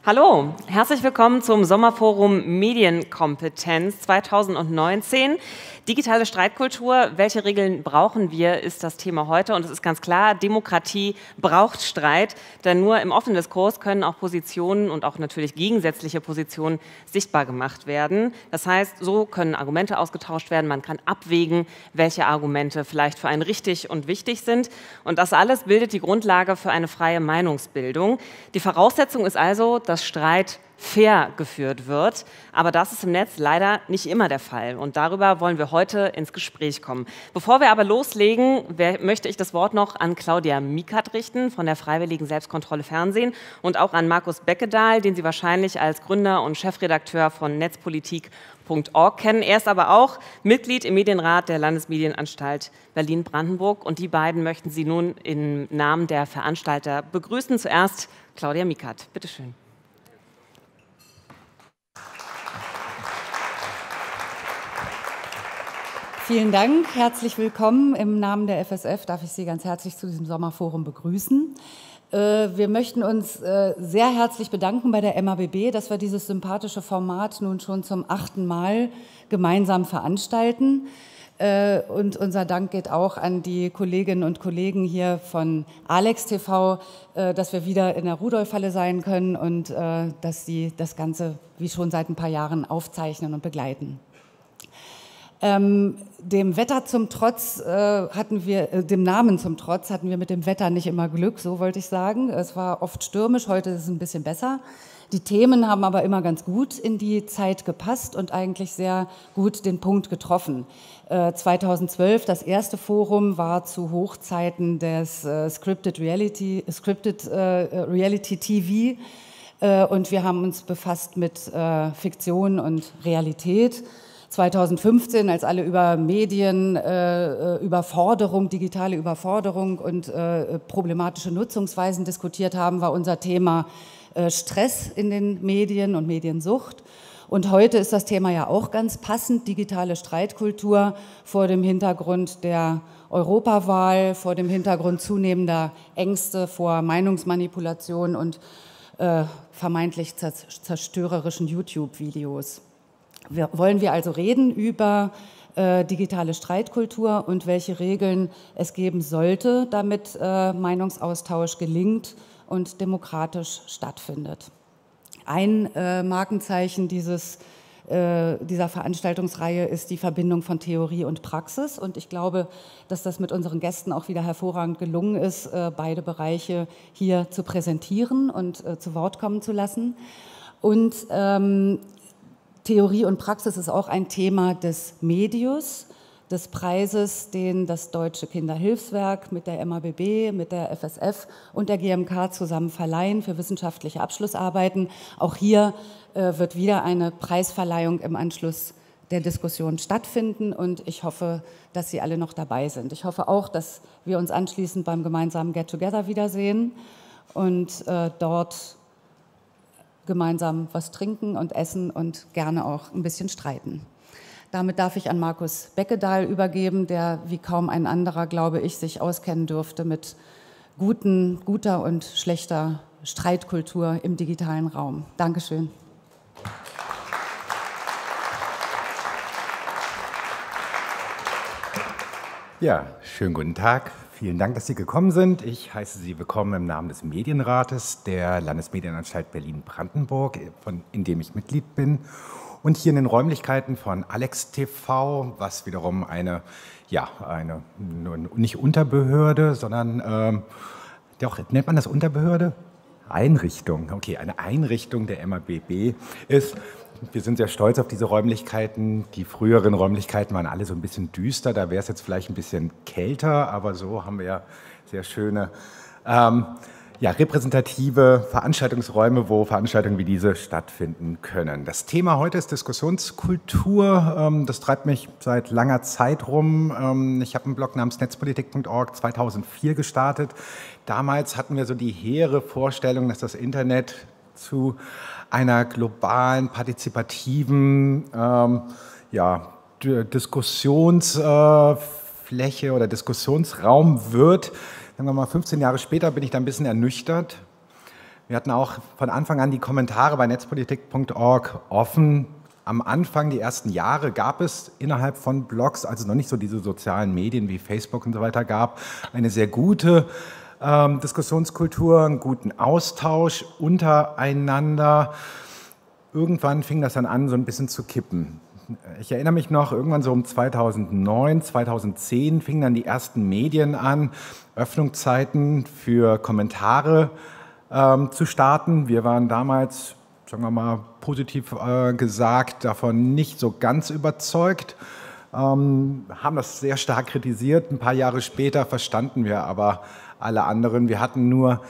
Hallo, herzlich willkommen zum Sommerforum Medienkompetenz 2019. Digitale Streitkultur, welche Regeln brauchen wir, ist das Thema heute. Und es ist ganz klar, Demokratie braucht Streit, denn nur im offenen Diskurs können auch Positionen und auch natürlich gegensätzliche Positionen sichtbar gemacht werden. Das heißt, so können Argumente ausgetauscht werden, man kann abwägen, welche Argumente vielleicht für einen richtig und wichtig sind. Und das alles bildet die Grundlage für eine freie Meinungsbildung. Die Voraussetzung ist also, dass Streit fair geführt wird, aber das ist im Netz leider nicht immer der Fall und darüber wollen wir heute ins Gespräch kommen. Bevor wir aber loslegen, möchte ich das Wort noch an Claudia Mikert richten von der Freiwilligen Selbstkontrolle Fernsehen und auch an Markus Beckedahl, den Sie wahrscheinlich als Gründer und Chefredakteur von Netzpolitik.org kennen. Er ist aber auch Mitglied im Medienrat der Landesmedienanstalt Berlin-Brandenburg und die beiden möchten Sie nun im Namen der Veranstalter begrüßen. Zuerst Claudia Mikert, bitteschön. Vielen Dank, herzlich willkommen. Im Namen der FSF darf ich Sie ganz herzlich zu diesem Sommerforum begrüßen. Wir möchten uns sehr herzlich bedanken bei der MABB, dass wir dieses sympathische Format nun schon zum 8. Mal gemeinsam veranstalten. Und unser Dank geht auch an die Kolleginnen und Kollegen hier von Alex TV, dass wir wieder in der Rudolfhalle sein können und dass sie das Ganze wie schon seit ein paar Jahren aufzeichnen und begleiten. Dem Wetter zum Trotz dem Namen zum Trotz hatten wir mit dem Wetter nicht immer Glück, so wollte ich sagen. Es war oft stürmisch, heute ist es ein bisschen besser. Die Themen haben aber immer ganz gut in die Zeit gepasst und eigentlich sehr gut den Punkt getroffen. 2012, das erste Forum war zu Hochzeiten des Scripted Reality TV und wir haben uns befasst mit Fiktion und Realität. 2015, als alle über Medien, Überforderung, digitale Überforderung und problematische Nutzungsweisen diskutiert haben, war unser Thema Stress in den Medien und Mediensucht. Und heute ist das Thema ja auch ganz passend, digitale Streitkultur vor dem Hintergrund der Europawahl, vor dem Hintergrund zunehmender Ängste vor Meinungsmanipulation und vermeintlich zerstörerischen YouTube-Videos. Wollen wir also reden über digitale Streitkultur und welche Regeln es geben sollte, damit Meinungsaustausch gelingt und demokratisch stattfindet. Ein Markenzeichen dieser Veranstaltungsreihe ist die Verbindung von Theorie und Praxis und ich glaube, dass das mit unseren Gästen auch wieder hervorragend gelungen ist, beide Bereiche hier zu präsentieren und zu Wort kommen zu lassen. Und Theorie und Praxis ist auch ein Thema des Medius, des Preises, den das Deutsche Kinderhilfswerk mit der MABB, mit der FSF und der GMK zusammen verleihen für wissenschaftliche Abschlussarbeiten. Auch hier wird wieder eine Preisverleihung im Anschluss der Diskussion stattfinden und ich hoffe, dass Sie alle noch dabei sind. Ich hoffe auch, dass wir uns anschließend beim gemeinsamen Get-Together wiedersehen und dort gemeinsam was trinken und essen und gerne auch ein bisschen streiten. Damit darf ich an Markus Beckedahl übergeben, der wie kaum ein anderer, glaube ich, sich auskennen dürfte mit guter und schlechter Streitkultur im digitalen Raum. Dankeschön. Ja, schönen guten Tag. Vielen Dank, dass Sie gekommen sind. Ich heiße Sie willkommen im Namen des Medienrates der Landesmedienanstalt Berlin-Brandenburg, in dem ich Mitglied bin. Und hier in den Räumlichkeiten von Alex TV, was wiederum eine nicht Unterbehörde, sondern, doch, nennt man das Unterbehörde? Einrichtung, okay, eine Einrichtung der MABB ist. Wir sind sehr stolz auf diese Räumlichkeiten. Die früheren Räumlichkeiten waren alle so ein bisschen düster, da wäre es jetzt vielleicht ein bisschen kälter, aber so haben wir ja sehr schöne, repräsentative Veranstaltungsräume, wo Veranstaltungen wie diese stattfinden können. Das Thema heute ist Diskussionskultur. Das treibt mich seit langer Zeit rum. Ich habe einen Blog namens Netzpolitik.org 2004 gestartet. Damals hatten wir so die hehre Vorstellung, dass das Internet zu einer globalen, partizipativen Diskussionsfläche oder Diskussionsraum wird. Sagen wir mal, 15 Jahre später bin ich da ein bisschen ernüchtert, Wir hatten auch von Anfang an die Kommentare bei netzpolitik.org offen. Am Anfang, die ersten Jahre, gab es innerhalb von Blogs, also noch nicht so diese sozialen Medien wie Facebook und so weiter gab, eine sehr gute Diskussionskultur, einen guten Austausch untereinander. Irgendwann fing das dann an, so ein bisschen zu kippen. Ich erinnere mich noch, irgendwann so um 2009, 2010 fingen dann die ersten Medien an, Öffnungszeiten für Kommentare zu starten. Wir waren damals, sagen wir mal positiv gesagt, davon nicht so ganz überzeugt, haben das sehr stark kritisiert. Ein paar Jahre später verstanden wir aber alle anderen. Wir hatten nur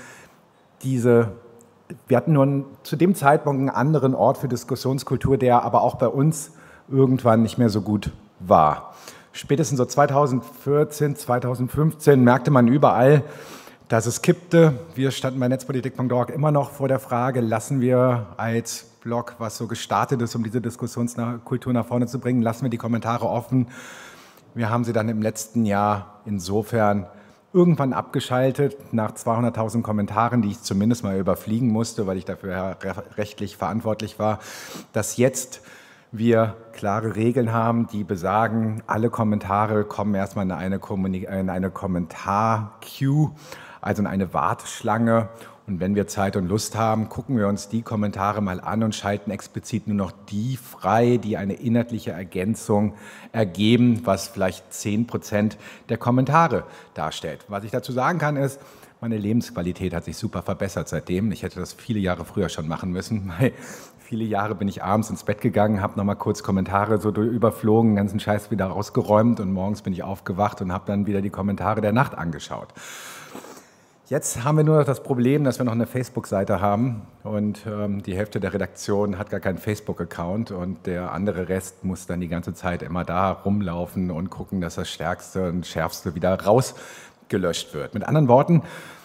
zu dem Zeitpunkt einen anderen Ort für Diskussionskultur, der aber auch bei uns irgendwann nicht mehr so gut war. Spätestens so 2014, 2015 merkte man überall, dass es kippte. Wir standen bei netzpolitik.org immer noch vor der Frage, lassen wir als Blog, was so gestartet ist, um diese Diskussionskultur nach vorne zu bringen, lassen wir die Kommentare offen. Wir haben sie dann im letzten Jahr insofern irgendwann abgeschaltet, nach 200.000 Kommentaren, die ich zumindest mal überfliegen musste, weil ich dafür rechtlich verantwortlich war, dass jetzt wir klare Regeln haben, die besagen, alle Kommentare kommen erstmal in eine Kommentar-Queue, also in eine Warteschlange. Und wenn wir Zeit und Lust haben, gucken wir uns die Kommentare mal an und schalten explizit nur noch die frei, die eine inhaltliche Ergänzung ergeben, was vielleicht 10% der Kommentare darstellt. Was ich dazu sagen kann ist, meine Lebensqualität hat sich super verbessert seitdem. Ich hätte das viele Jahre früher schon machen müssen. Viele Jahre bin ich abends ins Bett gegangen, habe nochmal kurz Kommentare so überflogen, den ganzen Scheiß wieder rausgeräumt und morgens bin ich aufgewacht und habe dann wieder die Kommentare der Nacht angeschaut. Jetzt haben wir nur noch das Problem, dass wir noch eine Facebook-Seite haben und die Hälfte der Redaktion hat gar keinen Facebook-Account und der andere Rest muss dann die ganze Zeit immer da rumlaufen und gucken, dass das Stärkste und Schärfste wieder rausgelöscht wird. Mit anderen Worten,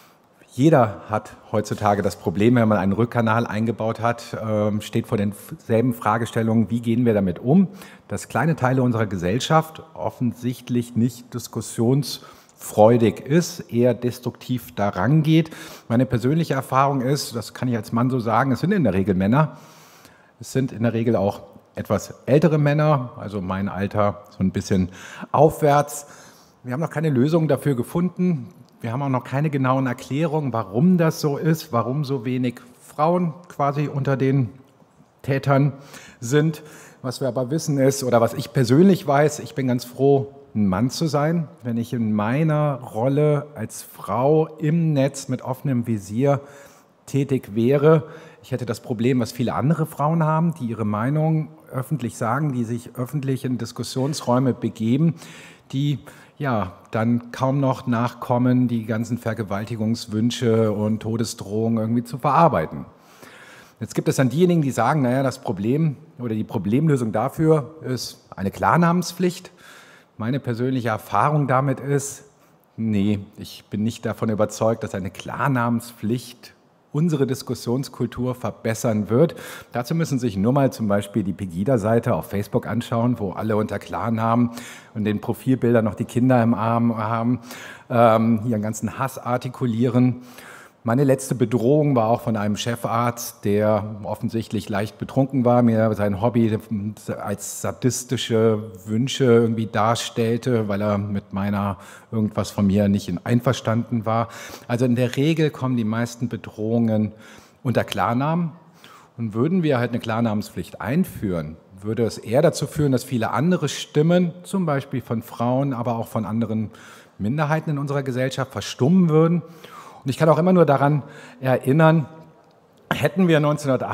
jeder hat heutzutage das Problem, wenn man einen Rückkanal eingebaut hat, steht vor denselben Fragestellungen, wie gehen wir damit um, dass kleine Teile unserer Gesellschaft offensichtlich nicht diskussionsfreudig ist, eher destruktiv daran geht. Meine persönliche Erfahrung ist, das kann ich als Mann so sagen, es sind in der Regel Männer, es sind in der Regel auch etwas ältere Männer, also mein Alter so ein bisschen aufwärts. Wir haben noch keine Lösung dafür gefunden. Wir haben auch noch keine genauen Erklärungen, warum das so ist, warum so wenig Frauen quasi unter den Tätern sind. Was wir aber wissen ist, oder was ich persönlich weiß, ich bin ganz froh, ein Mann zu sein. Wenn ich in meiner Rolle als Frau im Netz mit offenem Visier tätig wäre, ich hätte das Problem, was viele andere Frauen haben, die ihre Meinung öffentlich sagen, die sich öffentlich in Diskussionsräume begeben, die dann kaum noch nachkommen, die ganzen Vergewaltigungswünsche und Todesdrohungen irgendwie zu verarbeiten. Jetzt gibt es dann diejenigen, die sagen, naja, das Problem oder die Problemlösung dafür ist eine Klarnamenspflicht. Meine persönliche Erfahrung damit ist, nee, ich bin nicht davon überzeugt, dass eine Klarnamenspflicht unsere Diskussionskultur verbessern wird. Dazu müssen Sie sich nur mal zum Beispiel die Pegida-Seite auf Facebook anschauen, wo alle unter Klarnamen und den Profilbildern noch die Kinder im Arm haben, ihren ganzen Hass artikulieren. Meine letzte Bedrohung war auch von einem Chefarzt, der offensichtlich leicht betrunken war, mir sein Hobby als sadistische Wünsche irgendwie darstellte, weil er mit irgendwas von mir nicht einverstanden war. Also in der Regel kommen die meisten Bedrohungen unter Klarnamen. Und würden wir halt eine Klarnamenspflicht einführen, würde es eher dazu führen, dass viele andere Stimmen, zum Beispiel von Frauen, aber auch von anderen Minderheiten in unserer Gesellschaft, verstummen würden. Und ich kann auch immer nur daran erinnern, hätten wir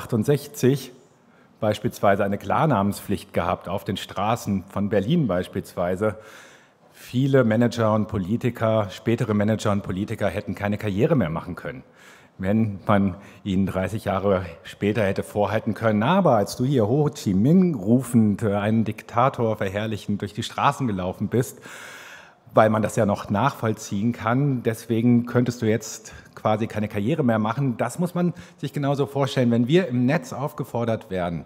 1968 beispielsweise eine Klarnamenspflicht gehabt auf den Straßen von Berlin beispielsweise, viele Manager und Politiker, spätere Manager und Politiker hätten keine Karriere mehr machen können. Wenn man ihnen 30 Jahre später hätte vorhalten können, aber als du hier Ho Chi Minh rufend einen Diktator verherrlichend durch die Straßen gelaufen bist, weil man das ja noch nachvollziehen kann. Deswegen könntest du jetzt quasi keine Karriere mehr machen. Das muss man sich genauso vorstellen. Wenn wir im Netz aufgefordert werden,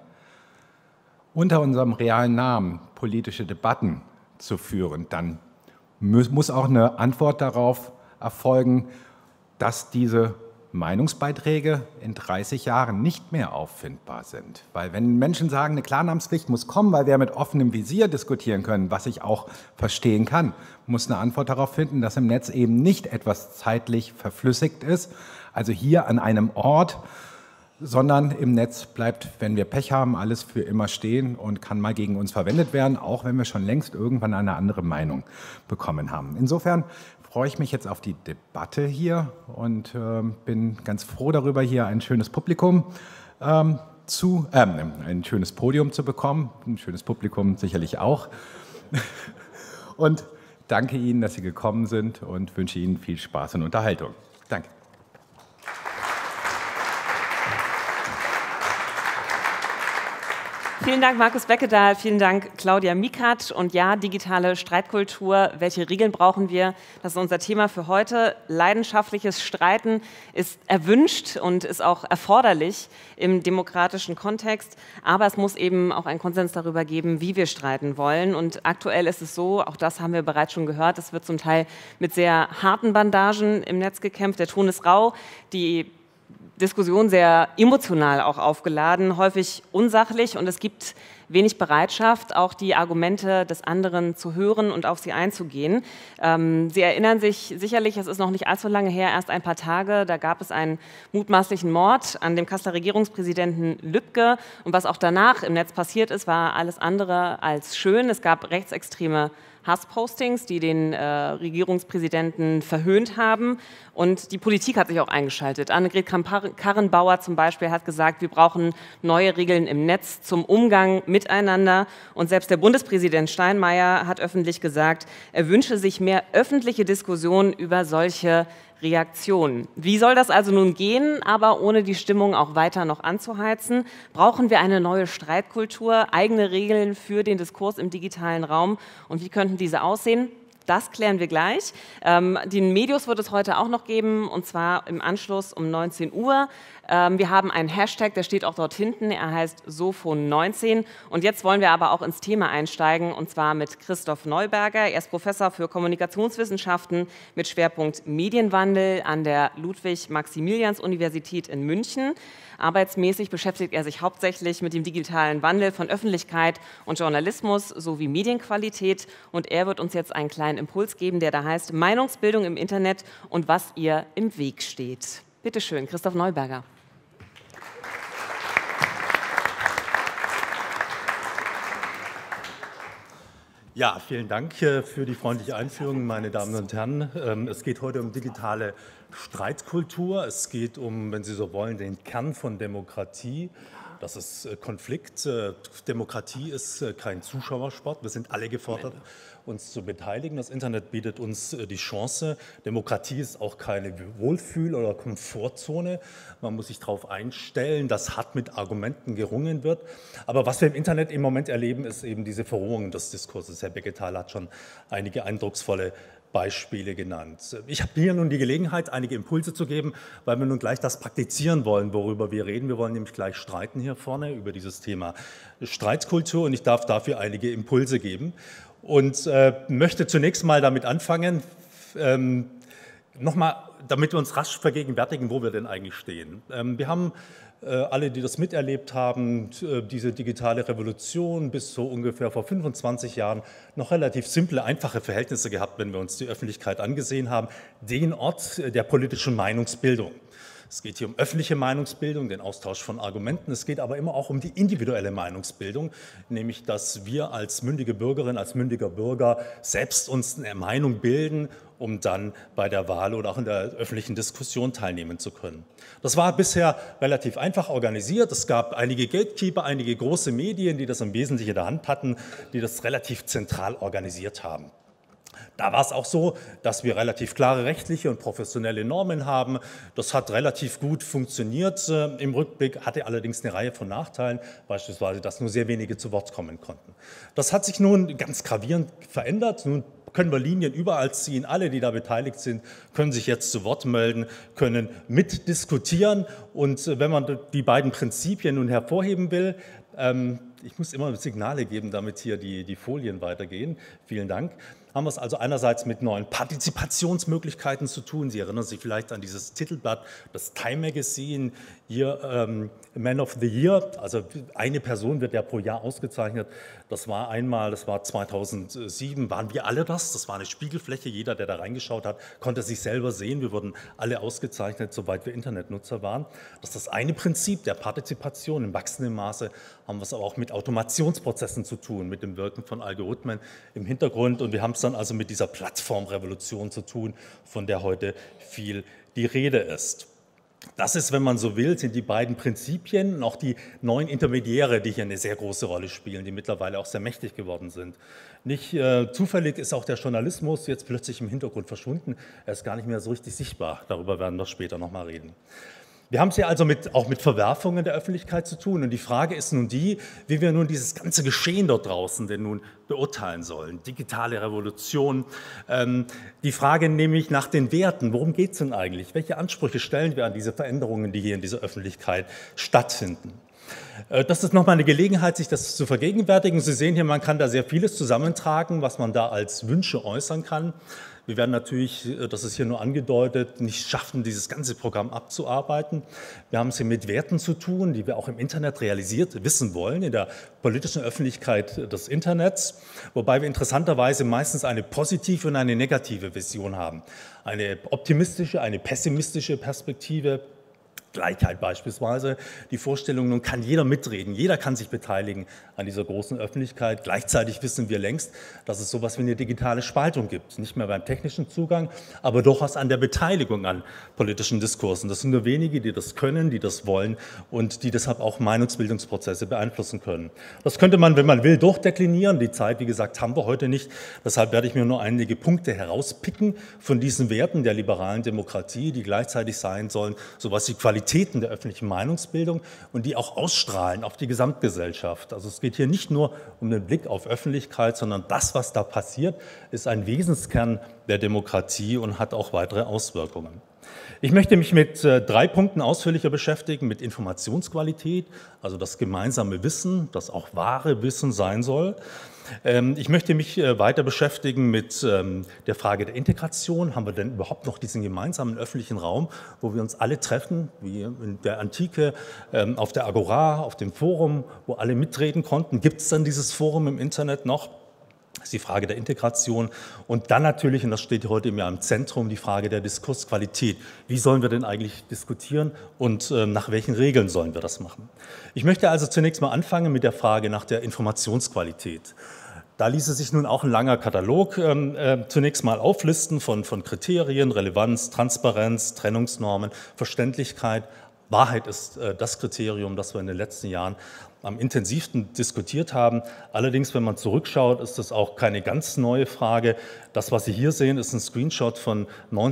unter unserem realen Namen politische Debatten zu führen, dann muss auch eine Antwort darauf erfolgen, dass diese Meinungsbeiträge in 30 Jahren nicht mehr auffindbar sind. Weil wenn Menschen sagen, eine Klarnamenspflicht muss kommen, weil wir mit offenem Visier diskutieren können, was ich auch verstehen kann, muss eine Antwort darauf finden, dass im Netz eben nicht etwas zeitlich verflüssigt ist, also hier an einem Ort, sondern im Netz bleibt, wenn wir Pech haben, alles für immer stehen und kann mal gegen uns verwendet werden, auch wenn wir schon längst irgendwann eine andere Meinung bekommen haben. Insofern freue ich mich jetzt auf die Debatte hier und bin ganz froh darüber, hier ein schönes Publikum ein schönes Podium zu bekommen, ein schönes Publikum sicherlich auch. Und danke Ihnen, dass Sie gekommen sind und wünsche Ihnen viel Spaß und Unterhaltung. Danke. Vielen Dank, Markus Beckedahl. Vielen Dank, Claudia Mikat. Und ja, digitale Streitkultur. Welche Regeln brauchen wir? Das ist unser Thema für heute. Leidenschaftliches Streiten ist erwünscht und ist auch erforderlich im demokratischen Kontext. Aber es muss eben auch einen Konsens darüber geben, wie wir streiten wollen. Und aktuell ist es so, auch das haben wir bereits schon gehört, es wird zum Teil mit sehr harten Bandagen im Netz gekämpft. Der Ton ist rau. Die Diskussion sehr emotional auch aufgeladen, häufig unsachlich und es gibt wenig Bereitschaft, auch die Argumente des anderen zu hören und auf sie einzugehen. Sie erinnern sich sicherlich, es ist noch nicht allzu lange her, erst ein paar Tage, da gab es einen mutmaßlichen Mord an dem Kasseler Regierungspräsidenten Lübcke und was auch danach im Netz passiert ist, war alles andere als schön. Es gab rechtsextreme Hasspostings, die den Regierungspräsidenten verhöhnt haben. Und die Politik hat sich auch eingeschaltet. Annegret Kramp-Karrenbauer zum Beispiel hat gesagt, wir brauchen neue Regeln im Netz zum Umgang miteinander. Und selbst der Bundespräsident Steinmeier hat öffentlich gesagt, er wünsche sich mehr öffentliche Diskussionen über solche Reaktionen. Wie soll das also nun gehen, aber ohne die Stimmung auch weiter noch anzuheizen? Brauchen wir eine neue Streitkultur, eigene Regeln für den Diskurs im digitalen Raum? Und wie könnten diese aussehen? Das klären wir gleich. Den Medios wird es heute auch noch geben, und zwar im Anschluss um 19 Uhr. Wir haben einen Hashtag, der steht auch dort hinten, er heißt Sofon19. Und jetzt wollen wir aber auch ins Thema einsteigen, und zwar mit Christoph Neuberger. Er ist Professor für Kommunikationswissenschaften mit Schwerpunkt Medienwandel an der Ludwig-Maximilians-Universität in München. Arbeitsmäßig beschäftigt er sich hauptsächlich mit dem digitalen Wandel von Öffentlichkeit und Journalismus sowie Medienqualität. Und er wird uns jetzt einen kleinen Impuls geben, der da heißt Meinungsbildung im Internet und was ihr im Weg steht. Bitte schön, Christoph Neuberger. Ja, vielen Dank für die freundliche Einführung, meine Damen und Herren. Es geht heute um digitale Streitkultur. Es geht um, wenn Sie so wollen, den Kern von Demokratie. Das ist Konflikt. Demokratie ist kein Zuschauersport. Wir sind alle gefordert, uns zu beteiligen. Das Internet bietet uns die Chance. Demokratie ist auch keine Wohlfühl- oder Komfortzone. Man muss sich darauf einstellen, dass hart mit Argumenten gerungen wird. Aber was wir im Internet im Moment erleben, ist eben diese Verrohung des Diskurses. Herr Beckedahl hat schon einige eindrucksvolle Beispiele genannt. Ich habe hier nun die Gelegenheit, einige Impulse zu geben, weil wir nun gleich das praktizieren wollen, worüber wir reden. Wir wollen nämlich gleich streiten hier vorne über dieses Thema Streitkultur und ich darf dafür einige Impulse geben und möchte zunächst mal damit anfangen, nochmal, damit wir uns rasch vergegenwärtigen, wo wir denn eigentlich stehen. Wir haben alle, die das miterlebt haben, diese digitale Revolution bis so ungefähr vor 25 Jahren noch relativ simple, einfache Verhältnisse gehabt, wenn wir uns die Öffentlichkeit angesehen haben, den Ort der politischen Meinungsbildung. Es geht hier um öffentliche Meinungsbildung, den Austausch von Argumenten. Es geht aber immer auch um die individuelle Meinungsbildung, nämlich dass wir als mündige Bürgerin, als mündiger Bürger selbst uns eine Meinung bilden, um dann bei der Wahl oder auch in der öffentlichen Diskussion teilnehmen zu können. Das war bisher relativ einfach organisiert. Es gab einige Gatekeeper, einige große Medien, die das im Wesentlichen in der Hand hatten, die das relativ zentral organisiert haben. Da war es auch so, dass wir relativ klare rechtliche und professionelle Normen haben. Das hat relativ gut funktioniert. Im Rückblick hatte allerdings eine Reihe von Nachteilen, beispielsweise, dass nur sehr wenige zu Wort kommen konnten. Das hat sich nun ganz gravierend verändert. Nun können wir Linien überall ziehen. Alle, die da beteiligt sind, können sich jetzt zu Wort melden, können mitdiskutieren. Und wenn man die beiden Prinzipien nun hervorheben will, ich muss immer Signale geben, damit hier die Folien weitergehen. Vielen Dank. Haben wir es also einerseits mit neuen Partizipationsmöglichkeiten zu tun. Sie erinnern sich vielleicht an dieses Titelblatt, das Time Magazine, hier Man of the Year, also eine Person wird ja pro Jahr ausgezeichnet. Das war einmal, das war 2007, waren wir alle das war eine Spiegelfläche, jeder, der da reingeschaut hat, konnte sich selber sehen. Wir wurden alle ausgezeichnet, soweit wir Internetnutzer waren. Das ist das eine Prinzip der Partizipation. In wachsendem Maße haben wir es aber auch mit Automationsprozessen zu tun, mit dem Wirken von Algorithmen im Hintergrund. Und wir haben es dann also mit dieser Plattformrevolution zu tun, von der heute viel die Rede ist. Das ist, wenn man so will, sind die beiden Prinzipien und auch die neuen Intermediäre, die hier eine sehr große Rolle spielen, die mittlerweile auch sehr mächtig geworden sind. Nicht zufällig ist auch der Journalismus jetzt plötzlich im Hintergrund verschwunden. Er ist gar nicht mehr so richtig sichtbar. Darüber werden wir später nochmal reden. Wir haben es hier also auch mit Verwerfungen der Öffentlichkeit zu tun. Und die Frage ist nun die, wie wir nun dieses ganze Geschehen dort draußen denn nun beurteilen sollen. Digitale Revolution. Die Frage nämlich nach den Werten. Worum geht es denn eigentlich? Welche Ansprüche stellen wir an diese Veränderungen, die hier in dieser Öffentlichkeit stattfinden? Das ist nochmal eine Gelegenheit, sich das zu vergegenwärtigen. Sie sehen hier, man kann da sehr vieles zusammentragen, was man da als Wünsche äußern kann. Wir werden natürlich, das ist hier nur angedeutet, nicht schaffen, dieses ganze Programm abzuarbeiten. Wir haben es hier mit Werten zu tun, die wir auch im Internet realisiert wissen wollen, in der politischen Öffentlichkeit des Internets, wobei wir interessanterweise meistens eine positive und eine negative Vision haben. Eine optimistische, eine pessimistische Perspektive. Gleichheit beispielsweise, die Vorstellung, nun kann jeder mitreden, jeder kann sich beteiligen an dieser großen Öffentlichkeit. Gleichzeitig wissen wir längst, dass es sowas wie eine digitale Spaltung gibt, nicht mehr beim technischen Zugang, aber durchaus an der Beteiligung an politischen Diskursen. Das sind nur wenige, die das können, die das wollen und die deshalb auch Meinungsbildungsprozesse beeinflussen können. Das könnte man, wenn man will, durchdeklinieren. Die Zeit, wie gesagt, haben wir heute nicht. Deshalb werde ich mir nur einige Punkte herauspicken von diesen Werten der liberalen Demokratie, die gleichzeitig sein sollen, sowas wie Qualitäten der öffentlichen Meinungsbildung und die auch ausstrahlen auf die Gesamtgesellschaft. Also es geht hier nicht nur um den Blick auf Öffentlichkeit, sondern das, was da passiert, ist ein Wesenskern der Demokratie und hat auch weitere Auswirkungen. Ich möchte mich mit 3 Punkten ausführlicher beschäftigen, mit Informationsqualität, also das gemeinsame Wissen, das auch wahre Wissen sein soll. Ich möchte mich weiter beschäftigen mit der Frage der Integration. Haben wir denn überhaupt noch diesen gemeinsamen öffentlichen Raum, wo wir uns alle treffen, wie in der Antike, auf der Agora, auf dem Forum, wo alle mitreden konnten? Gibt es dann dieses Forum im Internet noch? Das ist die Frage der Integration und dann natürlich, und das steht heute im Zentrum, die Frage der Diskursqualität. Wie sollen wir denn eigentlich diskutieren und nach welchen Regeln sollen wir das machen? Ich möchte also zunächst mal anfangen mit der Frage nach der Informationsqualität. Da ließe sich nun auch ein langer Katalog zunächst mal auflisten von Kriterien, Relevanz, Transparenz, Trennungsnormen, Verständlichkeit. Wahrheit ist das Kriterium, das wir in den letzten Jahren am intensivsten diskutiert haben. Allerdings, wenn man zurückschaut, ist das auch keine ganz neue Frage. Das, was Sie hier sehen, ist ein Screenshot von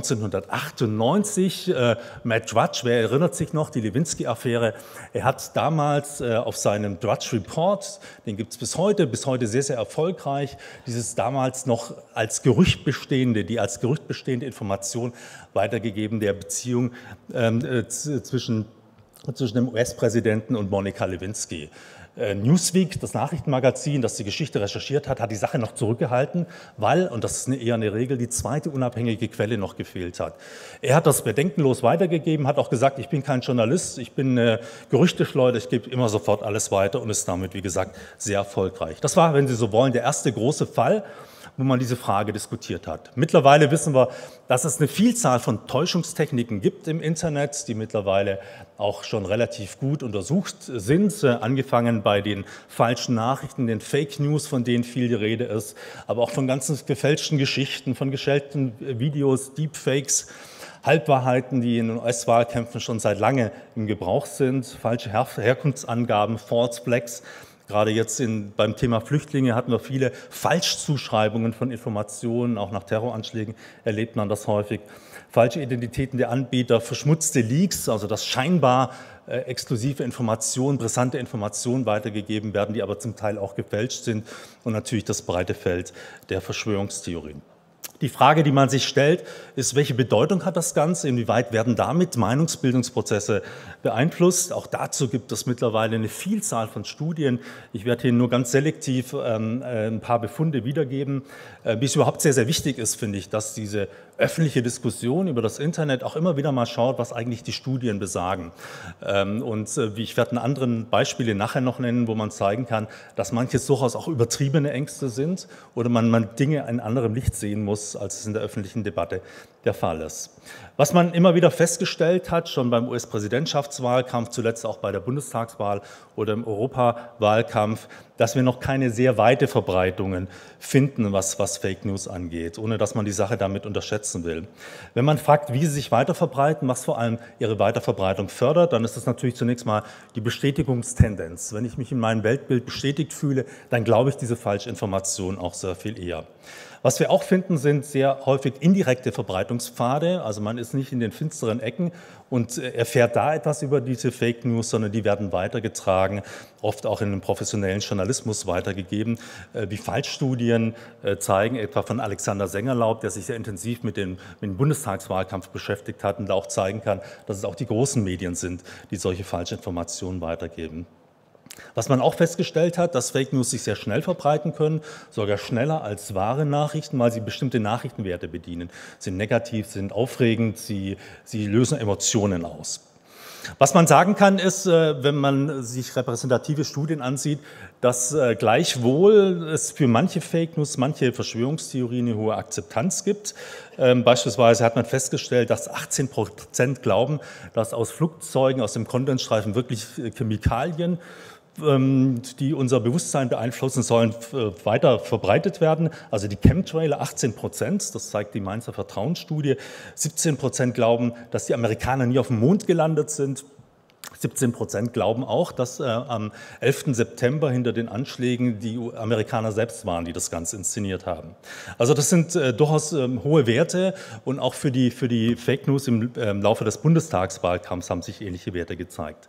1998. Matt Drudge, wer erinnert sich noch, die Lewinsky-Affäre. Er hat damals auf seinem Drudge Report, den gibt es bis heute sehr, sehr erfolgreich, dieses damals noch als Gerücht bestehende, die als Gerücht bestehende Information weitergegeben der Beziehung zwischen dem US-Präsidenten und Monica Lewinsky. Newsweek, das Nachrichtenmagazin, das die Geschichte recherchiert hat, hat die Sache noch zurückgehalten, weil, und das ist eher eine Regel, die zweite unabhängige Quelle noch gefehlt hat. Er hat das bedenkenlos weitergegeben, hat auch gesagt, ich bin kein Journalist, ich bin Gerüchteschleuder, ich gebe immer sofort alles weiter und ist damit, wie gesagt, sehr erfolgreich. Das war, wenn Sie so wollen, der erste große Fall, wo man diese Frage diskutiert hat. Mittlerweile wissen wir, dass es eine Vielzahl von Täuschungstechniken gibt im Internet, die mittlerweile auch schon relativ gut untersucht sind, angefangen bei den falschen Nachrichten, den Fake News, von denen viel die Rede ist, aber auch von ganzen gefälschten Geschichten, von geschälten Videos, Deepfakes, Halbwahrheiten, die in den US-Wahlkämpfen schon seit langem im Gebrauch sind, falsche Herkunftsangaben, False Flags. Gerade jetzt beim Thema Flüchtlinge hatten wir viele Falschzuschreibungen von Informationen, auch nach Terroranschlägen erlebt man das häufig. Falsche Identitäten der Anbieter, verschmutzte Leaks, also dass scheinbar exklusive Informationen, brisante Informationen weitergegeben werden, die aber zum Teil auch gefälscht sind und natürlich das breite Feld der Verschwörungstheorien. Die Frage, die man sich stellt, ist, welche Bedeutung hat das Ganze? Inwieweit werden damit Meinungsbildungsprozesse beeinflusst? Auch dazu gibt es mittlerweile eine Vielzahl von Studien. Ich werde hier nur ganz selektiv ein paar Befunde wiedergeben. Wie es überhaupt sehr, sehr wichtig ist, finde ich, dass diese öffentliche Diskussion über das Internet auch immer wieder mal schaut, was eigentlich die Studien besagen. Ich werde einen anderen Beispiele nachher noch nennen, wo man zeigen kann, dass manches durchaus auch übertriebene Ängste sind oder man Dinge in anderem Licht sehen muss, als es in der öffentlichen Debatte der Fall ist. Was man immer wieder festgestellt hat, schon beim US-Präsidentschaftswahlkampf, zuletzt auch bei der Bundestagswahl oder im Europawahlkampf, dass wir noch keine sehr weite Verbreitungen finden, was Fake News angeht, ohne dass man die Sache damit unterschätzen will. Wenn man fragt, wie sie sich weiter verbreiten, was vor allem ihre Weiterverbreitung fördert, dann ist das natürlich zunächst mal die Bestätigungstendenz. Wenn ich mich in meinem Weltbild bestätigt fühle, dann glaube ich diese Falschinformation auch sehr viel eher. Was wir auch finden, sind sehr häufig indirekte Verbreitungspfade. Also man ist nicht in den finsteren Ecken und erfährt da etwas über diese Fake News, sondern die werden weitergetragen, oft auch in den professionellen Journalismus weitergegeben. Wie Falschstudien zeigen, etwa von Alexander Sengerlaub, der sich sehr intensiv mit dem Bundestagswahlkampf beschäftigt hat und da auch zeigen kann, dass es auch die großen Medien sind, die solche Falschinformationen weitergeben. Was man auch festgestellt hat, dass Fake News sich sehr schnell verbreiten können, sogar schneller als wahre Nachrichten, weil sie bestimmte Nachrichtenwerte bedienen. Sie sind negativ, sind aufregend, sie lösen Emotionen aus. Was man sagen kann, ist, wenn man sich repräsentative Studien ansieht, dass gleichwohl es für manche Fake News, manche Verschwörungstheorien eine hohe Akzeptanz gibt. Beispielsweise hat man festgestellt, dass 18% glauben, dass aus Flugzeugen, aus dem Kondensstreifen wirklich Chemikalien, die unser Bewusstsein beeinflussen sollen, weiter verbreitet werden. Also die Chemtrailer 18%, das zeigt die Mainzer Vertrauensstudie. 17% glauben, dass die Amerikaner nie auf dem Mond gelandet sind. 17% glauben auch, dass am 11. September hinter den Anschlägen die Amerikaner selbst waren, die das Ganze inszeniert haben. Also das sind durchaus hohe Werte und auch für die Fake News im Laufe des Bundestagswahlkampfs haben sich ähnliche Werte gezeigt.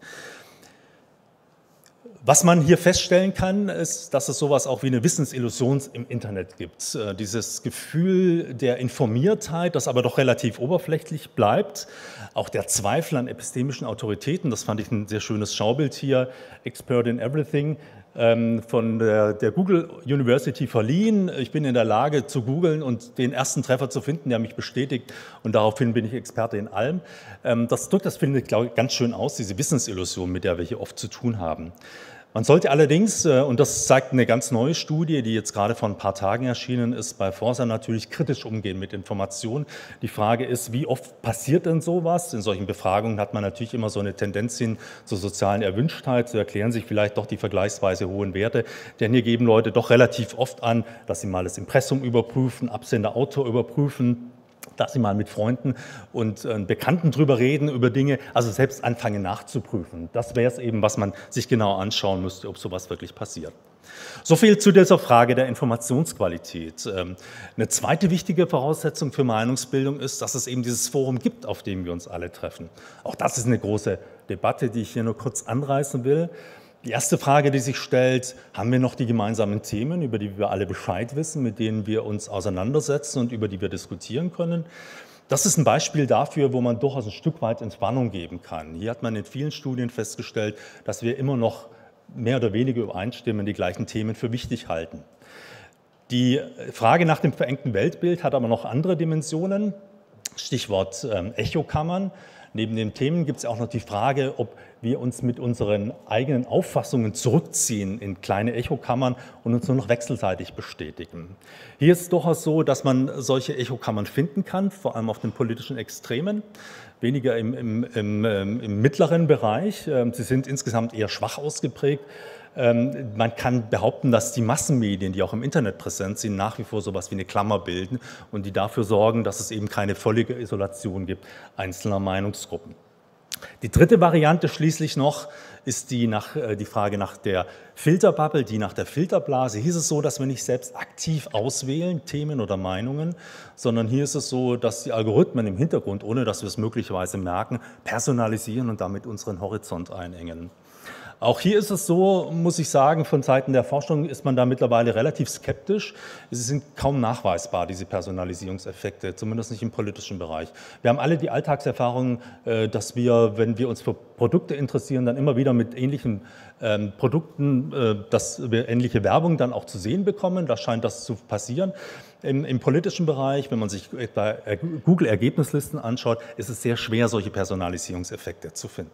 Was man hier feststellen kann, ist, dass es sowas auch wie eine Wissensillusion im Internet gibt. Dieses Gefühl der Informiertheit, das aber doch relativ oberflächlich bleibt. Auch der Zweifel an epistemischen Autoritäten, das fand ich ein sehr schönes Schaubild hier, Expert in Everything, von der Google University verliehen. Ich bin in der Lage zu googeln und den ersten Treffer zu finden, der mich bestätigt und daraufhin bin ich Experte in allem. Das drückt das, finde ich, glaube ich, ganz schön aus, diese Wissensillusion, mit der wir hier oft zu tun haben. Man sollte allerdings, und das zeigt eine ganz neue Studie, die jetzt gerade vor ein paar Tagen erschienen ist, bei Forsa natürlich kritisch umgehen mit Informationen. Die Frage ist, wie oft passiert denn sowas? In solchen Befragungen hat man natürlich immer so eine Tendenz hin zur sozialen Erwünschtheit, so erklären sich vielleicht doch die vergleichsweise hohen Werte, denn hier geben Leute doch relativ oft an, dass sie mal das Impressum überprüfen, Absender, Autor überprüfen, dass sie mal mit Freunden und Bekannten drüber reden, über Dinge, also selbst anfangen nachzuprüfen. Das wäre es eben, was man sich genau anschauen müsste, ob sowas wirklich passiert. So viel zu dieser Frage der Informationsqualität. Eine zweite wichtige Voraussetzung für Meinungsbildung ist, dass es eben dieses Forum gibt, auf dem wir uns alle treffen. Auch das ist eine große Debatte, die ich hier nur kurz anreißen will. Die erste Frage, die sich stellt, haben wir noch die gemeinsamen Themen, über die wir alle Bescheid wissen, mit denen wir uns auseinandersetzen und über die wir diskutieren können? Das ist ein Beispiel dafür, wo man durchaus ein Stück weit Entspannung geben kann. Hier hat man in vielen Studien festgestellt, dass wir immer noch mehr oder weniger übereinstimmen, die gleichen Themen für wichtig halten. Die Frage nach dem verengten Weltbild hat aber noch andere Dimensionen. Stichwort Echokammern. Neben den Themen gibt es auch noch die Frage, ob wir uns mit unseren eigenen Auffassungen zurückziehen in kleine Echokammern und uns nur noch wechselseitig bestätigen. Hier ist es durchaus so, dass man solche Echokammern finden kann, vor allem auf den politischen Extremen, weniger im mittleren Bereich. Sie sind insgesamt eher schwach ausgeprägt. Man kann behaupten, dass die Massenmedien, die auch im Internet präsent sind, nach wie vor so etwas wie eine Klammer bilden und die dafür sorgen, dass es eben keine völlige Isolation gibt einzelner Meinungsgruppen. Die dritte Variante schließlich noch ist die Frage nach der Filterbubble, die nach der Filterblase. Hier ist es so, dass wir nicht selbst aktiv auswählen, Themen oder Meinungen, sondern hier ist es so, dass die Algorithmen im Hintergrund, ohne dass wir es möglicherweise merken, personalisieren und damit unseren Horizont einengen. Auch hier ist es so, muss ich sagen, von Seiten der Forschung ist man da mittlerweile relativ skeptisch. Es sind kaum nachweisbar, diese Personalisierungseffekte, zumindest nicht im politischen Bereich. Wir haben alle die Alltagserfahrung, dass wir, wenn wir uns für Produkte interessieren, dann immer wieder mit ähnlichen Produkten, dass wir ähnliche Werbung dann auch zu sehen bekommen. Da scheint das zu passieren. Im politischen Bereich, wenn man sich etwa Google-Ergebnislisten anschaut, ist es sehr schwer, solche Personalisierungseffekte zu finden.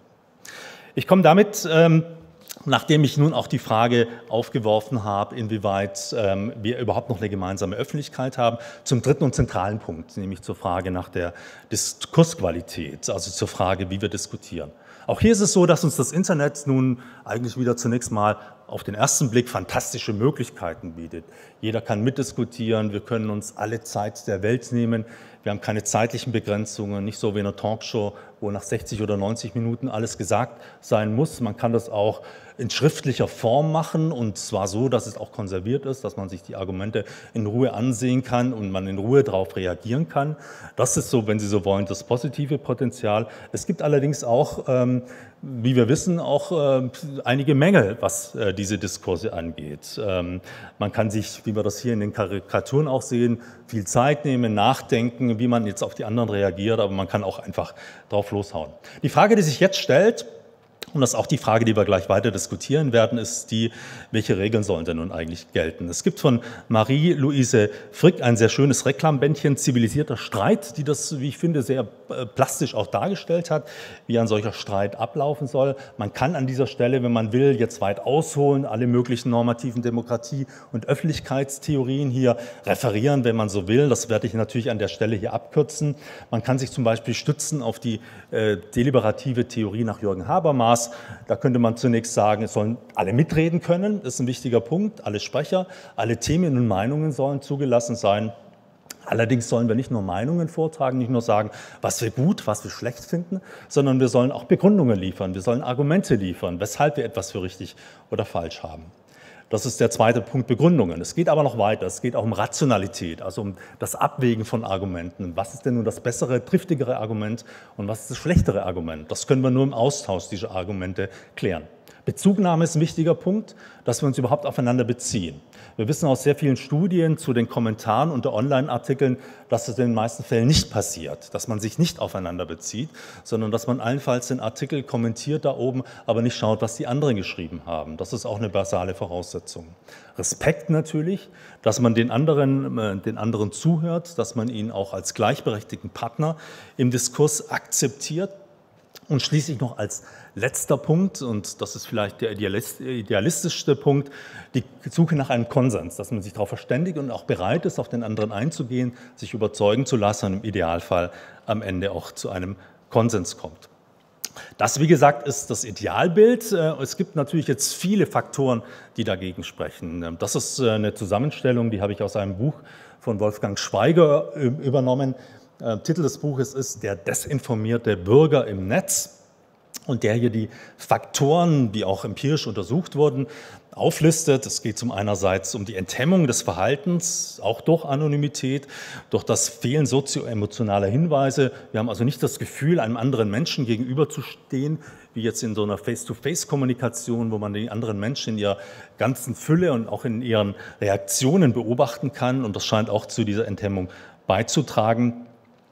Ich komme damit, nachdem ich nun auch die Frage aufgeworfen habe, inwieweit wir überhaupt noch eine gemeinsame Öffentlichkeit haben, zum dritten und zentralen Punkt, nämlich zur Frage nach der Diskursqualität, also zur Frage, wie wir diskutieren. Auch hier ist es so, dass uns das Internet nun eigentlich wieder zunächst mal auf den ersten Blick fantastische Möglichkeiten bietet. Jeder kann mitdiskutieren, wir können uns alle Zeit der Welt nehmen, wir haben keine zeitlichen Begrenzungen, nicht so wie in einer Talkshow, wo nach 60 oder 90 Minuten alles gesagt sein muss. Man kann das auch in schriftlicher Form machen und zwar so, dass es auch konserviert ist, dass man sich die Argumente in Ruhe ansehen kann und man in Ruhe darauf reagieren kann. Das ist so, wenn Sie so wollen, das positive Potenzial. Es gibt allerdings auch, wie wir wissen, auch einige Mängel, was diese Diskurse angeht. Man kann sich, wie wir das hier in den Karikaturen auch sehen, viel Zeit nehmen, nachdenken, wie man jetzt auf die anderen reagiert, aber man kann auch einfach drauf loshauen. Die Frage, die sich jetzt stellt, und das ist auch die Frage, die wir gleich weiter diskutieren werden, ist die, welche Regeln sollen denn nun eigentlich gelten? Es gibt von Marie-Louise Frick ein sehr schönes Reklambändchen, Zivilisierter Streit, die das, wie ich finde, sehr plastisch auch dargestellt hat, wie ein solcher Streit ablaufen soll. Man kann an dieser Stelle, wenn man will, jetzt weit ausholen, alle möglichen normativen Demokratie- und Öffentlichkeitstheorien hier referieren, wenn man so will. Das werde ich natürlich an der Stelle hier abkürzen. Man kann sich zum Beispiel stützen auf die deliberative Theorie nach Jürgen Habermas. Da könnte man zunächst sagen, es sollen alle mitreden können, das ist ein wichtiger Punkt, alle Sprecher, alle Themen und Meinungen sollen zugelassen sein. Allerdings sollen wir nicht nur Meinungen vortragen, nicht nur sagen, was wir gut, was wir schlecht finden, sondern wir sollen auch Begründungen liefern, wir sollen Argumente liefern, weshalb wir etwas für richtig oder falsch haben. Das ist der zweite Punkt, Begründungen. Es geht aber noch weiter, es geht auch um Rationalität, also um das Abwägen von Argumenten. Was ist denn nun das bessere, triftigere Argument und was ist das schlechtere Argument? Das können wir nur im Austausch dieser Argumente klären. Bezugnahme ist ein wichtiger Punkt, dass wir uns überhaupt aufeinander beziehen. Wir wissen aus sehr vielen Studien zu den Kommentaren unter Online-Artikeln, dass es in den meisten Fällen nicht passiert, dass man sich nicht aufeinander bezieht, sondern dass man allenfalls den Artikel kommentiert da oben, aber nicht schaut, was die anderen geschrieben haben. Das ist auch eine basale Voraussetzung. Respekt natürlich, dass man den anderen zuhört, dass man ihn auch als gleichberechtigten Partner im Diskurs akzeptiert. Und schließlich noch als letzter Punkt, und das ist vielleicht der idealistischste Punkt, die Suche nach einem Konsens, dass man sich darauf verständigt und auch bereit ist, auf den anderen einzugehen, sich überzeugen zu lassen und im Idealfall am Ende auch zu einem Konsens kommt. Das, wie gesagt, ist das Idealbild. Es gibt natürlich jetzt viele Faktoren, die dagegen sprechen. Das ist eine Zusammenstellung, die habe ich aus einem Buch von Wolfgang Schweiger übernommen. Titel des Buches ist Der desinformierte Bürger im Netz und der hier die Faktoren, die auch empirisch untersucht wurden, auflistet. Es geht einerseits um die Enthemmung des Verhaltens, auch durch Anonymität, durch das Fehlen sozioemotionaler Hinweise. Wir haben also nicht das Gefühl, einem anderen Menschen gegenüberzustehen, wie jetzt in so einer Face-to-Face-Kommunikation, wo man die anderen Menschen in ihrer ganzen Fülle und auch in ihren Reaktionen beobachten kann. Und das scheint auch zu dieser Enthemmung beizutragen.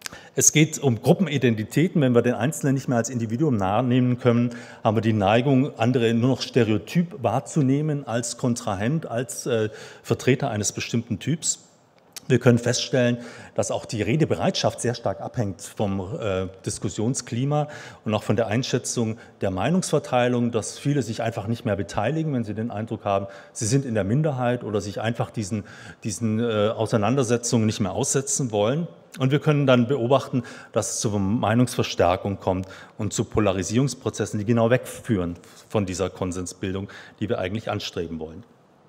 Es geht um Gruppenidentitäten. Wenn wir den Einzelnen nicht mehr als Individuum wahrnehmen können, haben wir die Neigung, andere nur noch stereotyp wahrzunehmen als Kontrahent, als Vertreter eines bestimmten Typs. Wir können feststellen, dass auch die Redebereitschaft sehr stark abhängt vom Diskussionsklima und auch von der Einschätzung der Meinungsverteilung, dass viele sich einfach nicht mehr beteiligen, wenn sie den Eindruck haben, sie sind in der Minderheit oder sich einfach diesen Auseinandersetzungen nicht mehr aussetzen wollen. Und wir können dann beobachten, dass es zur Meinungsverstärkung kommt und zu Polarisierungsprozessen, die genau wegführen von dieser Konsensbildung, die wir eigentlich anstreben wollen.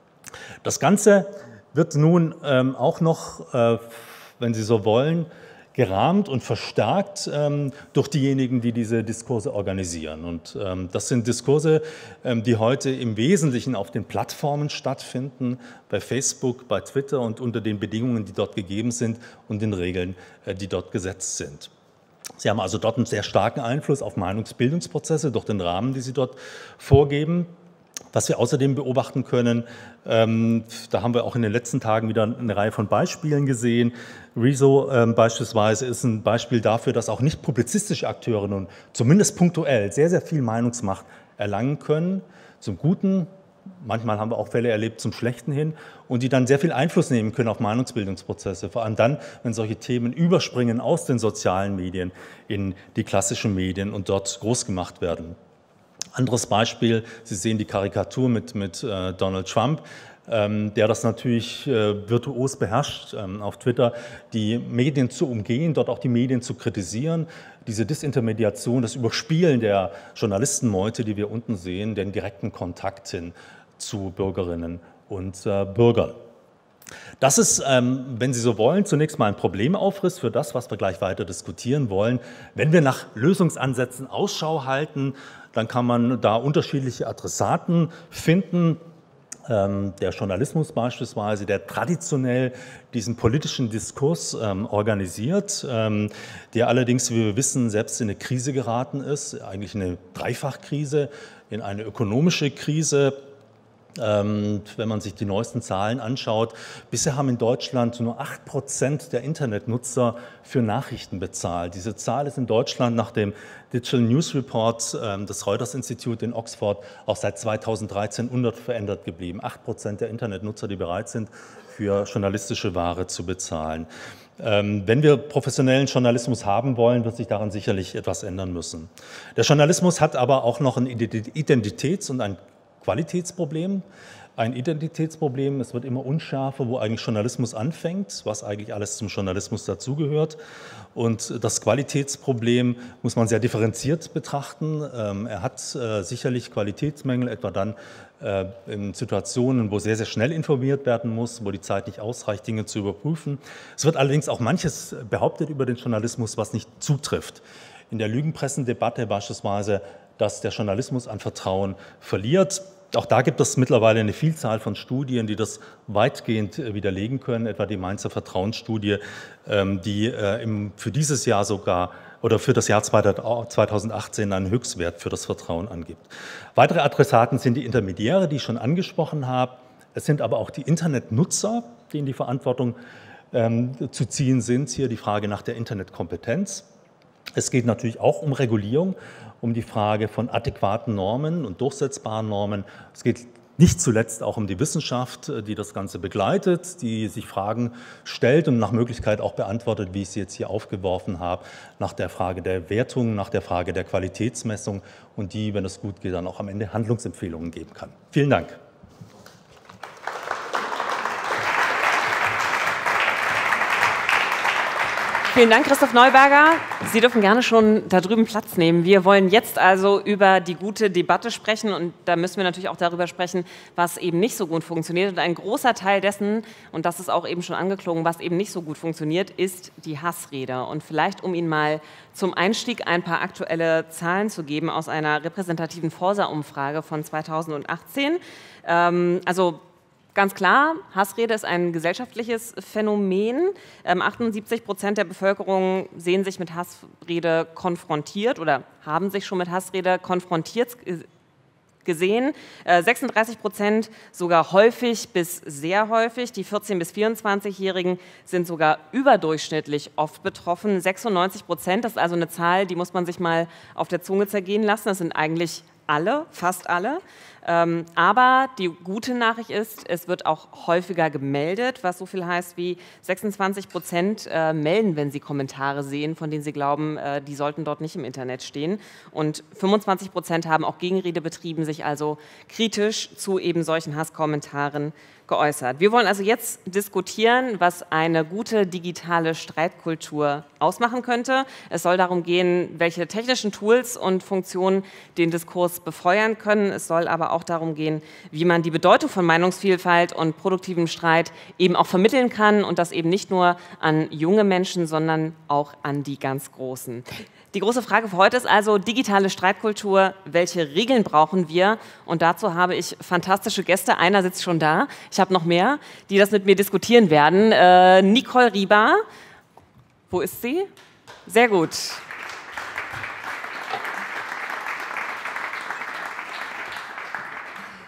Das Ganze wird nun auch noch, wenn Sie so wollen, gerahmt und verstärkt durch diejenigen, die diese Diskurse organisieren. Und das sind Diskurse, die heute im Wesentlichen auf den Plattformen stattfinden, bei Facebook, bei Twitter und unter den Bedingungen, die dort gegeben sind und den Regeln, die dort gesetzt sind. Sie haben also dort einen sehr starken Einfluss auf Meinungsbildungsprozesse durch den Rahmen, die sie dort vorgeben. Was wir außerdem beobachten können, da haben wir auch in den letzten Tagen wieder eine Reihe von Beispielen gesehen. Rezo beispielsweise ist ein Beispiel dafür, dass auch nicht publizistische Akteure nun zumindest punktuell sehr, sehr viel Meinungsmacht erlangen können, zum Guten. Manchmal haben wir auch Fälle erlebt zum Schlechten hin und die dann sehr viel Einfluss nehmen können auf Meinungsbildungsprozesse. Vor allem dann, wenn solche Themen überspringen aus den sozialen Medien in die klassischen Medien und dort groß gemacht werden. Anderes Beispiel, Sie sehen die Karikatur mit Donald Trump, der das natürlich virtuos beherrscht, auf Twitter die Medien zu umgehen, dort auch die Medien zu kritisieren. Diese Disintermediation, das Überspielen der Journalistenmeute, die wir unten sehen, den direkten Kontakt hin zu Bürgerinnen und Bürgern. Das ist, wenn Sie so wollen, zunächst mal ein Problemaufriss für das, was wir gleich weiter diskutieren wollen. Wenn wir nach Lösungsansätzen Ausschau halten, dann kann man da unterschiedliche Adressaten finden. Der Journalismus beispielsweise, der traditionell diesen politischen Diskurs organisiert, der allerdings, wie wir wissen, selbst in eine Krise geraten ist, eigentlich eine Dreifachkrise, in eine ökonomische Krise. Wenn man sich die neuesten Zahlen anschaut, bisher haben in Deutschland nur 8% der Internetnutzer für Nachrichten bezahlt. Diese Zahl ist in Deutschland nach dem Digital News Report des Reuters-Instituts in Oxford auch seit 2013 unverändert geblieben. 8% der Internetnutzer, die bereit sind, für journalistische Ware zu bezahlen. Wenn wir professionellen Journalismus haben wollen, wird sich daran sicherlich etwas ändern müssen. Der Journalismus hat aber auch noch ein Identitäts- und ein Qualitätsproblem, ein Identitätsproblem. Es wird immer unschärfer, wo eigentlich Journalismus anfängt, was eigentlich alles zum Journalismus dazugehört. Und das Qualitätsproblem muss man sehr differenziert betrachten. Er hat sicherlich Qualitätsmängel, etwa dann in Situationen, wo sehr, sehr schnell informiert werden muss, wo die Zeit nicht ausreicht, Dinge zu überprüfen. Es wird allerdings auch manches behauptet über den Journalismus, was nicht zutrifft. In der Lügenpressendebatte beispielsweise, dass der Journalismus an Vertrauen verliert. Auch da gibt es mittlerweile eine Vielzahl von Studien, die das weitgehend widerlegen können, etwa die Mainzer Vertrauensstudie, die für dieses Jahr sogar oder für das Jahr 2018 einen Höchstwert für das Vertrauen angibt. Weitere Adressaten sind die Intermediäre, die ich schon angesprochen habe. Es sind aber auch die Internetnutzer, die in die Verantwortung zu ziehen sind. Hier die Frage nach der Internetkompetenz. Es geht natürlich auch um Regulierung, um die Frage von adäquaten Normen und durchsetzbaren Normen. Es geht nicht zuletzt auch um die Wissenschaft, die das Ganze begleitet, die sich Fragen stellt und nach Möglichkeit auch beantwortet, wie ich sie jetzt hier aufgeworfen habe, nach der Frage der Wertung, nach der Frage der Qualitätsmessung und die, wenn es gut geht, dann auch am Ende Handlungsempfehlungen geben kann. Vielen Dank. Vielen Dank, Christoph Neuberger. Sie dürfen gerne schon da drüben Platz nehmen. Wir wollen jetzt also über die gute Debatte sprechen und da müssen wir natürlich auch darüber sprechen, was eben nicht so gut funktioniert. Und ein großer Teil dessen, und das ist auch eben schon angeklungen, was eben nicht so gut funktioniert, ist die Hassrede. Und vielleicht, um Ihnen mal zum Einstieg ein paar aktuelle Zahlen zu geben aus einer repräsentativen Forsa-Umfrage von 2018. Also ganz klar, Hassrede ist ein gesellschaftliches Phänomen. 78% der Bevölkerung sehen sich mit Hassrede konfrontiert oder haben sich schon mit Hassrede konfrontiert gesehen. 36% sogar häufig bis sehr häufig. Die 14- bis 24-Jährigen sind sogar überdurchschnittlich oft betroffen. 96%, das ist also eine Zahl, die muss man sich mal auf der Zunge zergehen lassen. Das sind eigentlich alle, fast alle. Aber die gute Nachricht ist, es wird auch häufiger gemeldet, was so viel heißt wie 26% melden, wenn sie Kommentare sehen, von denen sie glauben, die sollten dort nicht im Internet stehen. Und 25% haben auch Gegenrede betrieben, sich also kritisch zu eben solchen Hasskommentaren geäußert. Wir wollen also jetzt diskutieren, was eine gute digitale Streitkultur ausmachen könnte. Es soll darum gehen, welche technischen Tools und Funktionen den Diskurs befeuern können. Es soll aber auch darum gehen, wie man die Bedeutung von Meinungsvielfalt und produktivem Streit eben auch vermitteln kann und das eben nicht nur an junge Menschen, sondern auch an die ganz Großen. Die große Frage für heute ist also digitale Streitkultur. Welche Regeln brauchen wir? Und dazu habe ich fantastische Gäste. Einer sitzt schon da. Ich habe noch mehr, die das mit mir diskutieren werden. Nicole Rieber. Wo ist sie? Sehr gut.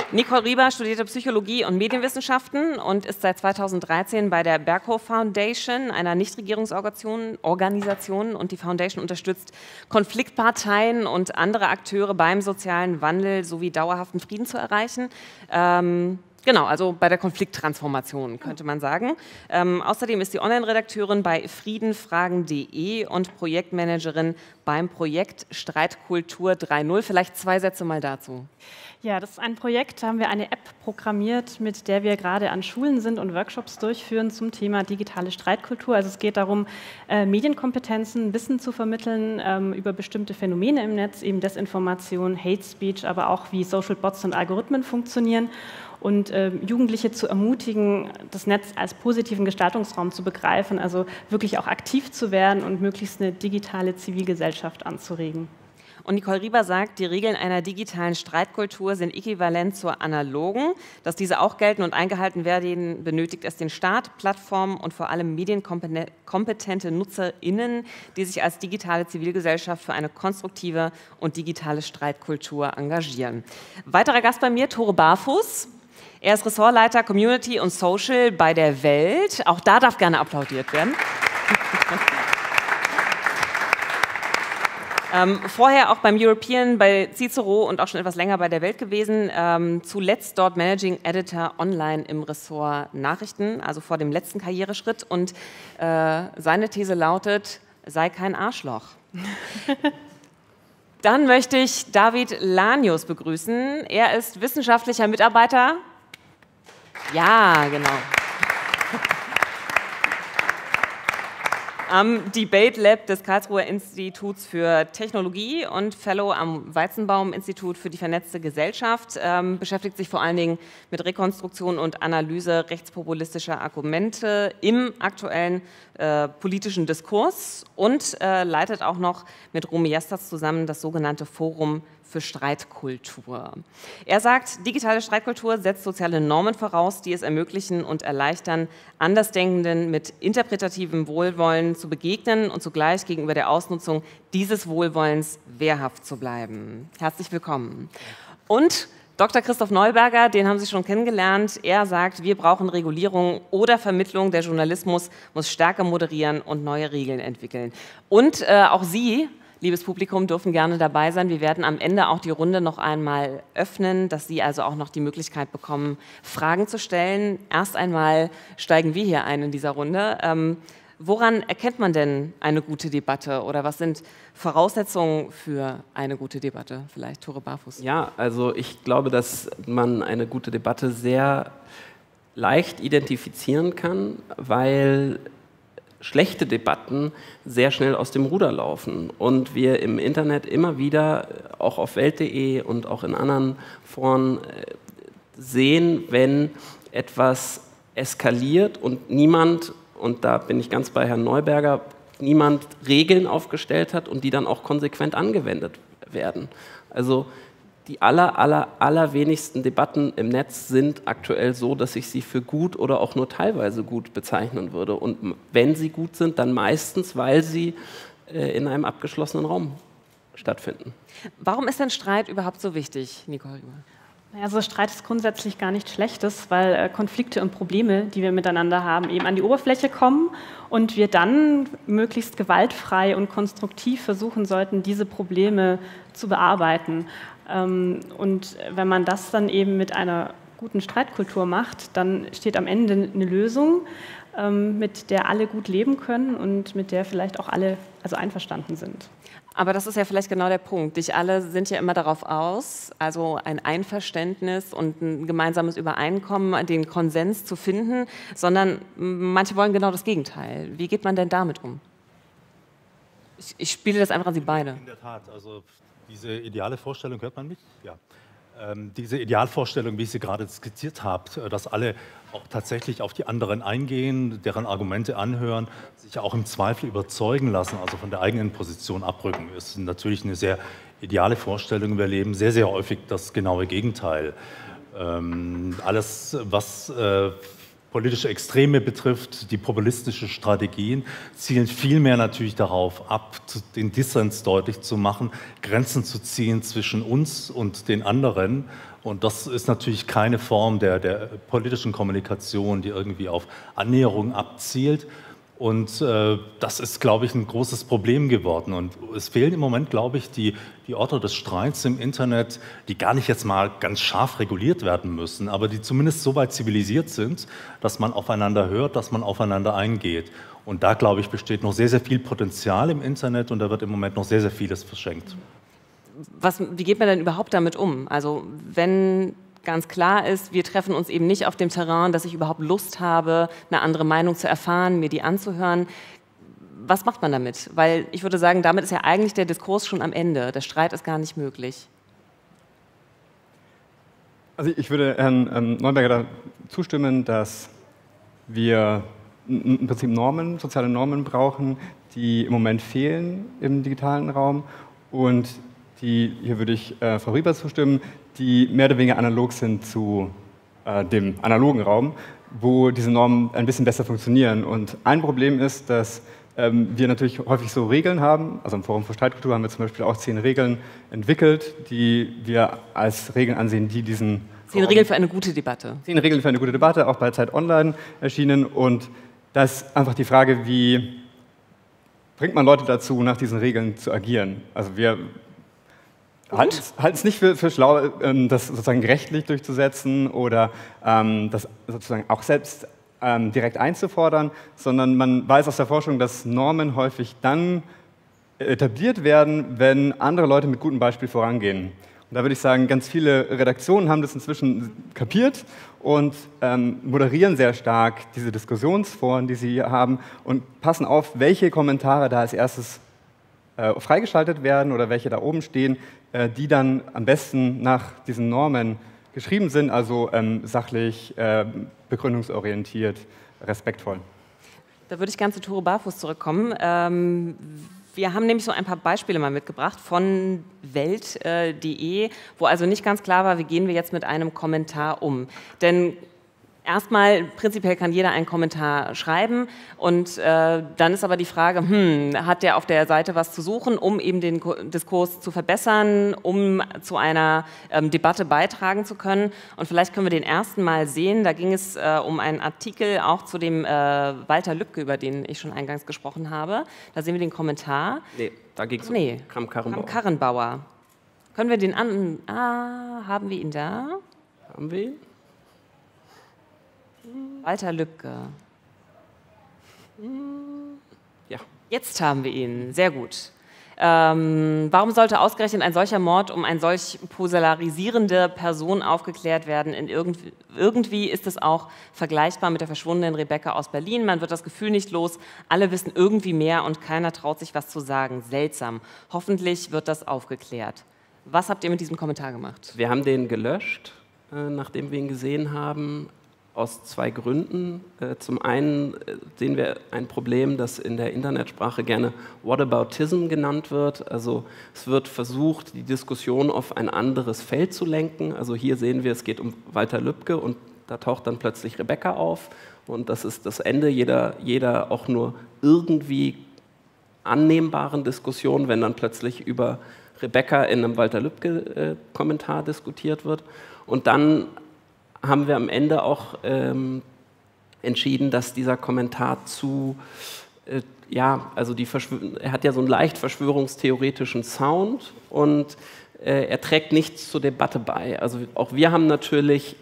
Nicole Rieber studierte Psychologie und Medienwissenschaften und ist seit 2013 bei der Berkhof Foundation, einer Nichtregierungsorganisation. Und die Foundation unterstützt Konfliktparteien und andere Akteure beim sozialen Wandel sowie dauerhaften Frieden zu erreichen. Genau, also bei der Konflikttransformation, könnte man sagen. Außerdem ist sie Online-Redakteurin bei friedenfragen.de und Projektmanagerin beim Projekt Streitkultur 3.0. Vielleicht 2 Sätze mal dazu. Ja, das ist ein Projekt, da haben wir eine App programmiert, mit der wir gerade an Schulen sind und Workshops durchführen zum Thema digitale Streitkultur. Also es geht darum, Medienkompetenzen, Wissen zu vermitteln über bestimmte Phänomene im Netz, eben Desinformation, Hate Speech, aber auch wie Social Bots und Algorithmen funktionieren. Und Jugendliche zu ermutigen, das Netz als positiven Gestaltungsraum zu begreifen, also wirklich auch aktiv zu werden und möglichst eine digitale Zivilgesellschaft anzuregen. Und Nicole Rieber sagt, die Regeln einer digitalen Streitkultur sind äquivalent zur analogen. Dass diese auch gelten und eingehalten werden, benötigt es den Staat, Plattformen und vor allem medienkompetente NutzerInnen, die sich als digitale Zivilgesellschaft für eine konstruktive und digitale Streitkultur engagieren. Weiterer Gast bei mir, Tore Barfuß. Er ist Ressortleiter Community und Social bei der Welt. Auch da darf gerne applaudiert werden. Vorher auch beim European, bei Cicero und auch schon etwas länger bei der Welt gewesen. Zuletzt dort Managing Editor online im Ressort Nachrichten, also vor dem letzten Karriereschritt. Und seine These lautet, sei kein Arschloch. Dann möchte ich David Lanius begrüßen. Er ist wissenschaftlicher Mitarbeiter. Ja, genau. Am Debate Lab des Karlsruher Instituts für Technologie und Fellow am Weizenbaum-Institut für die vernetzte Gesellschaft, beschäftigt sich vor allen Dingen mit Rekonstruktion und Analyse rechtspopulistischer Argumente im aktuellen politischen Diskurs und leitet auch noch mit Romy Jesters zusammen das sogenannte Forum für Streitkultur. Er sagt, digitale Streitkultur setzt soziale Normen voraus, die es ermöglichen und erleichtern, Andersdenkenden mit interpretativem Wohlwollen zu begegnen und zugleich gegenüber der Ausnutzung dieses Wohlwollens wehrhaft zu bleiben. Herzlich willkommen. Und Dr. Christoph Neuberger, den haben Sie schon kennengelernt. Er sagt, wir brauchen Regulierung oder Vermittlung. Der Journalismus muss stärker moderieren und neue Regeln entwickeln. Und auch Sie, liebes Publikum, dürfen gerne dabei sein. Wir werden am Ende auch die Runde noch einmal öffnen, dass Sie also auch noch die Möglichkeit bekommen, Fragen zu stellen. Erst einmal steigen wir hier ein in dieser Runde. Woran erkennt man denn eine gute Debatte oder was sind Voraussetzungen für eine gute Debatte? Vielleicht Tore Barfuß. Ja, also ich glaube, dass man eine gute Debatte sehr leicht identifizieren kann, weil schlechte Debatten sehr schnell aus dem Ruder laufen und wir im Internet immer wieder, auch auf Welt.de und auch in anderen Foren sehen, wenn etwas eskaliert und niemand, und da bin ich ganz bei Herrn Neuberger, niemand Regeln aufgestellt hat und die dann auch konsequent angewendet werden. Also die allerwenigsten Debatten im Netz sind aktuell so, dass ich sie für gut oder auch nur teilweise gut bezeichnen würde. Und wenn sie gut sind, dann meistens, weil sie in einem abgeschlossenen Raum stattfinden. Warum ist denn Streit überhaupt so wichtig, Nicole Rieber? Also Streit ist grundsätzlich gar nichts Schlechtes, weil Konflikte und Probleme, die wir miteinander haben, eben an die Oberfläche kommen und wir dann möglichst gewaltfrei und konstruktiv versuchen sollten, diese Probleme zu bearbeiten. Und wenn man das dann eben mit einer guten Streitkultur macht, dann steht am Ende eine Lösung, mit der alle gut leben können und mit der vielleicht auch alle einverstanden sind. Aber das ist ja vielleicht genau der Punkt. Nicht alle sind ja immer darauf aus, also ein Einverständnis und ein gemeinsames Übereinkommen, den Konsens zu finden, sondern manche wollen genau das Gegenteil. Wie geht man denn damit um? Ich spiele das einfach an Sie beide. In der Tat, also diese ideale Vorstellung, hört man mich? Ja. Diese Idealvorstellung, wie ich sie gerade skizziert habe, dass alle auch tatsächlich auf die anderen eingehen, deren Argumente anhören, sich auch im Zweifel überzeugen lassen, also von der eigenen Position abrücken, ist natürlich eine sehr ideale Vorstellung. Wir erleben sehr, sehr häufig das genaue Gegenteil. Alles, was politische Extreme betrifft, die populistischen Strategien, zielen vielmehr natürlich darauf ab, den Dissens deutlich zu machen, Grenzen zu ziehen zwischen uns und den anderen. Und das ist natürlich keine Form der politischen Kommunikation, die irgendwie auf Annäherung abzielt. Und das ist, glaube ich, ein großes Problem geworden. Und es fehlen im Moment, glaube ich, die Orte des Streits im Internet, die gar nicht jetzt mal ganz scharf reguliert werden müssen, aber die zumindest so weit zivilisiert sind, dass man aufeinander hört, dass man aufeinander eingeht. Und da, glaube ich, besteht noch sehr, sehr viel Potenzial im Internet und da wird im Moment noch sehr, sehr vieles verschenkt. Wie geht man denn überhaupt damit um? Also wenn ganz klar ist, wir treffen uns eben nicht auf dem Terrain, dass ich überhaupt Lust habe, eine andere Meinung zu erfahren, mir die anzuhören. Was macht man damit? Weil ich würde sagen, damit ist ja eigentlich der Diskurs schon am Ende. Der Streit ist gar nicht möglich. Also ich würde Herrn Neuberger da zustimmen, dass wir im Prinzip Normen, soziale Normen brauchen, die im Moment fehlen im digitalen Raum und die, hier würde ich Frau Rieber zustimmen, die mehr oder weniger analog sind zu dem analogen Raum, wo diese Normen ein bisschen besser funktionieren. Und ein Problem ist, dass wir natürlich häufig so Regeln haben, also im Forum für Streitkultur haben wir zum Beispiel auch 10 Regeln entwickelt, die wir als Regeln ansehen, die diesen... 10 Regeln für eine gute Debatte. 10 Regeln für eine gute Debatte, auch bei Zeit Online erschienen. Und da ist einfach die Frage, wie bringt man Leute dazu, nach diesen Regeln zu agieren? Also wir halten es nicht für schlau, das sozusagen rechtlich durchzusetzen oder das sozusagen auch selbst direkt einzufordern, sondern man weiß aus der Forschung, dass Normen häufig dann etabliert werden, wenn andere Leute mit gutem Beispiel vorangehen. Und da würde ich sagen, ganz viele Redaktionen haben das inzwischen kapiert und moderieren sehr stark diese Diskussionsforen, die sie haben und passen auf, welche Kommentare da als erstes freigeschaltet werden oder welche da oben stehen, die dann am besten nach diesen Normen geschrieben sind, also sachlich, begründungsorientiert, respektvoll. Da würde ich gerne zu Tore Barfuß zurückkommen. Wir haben nämlich so ein paar Beispiele mal mitgebracht von Welt.de, wo also nicht ganz klar war, wie gehen wir jetzt mit einem Kommentar um. Denn erstmal, prinzipiell kann jeder einen Kommentar schreiben und dann ist aber die Frage, hat der auf der Seite was zu suchen, um eben den Diskurs zu verbessern, um zu einer Debatte beitragen zu können. Und vielleicht können wir den ersten mal sehen. Da ging es um einen Artikel auch zu dem Walter Lübcke, über den ich schon eingangs gesprochen habe. Da sehen wir den Kommentar. Nee, da ging es um Kramp-Karrenbauer. Kramp-Karrenbauer. Können wir den an... haben wir ihn da? Haben wir ihn? Walter Lübcke. Ja. Jetzt haben wir ihn. Sehr gut. Warum sollte ausgerechnet ein solcher Mord um eine solch polarisierende Person aufgeklärt werden? Irgendwie ist es auch vergleichbar mit der verschwundenen Rebecca aus Berlin. Man wird das Gefühl nicht los, alle wissen irgendwie mehr und keiner traut sich was zu sagen. Seltsam. Hoffentlich wird das aufgeklärt. Was habt ihr mit diesem Kommentar gemacht? Wir haben den gelöscht, nachdem wir ihn gesehen haben. Aus 2 Gründen. Zum einen sehen wir ein Problem, das in der Internetsprache gerne Whataboutism genannt wird. Also es wird versucht, die Diskussion auf ein anderes Feld zu lenken. Also hier sehen wir, es geht um Walter Lübcke und da taucht dann plötzlich Rebecca auf. Und das ist das Ende jeder auch nur irgendwie annehmbaren Diskussion, wenn dann plötzlich über Rebecca in einem Walter Lübcke-Kommentar diskutiert wird. Und dann haben wir am Ende auch entschieden, dass dieser Kommentar also er hat ja so einen leicht verschwörungstheoretischen Sound und er trägt nichts zur Debatte bei. Also auch wir haben natürlich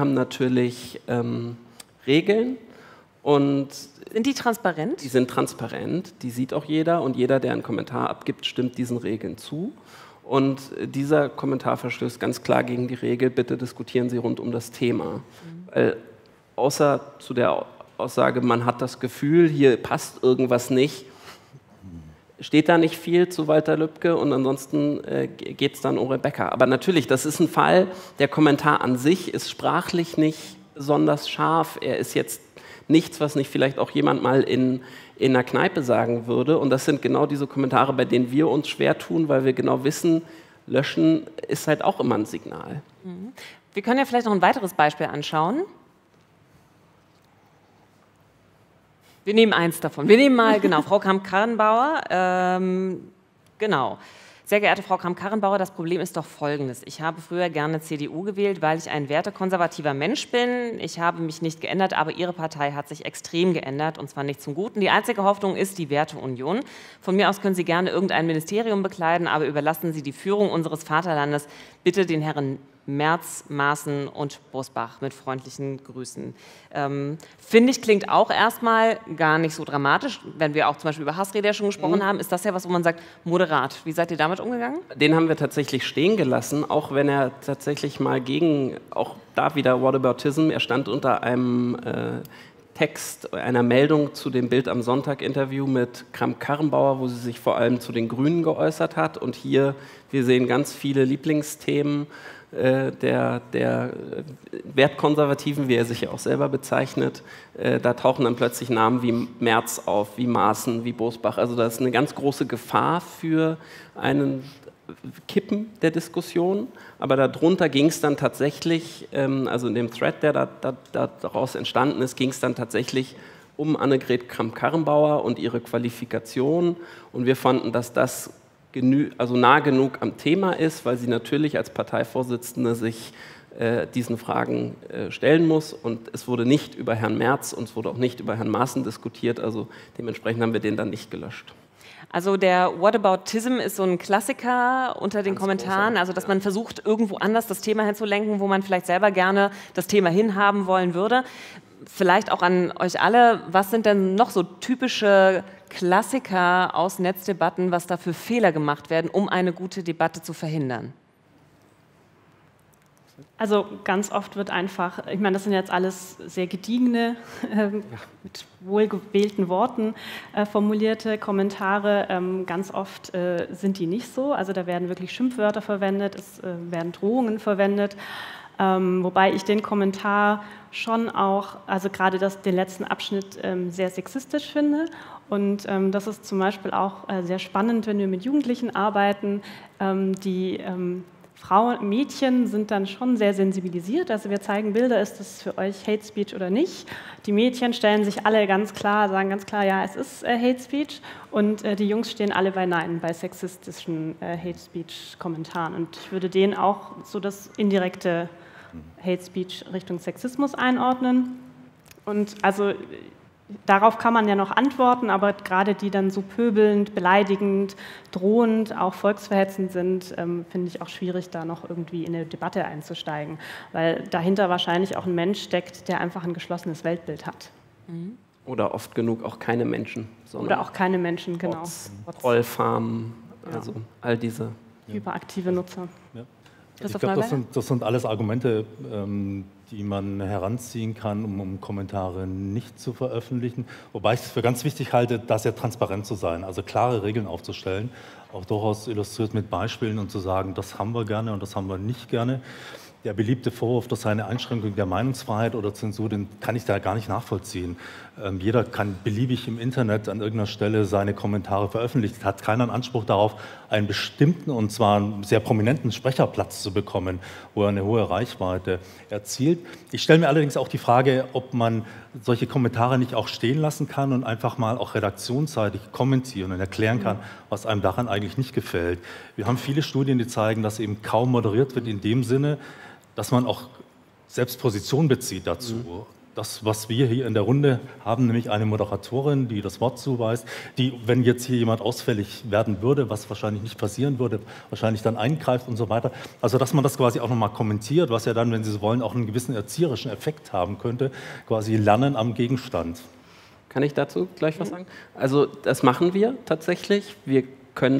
Regeln und sind die transparent? Die sind transparent, die sieht auch jeder und jeder, der einen Kommentar abgibt, stimmt diesen Regeln zu. Und dieser Kommentar verstößt ganz klar gegen die Regel, bitte diskutieren Sie rund um das Thema. Weil außer zu der Aussage, man hat das Gefühl, hier passt irgendwas nicht, steht da nicht viel zu Walter Lübcke und ansonsten geht es dann um Rebecca. Aber natürlich, das ist ein Fall, der Kommentar an sich ist sprachlich nicht besonders scharf, er ist jetzt nichts, was nicht vielleicht auch jemand mal in einer Kneipe sagen würde. Und das sind genau diese Kommentare, bei denen wir uns schwer tun, weil wir genau wissen, löschen ist halt auch immer ein Signal. Wir können ja vielleicht noch ein weiteres Beispiel anschauen. Wir nehmen eins davon. Wir nehmen mal, genau, Frau Kramp-Karrenbauer. Genau. Sehr geehrte Frau Kramp-Karrenbauer, das Problem ist doch folgendes. Ich habe früher gerne CDU gewählt, weil ich ein wertekonservativer Mensch bin. Ich habe mich nicht geändert, aber Ihre Partei hat sich extrem geändert, und zwar nicht zum Guten. Die einzige Hoffnung ist die Werteunion. Von mir aus können Sie gerne irgendein Ministerium bekleiden, aber überlassen Sie die Führung unseres Vaterlandes bitte den Herren Merz, Maaßen und Bosbach mit freundlichen Grüßen. Finde ich, klingt auch erstmal gar nicht so dramatisch. Wenn wir auch zum Beispiel über Hassrede schon gesprochen haben, ist das ja was, wo man sagt, moderat. Wie seid ihr damit umgegangen? Den haben wir tatsächlich stehen gelassen, auch wenn er tatsächlich mal gegen, auch da wieder Whataboutism, er stand unter einem Text, einer Meldung zu dem Bild am Sonntag-Interview mit Kramp-Karrenbauer, wo sie sich vor allem zu den Grünen geäußert hat. Und hier, wir sehen ganz viele Lieblingsthemen der Wertkonservativen, wie er sich ja auch selber bezeichnet. Da tauchen dann plötzlich Namen wie Merz auf, wie Maaßen, wie Bosbach. Also da ist eine ganz große Gefahr für einen Kippen der Diskussion. Aber darunter ging es dann tatsächlich, also in dem Thread, der daraus entstanden ist, ging es dann tatsächlich um Annegret Kramp-Karrenbauer und ihre Qualifikation. Und wir fanden, dass das nah genug am Thema ist, weil sie natürlich als Parteivorsitzende sich diesen Fragen stellen muss. Und es wurde nicht über Herrn Merz und es wurde auch nicht über Herrn Maaßen diskutiert. Also dementsprechend haben wir den dann nicht gelöscht. Also der Whataboutism ist so ein Klassiker unter den Kommentaren, also dass man versucht, irgendwo anders das Thema hinzulenken, wo man vielleicht selber gerne das Thema hinhaben wollen würde. Vielleicht auch an euch alle, was sind denn noch so typische Klassiker aus Netzdebatten, was da für Fehler gemacht werden, um eine gute Debatte zu verhindern? Also ganz oft wird einfach, ich meine, das sind jetzt alles sehr gediegene, mit wohlgewählten Worten formulierte Kommentare. Ganz oft sind die nicht so, also da werden wirklich Schimpfwörter verwendet, es werden Drohungen verwendet. Wobei ich den Kommentar schon auch, also gerade den letzten Abschnitt sehr sexistisch finde. Und das ist zum Beispiel auch sehr spannend, wenn wir mit Jugendlichen arbeiten. Mädchen sind dann schon sehr sensibilisiert. Also wir zeigen Bilder, ist das für euch Hate Speech oder nicht? Die Mädchen stellen sich alle ganz klar, sagen ganz klar, ja, es ist Hate Speech. Und die Jungs stehen alle bei Nein, bei sexistischen Hate Speech Kommentaren. Und ich würde denen auch so das indirekte Hate Speech Richtung Sexismus einordnen. Und also darauf kann man ja noch antworten, aber gerade die dann so pöbelnd, beleidigend, drohend, auch volksverhetzend sind, finde ich auch schwierig, da noch irgendwie in eine Debatte einzusteigen, weil dahinter wahrscheinlich auch ein Mensch steckt, der einfach ein geschlossenes Weltbild hat. Oder oft genug auch keine Menschen. Oder auch keine Menschen, genau. Trollfarmen, also all diese hyperaktive Nutzer. Ja. Ich glaube, das sind alles Argumente, die man heranziehen kann, um Kommentare nicht zu veröffentlichen. Wobei ich es für ganz wichtig halte, da sehr transparent zu sein, also klare Regeln aufzustellen, auch durchaus illustriert mit Beispielen und zu sagen, das haben wir gerne und das haben wir nicht gerne. Der beliebte Vorwurf, das sei eine Einschränkung der Meinungsfreiheit oder Zensur, den kann ich da gar nicht nachvollziehen. Jeder kann beliebig im Internet an irgendeiner Stelle seine Kommentare veröffentlichen, hat keinen Anspruch darauf, einen bestimmten und zwar einen sehr prominenten Sprecherplatz zu bekommen, wo er eine hohe Reichweite erzielt. Ich stelle mir allerdings auch die Frage, ob man solche Kommentare nicht auch stehen lassen kann und einfach mal auch redaktionsseitig kommentieren und erklären kann, was einem daran eigentlich nicht gefällt. Wir haben viele Studien, die zeigen, dass eben kaum moderiert wird in dem Sinne, dass man auch selbst Position bezieht dazu. Das, was wir hier in der Runde haben, nämlich eine Moderatorin, die das Wort zuweist, die, wenn jetzt hier jemand ausfällig werden würde, was wahrscheinlich nicht passieren würde, wahrscheinlich dann eingreift und so weiter. Also, dass man das quasi auch nochmal kommentiert, was ja dann, wenn Sie so wollen, auch einen gewissen erzieherischen Effekt haben könnte, quasi Lernen am Gegenstand. Kann ich dazu gleich was sagen? Also, das machen wir tatsächlich. Wir können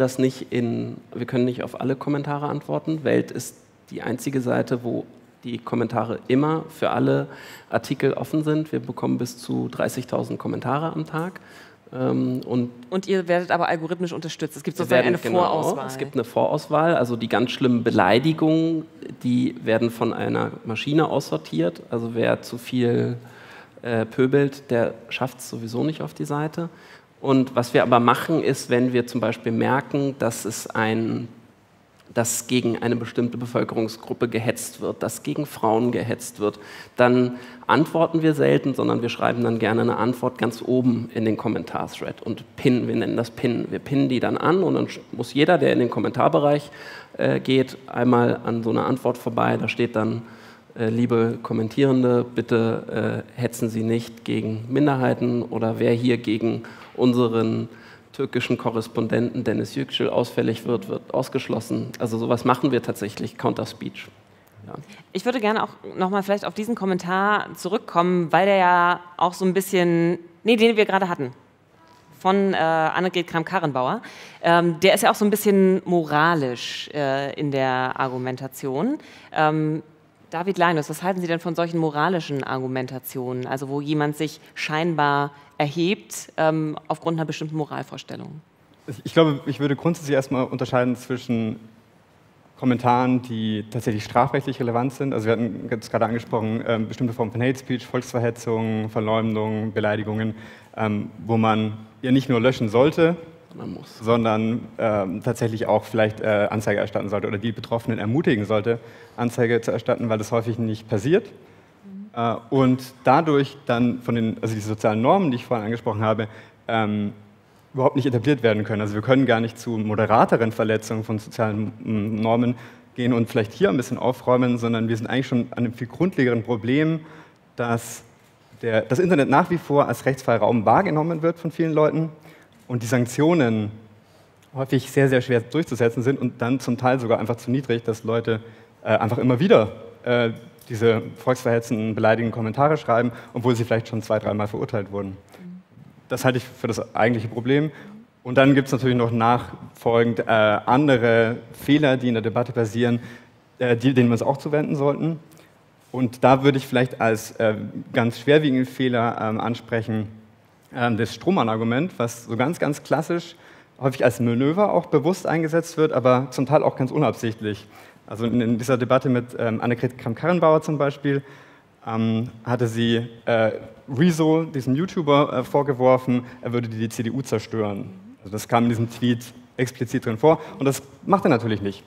nicht auf alle Kommentare antworten. Welt ist die einzige Seite, wo die Kommentare immer für alle Artikel offen sind. Wir bekommen bis zu 30.000 Kommentare am Tag. Und ihr werdet aber algorithmisch unterstützt. Es gibt sozusagen eine Vorauswahl. Es gibt eine Vorauswahl. Also die ganz schlimmen Beleidigungen, die werden von einer Maschine aussortiert. Also wer zu viel pöbelt, der schafft es sowieso nicht auf die Seite. Und was wir aber machen, ist, wenn wir zum Beispiel merken, dass es ein dass gegen eine bestimmte Bevölkerungsgruppe gehetzt wird, dass gegen Frauen gehetzt wird, dann antworten wir selten, sondern wir schreiben dann gerne eine Antwort ganz oben in den Kommentarthread und pinnen, wir nennen das Pinnen. Wir pinnen die dann an und dann muss jeder, der in den Kommentarbereich geht, einmal an so einer Antwort vorbei, da steht dann, liebe Kommentierende, bitte hetzen Sie nicht gegen Minderheiten oder wer hier gegen unseren türkischen Korrespondenten Dennis Yüksel ausfällig wird, wird ausgeschlossen. Also sowas machen wir tatsächlich, Counter-Speech. Ja. Ich würde gerne auch nochmal vielleicht auf diesen Kommentar zurückkommen, weil der ja auch so ein bisschen, den wir gerade hatten, von Annegret Kramp-Karrenbauer, der ist ja auch so ein bisschen moralisch in der Argumentation. David Leinus, was halten Sie denn von solchen moralischen Argumentationen, also wo jemand sich scheinbar erhebt aufgrund einer bestimmten Moralvorstellung? Ich glaube, ich würde grundsätzlich erstmal unterscheiden zwischen Kommentaren, die tatsächlich strafrechtlich relevant sind. Also wir hatten jetzt gerade angesprochen, bestimmte Formen von Hate Speech, Volksverhetzung, Verleumdung, Beleidigungen, wo man ja nicht nur löschen sollte, sondern tatsächlich auch vielleicht Anzeige erstatten sollte oder die Betroffenen ermutigen sollte, Anzeige zu erstatten, weil das häufig nicht passiert. Und dadurch dann also die sozialen Normen, die ich vorhin angesprochen habe, überhaupt nicht etabliert werden können. Also wir können gar nicht zu moderateren Verletzungen von sozialen Normen gehen und vielleicht hier ein bisschen aufräumen, sondern wir sind eigentlich schon an einem viel grundlegenden Problem, dass das Internet nach wie vor als rechtsfreier Raum wahrgenommen wird von vielen Leuten und die Sanktionen häufig sehr, sehr schwer durchzusetzen sind und dann zum Teil sogar einfach zu niedrig, dass Leute einfach immer wieder diese volksverhetzenden, beleidigenden Kommentare schreiben, obwohl sie vielleicht schon 2-3 Mal verurteilt wurden. Das halte ich für das eigentliche Problem. Und dann gibt es natürlich noch nachfolgend andere Fehler, die in der Debatte passieren, denen wir uns auch zuwenden sollten. Und da würde ich vielleicht als ganz schwerwiegenden Fehler ansprechen, das Strohmann-Argument, was so ganz, ganz klassisch häufig als Manöver auch bewusst eingesetzt wird, aber zum Teil auch ganz unabsichtlich. Also in dieser Debatte mit Annegret Kramp-Karrenbauer zum Beispiel hatte sie Rezo, diesem YouTuber, vorgeworfen, er würde die CDU zerstören. Also das kam in diesem Tweet explizit drin vor und das macht er natürlich nicht.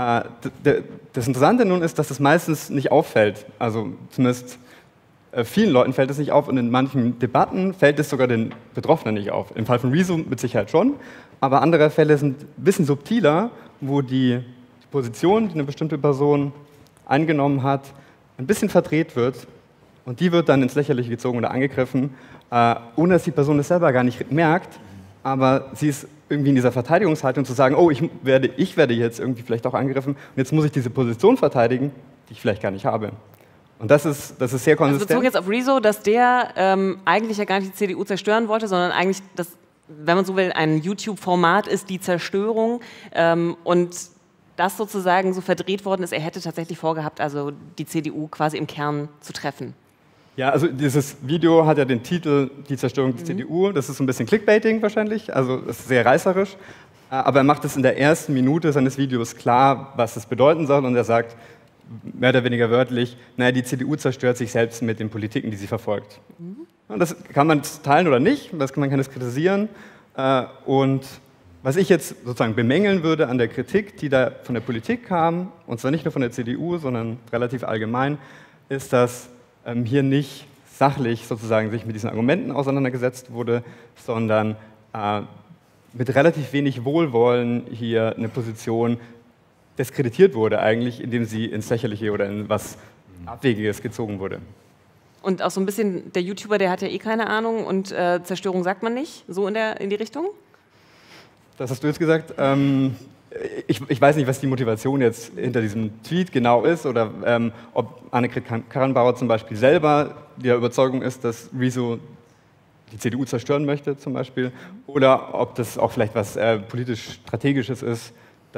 Das Interessante nun ist, dass das meistens nicht auffällt. Also zumindest vielen Leuten fällt es nicht auf und in manchen Debatten fällt es sogar den Betroffenen nicht auf. Im Fall von Rezo mit Sicherheit schon, aber andere Fälle sind ein bisschen subtiler, wo die Position, die eine bestimmte Person eingenommen hat, ein bisschen verdreht wird und die wird dann ins Lächerliche gezogen oder angegriffen, ohne dass die Person das selber gar nicht merkt, aber sie ist irgendwie in dieser Verteidigungshaltung zu sagen, oh, ich werde jetzt irgendwie vielleicht auch angegriffen und jetzt muss ich diese Position verteidigen, die ich vielleicht gar nicht habe. Und das ist sehr konsistent. Also bezogen jetzt auf Rezo, dass der eigentlich ja gar nicht die CDU zerstören wollte, sondern eigentlich, wenn man so will, ein YouTube-Format ist, die Zerstörung und das sozusagen so verdreht worden ist, er hätte tatsächlich vorgehabt, also die CDU quasi im Kern zu treffen. Ja, also dieses Video hat ja den Titel Die Zerstörung der CDU. Das ist so ein bisschen Clickbaiting wahrscheinlich, also das ist sehr reißerisch. Aber er macht es in der ersten Minute seines Videos klar, was es bedeuten soll. Und er sagt mehr oder weniger wörtlich, naja, die CDU zerstört sich selbst mit den Politiken, die sie verfolgt. Und das kann man teilen oder nicht, man kann es kritisieren. Und was ich jetzt sozusagen bemängeln würde an der Kritik, die da von der Politik kam, und zwar nicht nur von der CDU, sondern relativ allgemein, ist, dass hier nicht sachlich sozusagen sich mit diesen Argumenten auseinandergesetzt wurde, sondern mit relativ wenig Wohlwollen hier eine Position diskreditiert wurde eigentlich, indem sie ins Lächerliche oder in was Abwegiges gezogen wurde. Und auch so ein bisschen, der YouTuber, der hat ja eh keine Ahnung und Zerstörung sagt man nicht, so in die Richtung? Das hast du jetzt gesagt. Ich weiß nicht, was die Motivation jetzt hinter diesem Tweet genau ist oder ob Annegret Karrenbauer zum Beispiel selber der Überzeugung ist, dass Rezo die CDU zerstören möchte zum Beispiel oder ob das auch vielleicht was politisch-strategisches ist.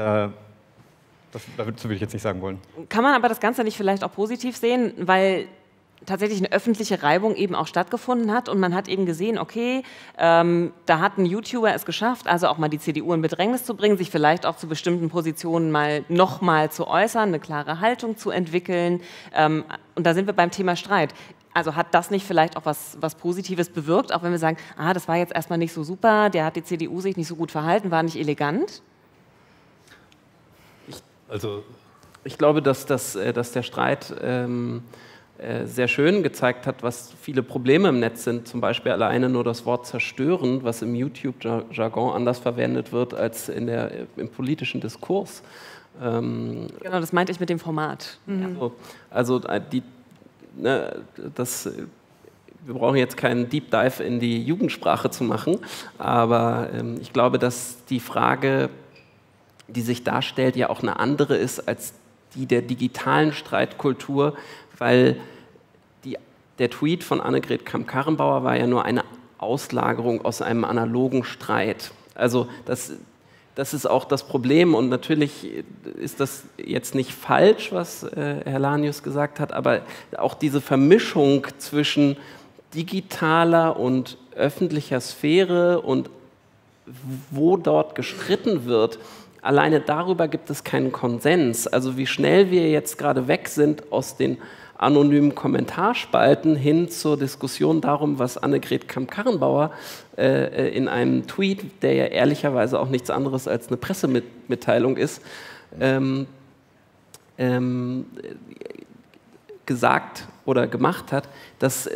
Dazu würde ich jetzt nicht sagen wollen. Kann man aber das Ganze nicht vielleicht auch positiv sehen, weil tatsächlich eine öffentliche Reibung eben auch stattgefunden hat und man hat eben gesehen, okay, da hat ein YouTuber es geschafft, also auch mal die CDU in Bedrängnis zu bringen, sich vielleicht auch zu bestimmten Positionen nochmal zu äußern, eine klare Haltung zu entwickeln und da sind wir beim Thema Streit. Also hat das nicht vielleicht auch was Positives bewirkt, auch wenn wir sagen, das war jetzt erstmal nicht so super, der hat die CDU sich nicht so gut verhalten, war nicht elegant? Ich Also ich glaube, dass der Streit sehr schön gezeigt hat, was viele Probleme im Netz sind. Zum Beispiel alleine nur das Wort zerstören, was im YouTube-Jargon anders verwendet wird als im politischen Diskurs. Genau, das meinte ich mit dem Format. Also wir brauchen jetzt keinen Deep Dive in die Jugendsprache zu machen, aber ich glaube, dass die Frage, die sich darstellt, ja auch eine andere ist als die der digitalen Streitkultur, weil der Tweet von Annegret Kramp-Karrenbauer war ja nur eine Auslagerung aus einem analogen Streit. Also das ist auch das Problem und natürlich ist das jetzt nicht falsch, was Herr Lanius gesagt hat, aber auch diese Vermischung zwischen digitaler und öffentlicher Sphäre und wo dort gestritten wird, alleine darüber gibt es keinen Konsens. Also wie schnell wir jetzt gerade weg sind aus den anonymen Kommentarspalten hin zur Diskussion darum, was Annegret Kramp-Karrenbauer in einem Tweet, der ja ehrlicherweise auch nichts anderes als eine Pressemitteilung ist, gesagt oder gemacht hat, das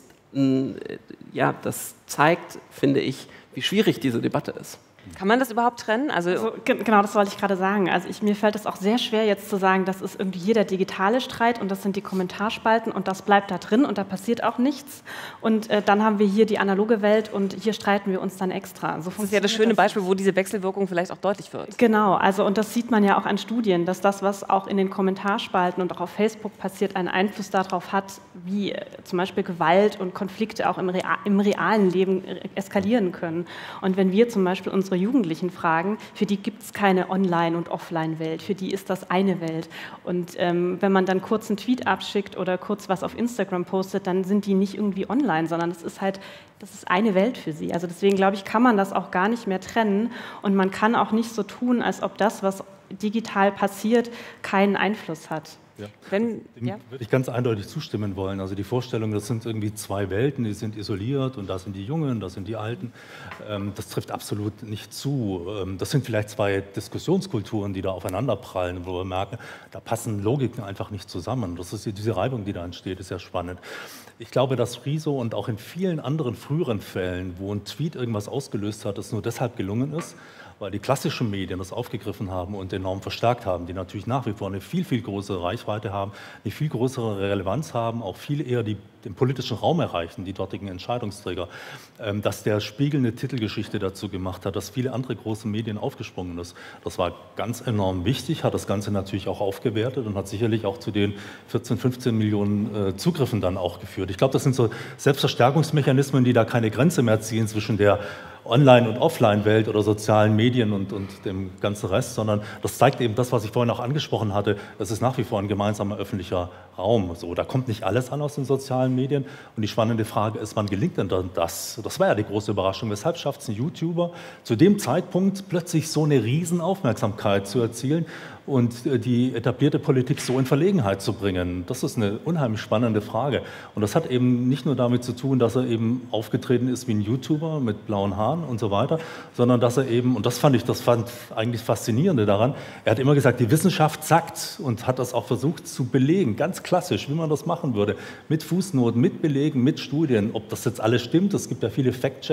zeigt, finde ich, wie schwierig diese Debatte ist. Kann man das überhaupt trennen? Also, genau, das wollte ich gerade sagen. Also mir fällt es auch sehr schwer, jetzt zu sagen, das ist irgendwie hier der digitale Streit und das sind die Kommentarspalten und das bleibt da drin und da passiert auch nichts. Und dann haben wir hier die analoge Welt und hier streiten wir uns dann extra. So das ist ja das schöne Beispiel, wo diese Wechselwirkung vielleicht auch deutlich wird. Genau, also und das sieht man ja auch an Studien, dass das, was auch in den Kommentarspalten und auch auf Facebook passiert, einen Einfluss darauf hat, wie zum Beispiel Gewalt und Konflikte auch im realen Leben eskalieren können. Und wenn wir zum Beispiel unsere Jugendlichen fragen, für die gibt es keine Online- und Offline-Welt, für die ist das eine Welt. Und wenn man dann kurz einen Tweet abschickt oder kurz was auf Instagram postet, dann sind die nicht irgendwie online, sondern das ist eine Welt für sie. Also deswegen glaube ich, kann man das auch gar nicht mehr trennen und man kann auch nicht so tun, als ob das, was digital passiert, keinen Einfluss hat. Ja. Dem würde ich ganz eindeutig zustimmen wollen. Also die Vorstellung, das sind irgendwie zwei Welten, die sind isoliert und da sind die Jungen, da sind die Alten, das trifft absolut nicht zu. Das sind vielleicht zwei Diskussionskulturen, die da aufeinanderprallen, wo wir merken, da passen Logiken einfach nicht zusammen. Das ist diese Reibung, die da entsteht, ist ja spannend. Ich glaube, dass Riso und auch in vielen anderen früheren Fällen, wo ein Tweet irgendwas ausgelöst hat, es nur deshalb gelungen ist, weil die klassischen Medien das aufgegriffen haben und enorm verstärkt haben, die natürlich nach wie vor eine viel, viel größere Reichweite haben, eine viel größere Relevanz haben, auch viel eher den politischen Raum erreichen, die dortigen Entscheidungsträger, dass der Spiegel eine Titelgeschichte dazu gemacht hat, dass viele andere große Medien aufgesprungen ist. Das war ganz enorm wichtig, hat das Ganze natürlich auch aufgewertet und hat sicherlich auch zu den 14, 15 Millionen Zugriffen dann auch geführt. Ich glaube, das sind so Selbstverstärkungsmechanismen, die da keine Grenze mehr ziehen zwischen der Online- und Offline-Welt oder sozialen Medien und dem ganzen Rest, sondern das zeigt eben das, was ich vorhin auch angesprochen hatte, das ist nach wie vor ein gemeinsamer öffentlicher Raum. So, da kommt nicht alles an aus den sozialen Medien und die spannende Frage ist, wann gelingt denn dann das? Das war ja die große Überraschung. Weshalb schafft es ein YouTuber, zu dem Zeitpunkt plötzlich so eine riesen Aufmerksamkeit zu erzielen und die etablierte Politik so in Verlegenheit zu bringen? Das ist eine unheimlich spannende Frage. Und das hat eben nicht nur damit zu tun, dass er eben aufgetreten ist wie ein YouTuber mit blauen Haaren und so weiter, sondern dass er eben, und das fand eigentlich Faszinierende daran, er hat immer gesagt, die Wissenschaft sagt und hat das auch versucht zu belegen, ganz klassisch, wie man das machen würde, mit Fußnoten, mit Belegen, mit Studien, ob das jetzt alles stimmt. Es gibt ja viele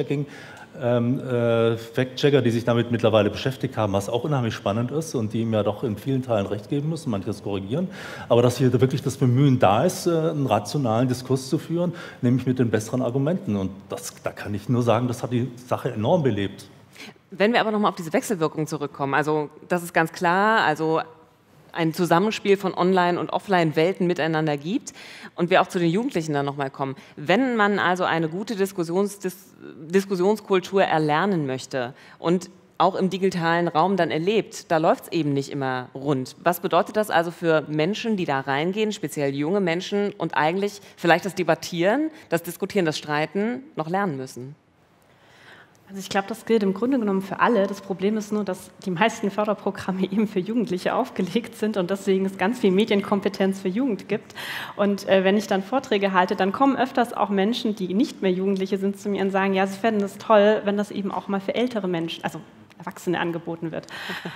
Fact-Checker, die sich damit mittlerweile beschäftigt haben, was auch unheimlich spannend ist und die ihm ja doch in vielen Teilen recht geben müssen, manches korrigieren, aber dass hier wirklich das Bemühen da ist, einen rationalen Diskurs zu führen, nämlich mit den besseren Argumenten und da kann ich nur sagen, das hat die Sache enorm belebt. Wenn wir aber nochmal auf diese Wechselwirkung zurückkommen, also das ist ganz klar, also ein Zusammenspiel von Online- und Offline-Welten miteinander gibt und wir auch zu den Jugendlichen dann nochmal kommen. Wenn man also eine gute Diskussionskultur erlernen möchte und auch im digitalen Raum dann erlebt, da läuft es eben nicht immer rund. Was bedeutet das also für Menschen, die da reingehen, speziell junge Menschen und eigentlich vielleicht das Debattieren, das Diskutieren, das Streiten noch lernen müssen? Also ich glaube, das gilt im Grunde genommen für alle. Das Problem ist nur, dass die meisten Förderprogramme eben für Jugendliche aufgelegt sind und deswegen es ganz viel Medienkompetenz für Jugend gibt. Und wenn ich dann Vorträge halte, dann kommen öfters auch Menschen, die nicht mehr Jugendliche sind, zu mir und sagen, ja, sie fänden es toll, wenn das eben auch mal für ältere Menschen, also Erwachsene angeboten wird.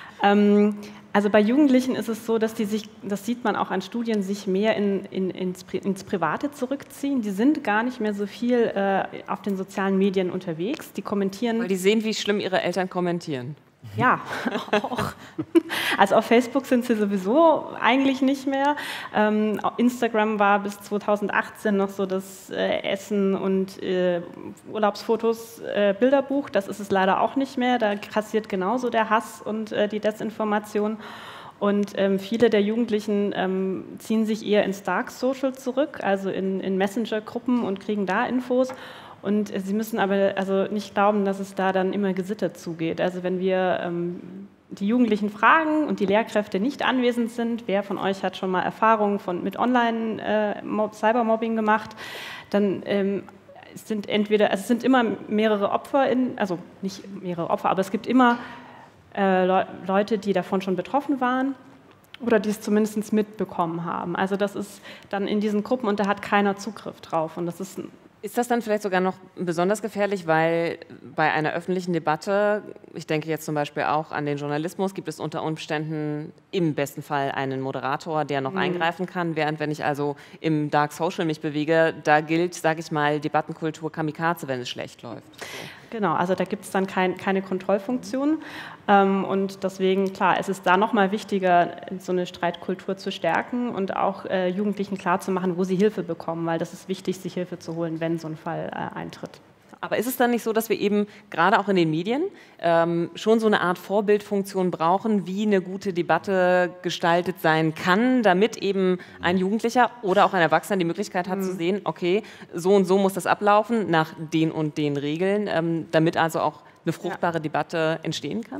Also bei Jugendlichen ist es so, dass die sich, das sieht man auch an Studien, sich mehr ins Private zurückziehen. Die sind gar nicht mehr so viel auf den sozialen Medien unterwegs. Die kommentieren. Weil die sehen, wie schlimm ihre Eltern kommentieren. Ja, auch. Also auf Facebook sind sie sowieso eigentlich nicht mehr. Instagram war bis 2018 noch so das Essen- und Urlaubsfotos Bilderbuch. Das ist es leider auch nicht mehr. Da kassiert genauso der Hass und die Desinformation. Und viele der Jugendlichen ziehen sich eher ins Dark Social zurück, also in Messenger-Gruppen und kriegen da Infos. Und sie müssen aber also nicht glauben, dass es da dann immer gesittet zugeht. Also wenn wir die Jugendlichen fragen und die Lehrkräfte nicht anwesend sind, wer von euch hat schon mal Erfahrungen mit Online-Cybermobbing gemacht, dann sind entweder, also es sind immer mehrere Opfer, also nicht mehrere Opfer, aber es gibt immer Leute, die davon schon betroffen waren oder die es zumindest mitbekommen haben. Also das ist dann in diesen Gruppen und da hat keiner Zugriff drauf. Und das ist das dann vielleicht sogar noch besonders gefährlich, weil bei einer öffentlichen Debatte, ich denke jetzt zum Beispiel auch an den Journalismus, gibt es unter Umständen im besten Fall einen Moderator, der noch eingreifen kann, während wenn ich also im Dark Social mich bewege, da gilt, sage ich mal, Debattenkultur Kamikaze, wenn es schlecht läuft. Genau, also da gibt es dann keine Kontrollfunktion und deswegen, klar, es ist da nochmal wichtiger, so eine Streitkultur zu stärken und auch Jugendlichen klarzumachen, wo sie Hilfe bekommen, weil das ist wichtig, sich Hilfe zu holen, wenn so ein Fall eintritt. Aber ist es dann nicht so, dass wir eben gerade auch in den Medien schon so eine Art Vorbildfunktion brauchen, wie eine gute Debatte gestaltet sein kann, damit eben ein Jugendlicher oder auch ein Erwachsener die Möglichkeit hat zu sehen, okay, so und so muss das ablaufen nach den und den Regeln, damit also auch eine fruchtbare Debatte entstehen kann?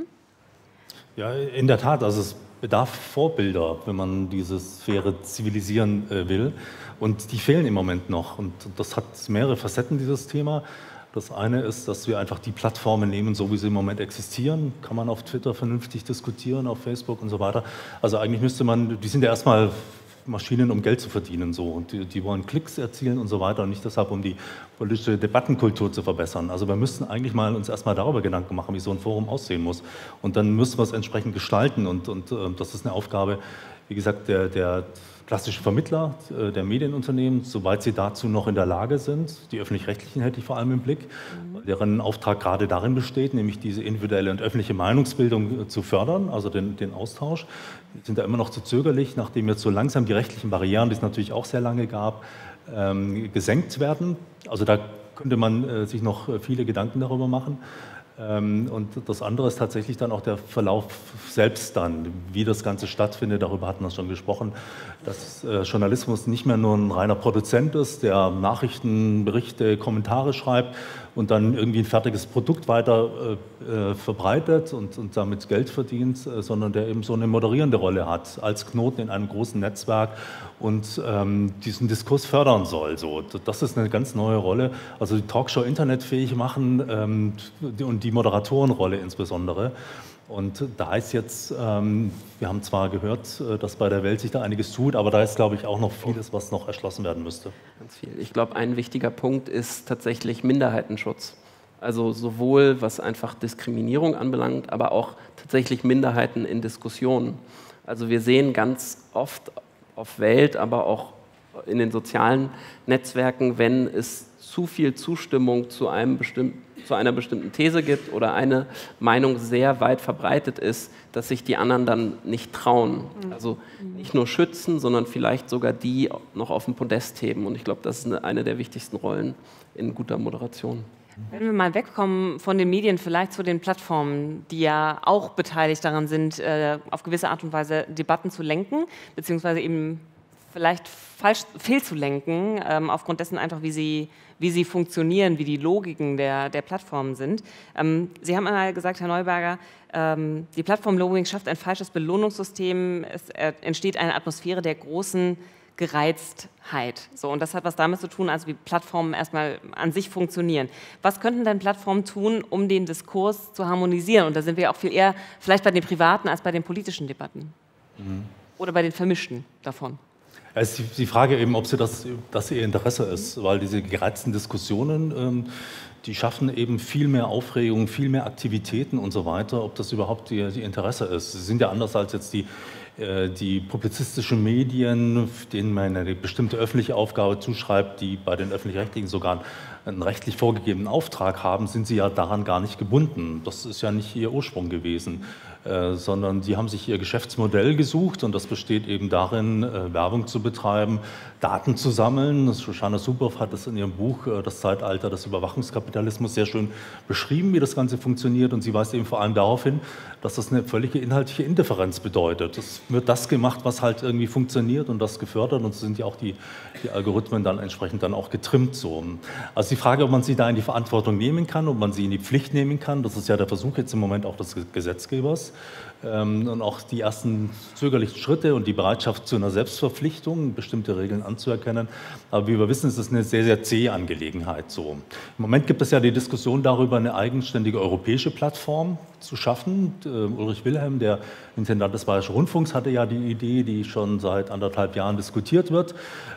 Ja, in der Tat. Also es bedarf Vorbilder, wenn man diese Sphäre zivilisieren will. Und die fehlen im Moment noch. Und das hat mehrere Facetten, dieses Thema. Das eine ist, dass wir einfach die Plattformen nehmen, so wie sie im Moment existieren. Kann man auf Twitter vernünftig diskutieren, auf Facebook und so weiter. Also eigentlich müsste man, die sind ja erstmal Maschinen, um Geld zu verdienen. So. Und die wollen Klicks erzielen und so weiter und nicht deshalb, um die politische Debattenkultur zu verbessern. Also wir müssten eigentlich mal uns erstmal darüber Gedanken machen, wie so ein Forum aussehen muss. Und dann müssen wir es entsprechend gestalten. Und das ist eine Aufgabe, wie gesagt, der klassische Vermittler der Medienunternehmen, soweit sie dazu noch in der Lage sind. Die Öffentlich-Rechtlichen hätte ich vor allem im Blick, deren Auftrag gerade darin besteht, nämlich diese individuelle und öffentliche Meinungsbildung zu fördern, also den Austausch. Die sind da immer noch zu zögerlich, nachdem jetzt so langsam die rechtlichen Barrieren, die es natürlich auch sehr lange gab, gesenkt werden. Also da könnte man sich noch viele Gedanken darüber machen. Und das andere ist tatsächlich dann auch der Verlauf selbst dann, wie das Ganze stattfindet. Darüber hatten wir schon gesprochen, dass Journalismus nicht mehr nur ein reiner Produzent ist, der Nachrichten, Berichte, Kommentare schreibt und dann irgendwie ein fertiges Produkt weiter verbreitet und damit Geld verdient, sondern der eben so eine moderierende Rolle hat, als Knoten in einem großen Netzwerk und diesen Diskurs fördern soll. So. Das ist eine ganz neue Rolle. Also die Talkshow internetfähig machen und die Moderatorenrolle insbesondere. Und da ist jetzt, wir haben zwar gehört, dass bei der Welt sich da einiges tut, aber da ist, glaube ich, auch noch vieles, was noch erschlossen werden müsste. Ganz viel. Ich glaube, ein wichtiger Punkt ist tatsächlich Minderheitenschutz. Also sowohl was einfach Diskriminierung anbelangt, aber auch tatsächlich Minderheiten in Diskussionen. Also wir sehen ganz oft auf Welt, aber auch in den sozialen Netzwerken, wenn es zu viel Zustimmung zu einer bestimmten These gibt oder eine Meinung sehr weit verbreitet ist, dass sich die anderen dann nicht trauen. Also nicht nur schützen, sondern vielleicht sogar die noch auf den Podest heben. Und ich glaube, das ist eine der wichtigsten Rollen in guter Moderation. Wenn wir mal wegkommen von den Medien, vielleicht zu den Plattformen, die ja auch beteiligt daran sind, auf gewisse Art und Weise Debatten zu lenken, beziehungsweise eben vielleicht falsch fehlzulenken, aufgrund dessen einfach, wie sie funktionieren, wie die Logiken der Plattformen sind. Sie haben einmal gesagt, Herr Neuberger, die Plattform-Lobbying schafft ein falsches Belohnungssystem, es entsteht eine Atmosphäre der großen Gereiztheit. So, und das hat was damit zu tun, also wie Plattformen erstmal an sich funktionieren. Was könnten denn Plattformen tun, um den Diskurs zu harmonisieren? Und da sind wir auch viel eher vielleicht bei den privaten als bei den politischen Debatten. Oder bei den vermischten davon. Es ist die Frage eben, ob das ihr Interesse ist, weil diese gereizten Diskussionen, die schaffen eben viel mehr Aufregung, viel mehr Aktivitäten und so weiter, ob das überhaupt ihr Interesse ist. Sie sind ja anders als jetzt die publizistischen Medien, denen man eine bestimmte öffentliche Aufgabe zuschreibt, die bei den öffentlich-rechtlichen sogar einen rechtlich vorgegebenen Auftrag haben, sind sie ja daran gar nicht gebunden. Das ist ja nicht ihr Ursprung gewesen, sondern sie haben sich ihr Geschäftsmodell gesucht und das besteht eben darin, Werbung zu betreiben, Daten zu sammeln. Shoshana Zuboff hat das in ihrem Buch Das Zeitalter des Überwachungskapitalismus sehr schön beschrieben, wie das Ganze funktioniert, und sie weist eben vor allem darauf hin, dass das eine völlige inhaltliche Indifferenz bedeutet. Es wird das gemacht, was halt irgendwie funktioniert und das gefördert, und so sind ja auch die Algorithmen dann entsprechend dann auch getrimmt so. Also die Frage, ob man sie da in die Verantwortung nehmen kann, ob man sie in die Pflicht nehmen kann, das ist ja der Versuch jetzt im Moment auch des Gesetzgebers. Und auch die ersten zögerlichen Schritte und die Bereitschaft zu einer Selbstverpflichtung, bestimmte Regeln anzuerkennen. Aber wie wir wissen, ist das eine sehr, sehr zähe Angelegenheit. So. Im Moment gibt es ja die Diskussion darüber, eine eigenständige europäische Plattform zu schaffen. Ulrich Wilhelm, der Intendant des Bayerischen Rundfunks, hatte ja die Idee, die schon seit 1,5 Jahren diskutiert wird.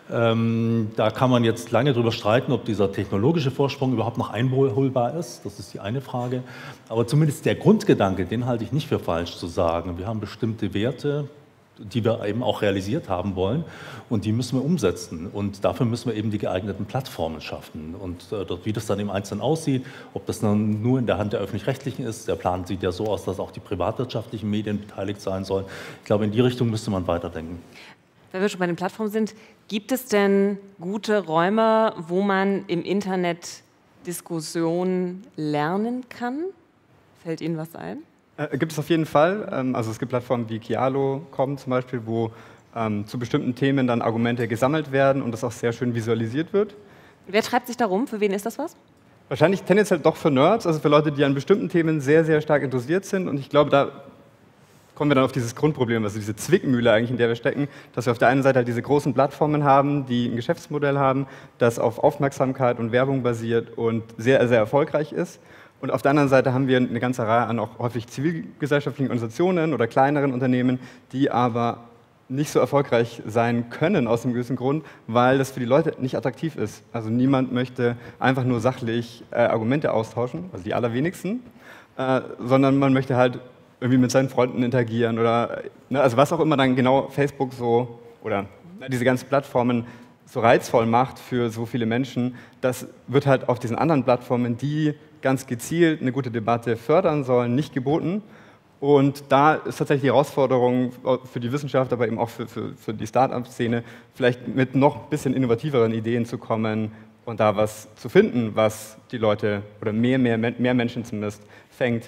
Da kann man jetzt lange darüber streiten, ob dieser technologische Vorsprung überhaupt noch einholbar ist. Das ist die eine Frage. Aber zumindest der Grundgedanke, den halte ich nicht für falsch zu sagen. Wir haben bestimmte Werte, die wir eben auch realisiert haben wollen, und die müssen wir umsetzen. Und dafür müssen wir eben die geeigneten Plattformen schaffen. Und wie das dann im Einzelnen aussieht, ob das dann nur in der Hand der Öffentlich-Rechtlichen ist, der Plan sieht ja so aus, dass auch die privatwirtschaftlichen Medien beteiligt sein sollen. Ich glaube, in die Richtung müsste man weiterdenken. Wenn wir schon bei den Plattformen sind, gibt es denn gute Räume, wo man im Internet Diskussionen lernen kann? Fällt Ihnen was ein? Gibt es auf jeden Fall. Also es gibt Plattformen wie Kialo.com zum Beispiel, wo zu bestimmten Themen dann Argumente gesammelt werden und das auch sehr schön visualisiert wird. Wer treibt sich darum? Für wen ist das was? Wahrscheinlich tendenziell doch für Nerds, also für Leute, die an bestimmten Themen sehr, sehr stark interessiert sind. Und ich glaube, da kommen wir dann auf dieses Grundproblem, also diese Zwickmühle eigentlich, in der wir stecken, dass wir auf der einen Seite halt diese großen Plattformen haben, die ein Geschäftsmodell haben, das auf Aufmerksamkeit und Werbung basiert und sehr, sehr erfolgreich ist. Und auf der anderen Seite haben wir eine ganze Reihe an auch häufig zivilgesellschaftlichen Organisationen oder kleineren Unternehmen, die aber nicht so erfolgreich sein können aus einem gewissen Grund, weil das für die Leute nicht attraktiv ist. Also niemand möchte einfach nur sachlich Argumente austauschen, also die allerwenigsten, sondern man möchte halt irgendwie mit seinen Freunden interagieren oder also was auch immer dann genau Facebook so oder diese ganzen Plattformen so reizvoll macht für so viele Menschen, das wird halt auf diesen anderen Plattformen, die ganz gezielt eine gute Debatte fördern sollen, nicht geboten. Und da ist tatsächlich die Herausforderung für die Wissenschaft, aber eben auch für die Start-up-Szene, vielleicht mit noch ein bisschen innovativeren Ideen zu kommen und da was zu finden, was die Leute oder mehr Menschen zumindest fängt.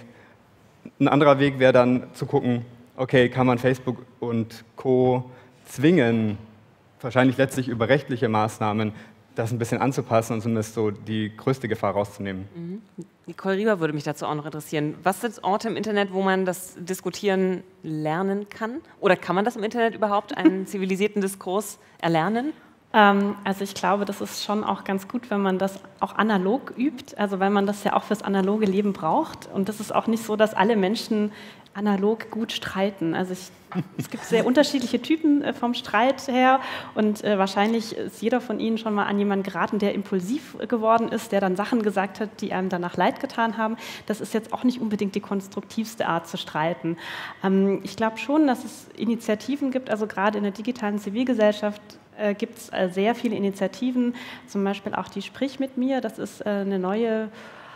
Ein anderer Weg wäre dann zu gucken, okay, kann man Facebook und Co. zwingen, wahrscheinlich letztlich über rechtliche Maßnahmen, das ein bisschen anzupassen und zumindest so die größte Gefahr rauszunehmen. Nicole Rieber würde mich dazu auch noch interessieren. Was sind Orte im Internet, wo man das Diskutieren lernen kann? Oder kann man das im Internet überhaupt, einen zivilisierten Diskurs erlernen? Also ich glaube, das ist schon auch ganz gut, wenn man das auch analog übt, also weil man das ja auch fürs analoge Leben braucht. Und das ist auch nicht so, dass alle Menschen analog gut streiten. Also es gibt sehr unterschiedliche Typen vom Streit her und wahrscheinlich ist jeder von Ihnen schon mal an jemanden geraten, der impulsiv geworden ist, der dann Sachen gesagt hat, die einem danach leid getan haben. Das ist jetzt auch nicht unbedingt die konstruktivste Art zu streiten. Ich glaube schon, dass es Initiativen gibt, also gerade in der digitalen Zivilgesellschaft gibt es sehr viele Initiativen, zum Beispiel auch die Sprich mit mir, das ist eine neue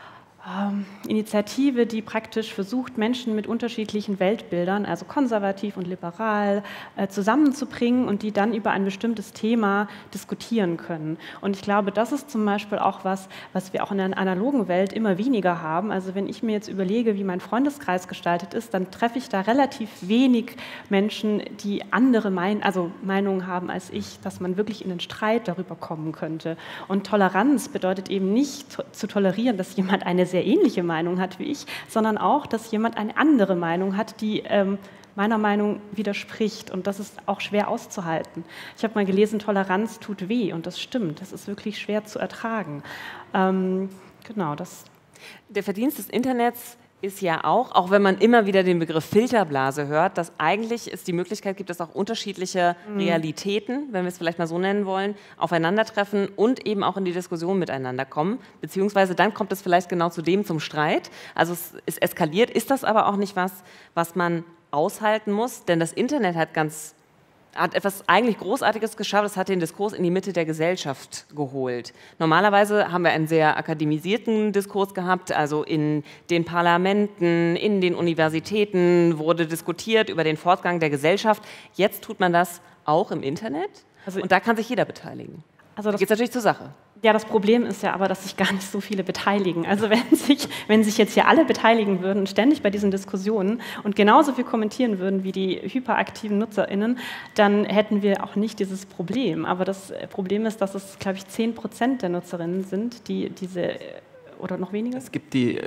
Initiative, die praktisch versucht, Menschen mit unterschiedlichen Weltbildern, also konservativ und liberal, zusammenzubringen und die dann über ein bestimmtes Thema diskutieren können. Und ich glaube, das ist zum Beispiel auch was wir auch in der analogen Welt immer weniger haben. Also wenn ich mir jetzt überlege, wie mein Freundeskreis gestaltet ist, dann treffe ich da relativ wenig Menschen, die andere Meinungen haben als ich, dass man wirklich in den Streit darüber kommen könnte. Und Toleranz bedeutet eben nicht zu tolerieren, dass jemand eine sehr ähnliche Meinung hat wie ich, sondern auch, dass jemand eine andere Meinung hat, die meiner Meinung widerspricht. Und das ist auch schwer auszuhalten. Ich habe mal gelesen, Toleranz tut weh. Und das stimmt. Das ist wirklich schwer zu ertragen. Genau, das. Der Verdienst des Internets ist ja auch wenn man immer wieder den Begriff Filterblase hört, dass eigentlich es die Möglichkeit gibt, dass auch unterschiedliche Realitäten, wenn wir es vielleicht mal so nennen wollen, aufeinandertreffen und eben auch in die Diskussion miteinander kommen, beziehungsweise dann kommt es vielleicht genau zum Streit, also es eskaliert. Ist das aber auch nicht was man aushalten muss, denn das Internet hat etwas eigentlich Großartiges geschafft, es hat den Diskurs in die Mitte der Gesellschaft geholt. Normalerweise haben wir einen sehr akademisierten Diskurs gehabt, also in den Parlamenten, in den Universitäten wurde diskutiert über den Fortgang der Gesellschaft. Jetzt tut man das auch im Internet und da kann sich jeder beteiligen. Also da geht es natürlich zur Sache. Ja, das Problem ist ja aber, dass sich gar nicht so viele beteiligen. Also wenn sich jetzt hier alle beteiligen würden, ständig bei diesen Diskussionen und genauso viel kommentieren würden wie die hyperaktiven NutzerInnen, dann hätten wir auch nicht dieses Problem. Aber das Problem ist, dass es, glaube ich, 10% der Nutzerinnen sind, die diese, oder noch weniger? Es gibt die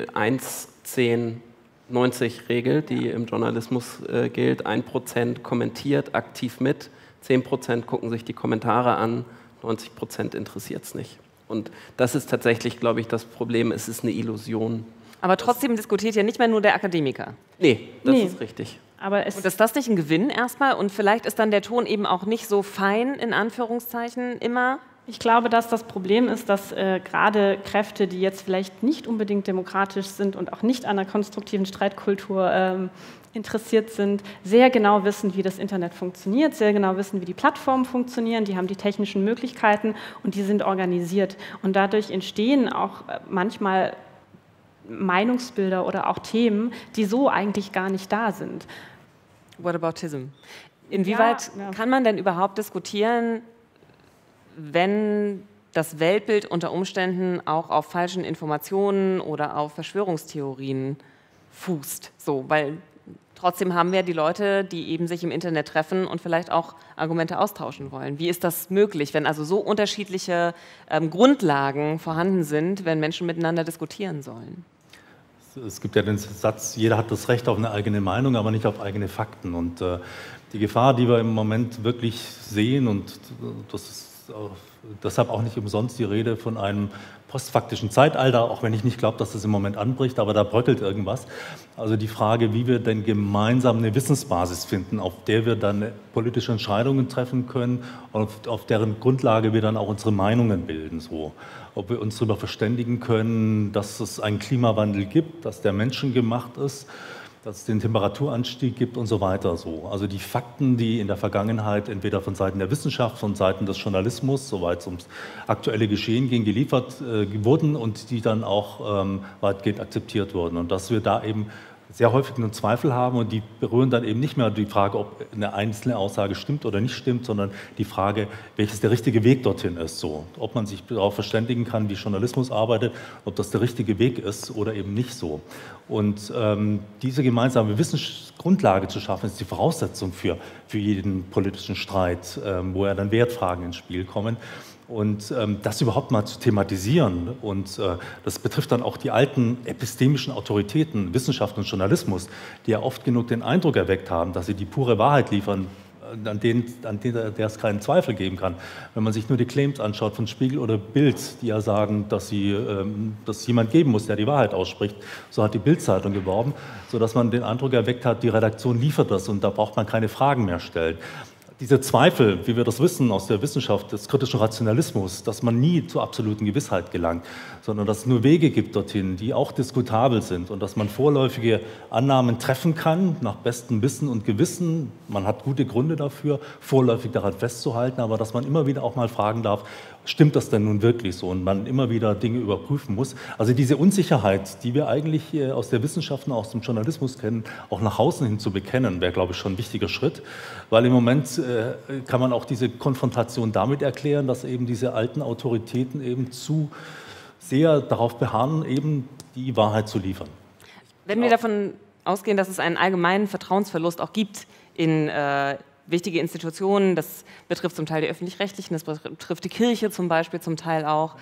1-10-90-Regel, die im Journalismus gilt. 1% kommentiert aktiv mit, 10% gucken sich die Kommentare an, 90% interessiert es nicht. Und das ist tatsächlich, glaube ich, das Problem. Es ist eine Illusion. Aber trotzdem diskutiert ja nicht mehr nur der Akademiker. Nee, das ist richtig. Aber und ist das nicht ein Gewinn erstmal? Und vielleicht ist dann der Ton eben auch nicht so fein, in Anführungszeichen, immer? Ich glaube, dass das Problem ist, dass gerade Kräfte, die jetzt vielleicht nicht unbedingt demokratisch sind und auch nicht an einer konstruktiven Streitkultur interessiert sind, sehr genau wissen, wie das Internet funktioniert, sehr genau wissen, wie die Plattformen funktionieren, die haben die technischen Möglichkeiten und die sind organisiert. Und dadurch entstehen auch manchmal Meinungsbilder oder auch Themen, die so eigentlich gar nicht da sind. Whataboutism. Inwieweit kann man denn überhaupt diskutieren, wenn das Weltbild unter Umständen auch auf falschen Informationen oder auf Verschwörungstheorien fußt? So, weil trotzdem haben wir die Leute, die eben sich im Internet treffen und vielleicht auch Argumente austauschen wollen. Wie ist das möglich, wenn also so unterschiedliche Grundlagen vorhanden sind, wenn Menschen miteinander diskutieren sollen? Es gibt ja den Satz, jeder hat das Recht auf eine eigene Meinung, aber nicht auf eigene Fakten. Und die Gefahr, die wir im Moment wirklich sehen, und das ist deshalb auch nicht umsonst die Rede von einem postfaktischen Zeitalter, auch wenn ich nicht glaube, dass das im Moment anbricht, aber da bröckelt irgendwas. Also die Frage, wie wir denn gemeinsam eine Wissensbasis finden, auf der wir dann politische Entscheidungen treffen können und auf deren Grundlage wir dann auch unsere Meinungen bilden. So. Ob wir uns darüber verständigen können, dass es einen Klimawandel gibt, dass der menschengemacht ist, dass es den Temperaturanstieg gibt und so weiter. So. Also die Fakten, die in der Vergangenheit entweder von Seiten der Wissenschaft, von Seiten des Journalismus, soweit es ums aktuelle Geschehen ging, geliefert wurden und die dann auch weitgehend akzeptiert wurden. Und dass wir da eben sehr häufig einen Zweifel haben und die berühren dann eben nicht mehr die Frage, ob eine einzelne Aussage stimmt oder nicht stimmt, sondern die Frage, welches der richtige Weg dorthin ist. So. Ob man sich darauf verständigen kann, wie Journalismus arbeitet, ob das der richtige Weg ist oder eben nicht so. Und diese gemeinsame Wissensgrundlage zu schaffen, ist die Voraussetzung für jeden politischen Streit, wo ja dann Wertfragen ins Spiel kommen. Und das überhaupt mal zu thematisieren, und das betrifft dann auch die alten epistemischen Autoritäten, Wissenschaft und Journalismus, die ja oft genug den Eindruck erweckt haben, dass sie die pure Wahrheit liefern, an der es keinen Zweifel geben kann. Wenn man sich nur die Claims anschaut von Spiegel oder Bild, die ja sagen, dass es jemand geben muss, der die Wahrheit ausspricht, so hat die Bild-Zeitung geworben, sodass man den Eindruck erweckt hat, die Redaktion liefert das und da braucht man keine Fragen mehr stellen. Diese Zweifel, wie wir das wissen aus der Wissenschaft, des kritischen Rationalismus, dass man nie zur absoluten Gewissheit gelangt, sondern dass es nur Wege gibt dorthin, die auch diskutabel sind und dass man vorläufige Annahmen treffen kann, nach bestem Wissen und Gewissen. Man hat gute Gründe dafür, vorläufig daran festzuhalten, aber dass man immer wieder auch mal fragen darf, stimmt das denn nun wirklich so? Und man immer wieder Dinge überprüfen muss. Also diese Unsicherheit, die wir eigentlich aus der Wissenschaft und aus dem Journalismus kennen, auch nach außen hin zu bekennen, wäre, glaube ich, schon ein wichtiger Schritt. Weil im Moment kann man auch diese Konfrontation damit erklären, dass eben diese alten Autoritäten eben zu sehr darauf beharren, eben die Wahrheit zu liefern. Wenn wir davon ausgehen, dass es einen allgemeinen Vertrauensverlust auch gibt in wichtige Institutionen, das betrifft zum Teil die Öffentlich-Rechtlichen, das betrifft die Kirche zum Beispiel zum Teil auch,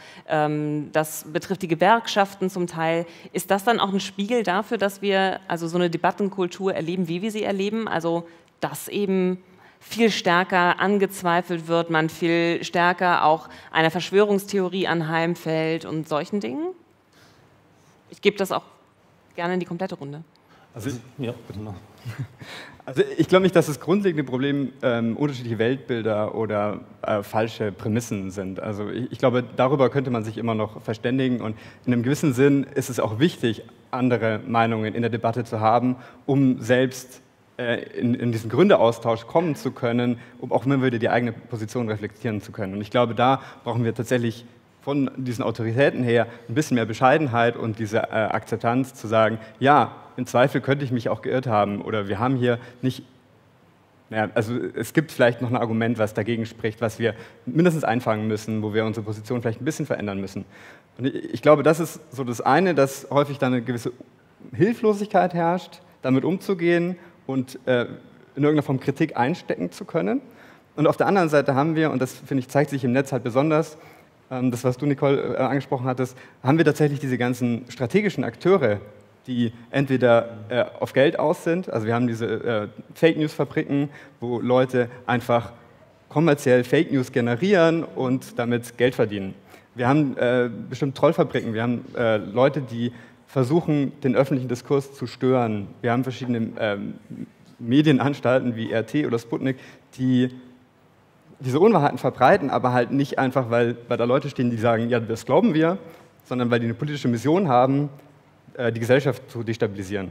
das betrifft die Gewerkschaften zum Teil. Ist das dann auch ein Spiegel dafür, dass wir also so eine Debattenkultur erleben, wie wir sie erleben? Also dass eben viel stärker angezweifelt wird, man viel stärker auch einer Verschwörungstheorie anheimfällt und solchen Dingen? Ich gebe das auch gerne in die komplette Runde. Also, ja, genau. Also ich glaube nicht, dass das grundlegende Problem unterschiedliche Weltbilder oder falsche Prämissen sind. Also ich glaube, darüber könnte man sich immer noch verständigen und in einem gewissen Sinn ist es auch wichtig, andere Meinungen in der Debatte zu haben, um selbst in diesen Gründeaustausch kommen zu können, um auch immer wieder die eigene Position reflektieren zu können. Und ich glaube, da brauchen wir tatsächlich von diesen Autoritäten her ein bisschen mehr Bescheidenheit und diese Akzeptanz zu sagen, ja, im Zweifel könnte ich mich auch geirrt haben oder wir haben hier nicht, also es gibt vielleicht noch ein Argument, was dagegen spricht, was wir mindestens einfangen müssen, wo wir unsere Position vielleicht ein bisschen verändern müssen. Und ich glaube, das ist so das eine, dass häufig dann eine gewisse Hilflosigkeit herrscht, damit umzugehen und in irgendeiner Form Kritik einstecken zu können. Und auf der anderen Seite haben wir, und das finde ich zeigt sich im Netz halt besonders, das, was du, Nicole, angesprochen hattest, haben wir tatsächlich diese ganzen strategischen Akteure, die entweder auf Geld aus sind, also wir haben diese Fake-News-Fabriken, wo Leute einfach kommerziell Fake News generieren und damit Geld verdienen. Wir haben bestimmt Trollfabriken, wir haben Leute, die versuchen, den öffentlichen Diskurs zu stören. Wir haben verschiedene Medienanstalten wie RT oder Sputnik, die diese Unwahrheiten verbreiten, aber halt nicht einfach, weil da Leute stehen, die sagen, ja, das glauben wir, sondern weil die eine politische Mission haben, die Gesellschaft zu destabilisieren.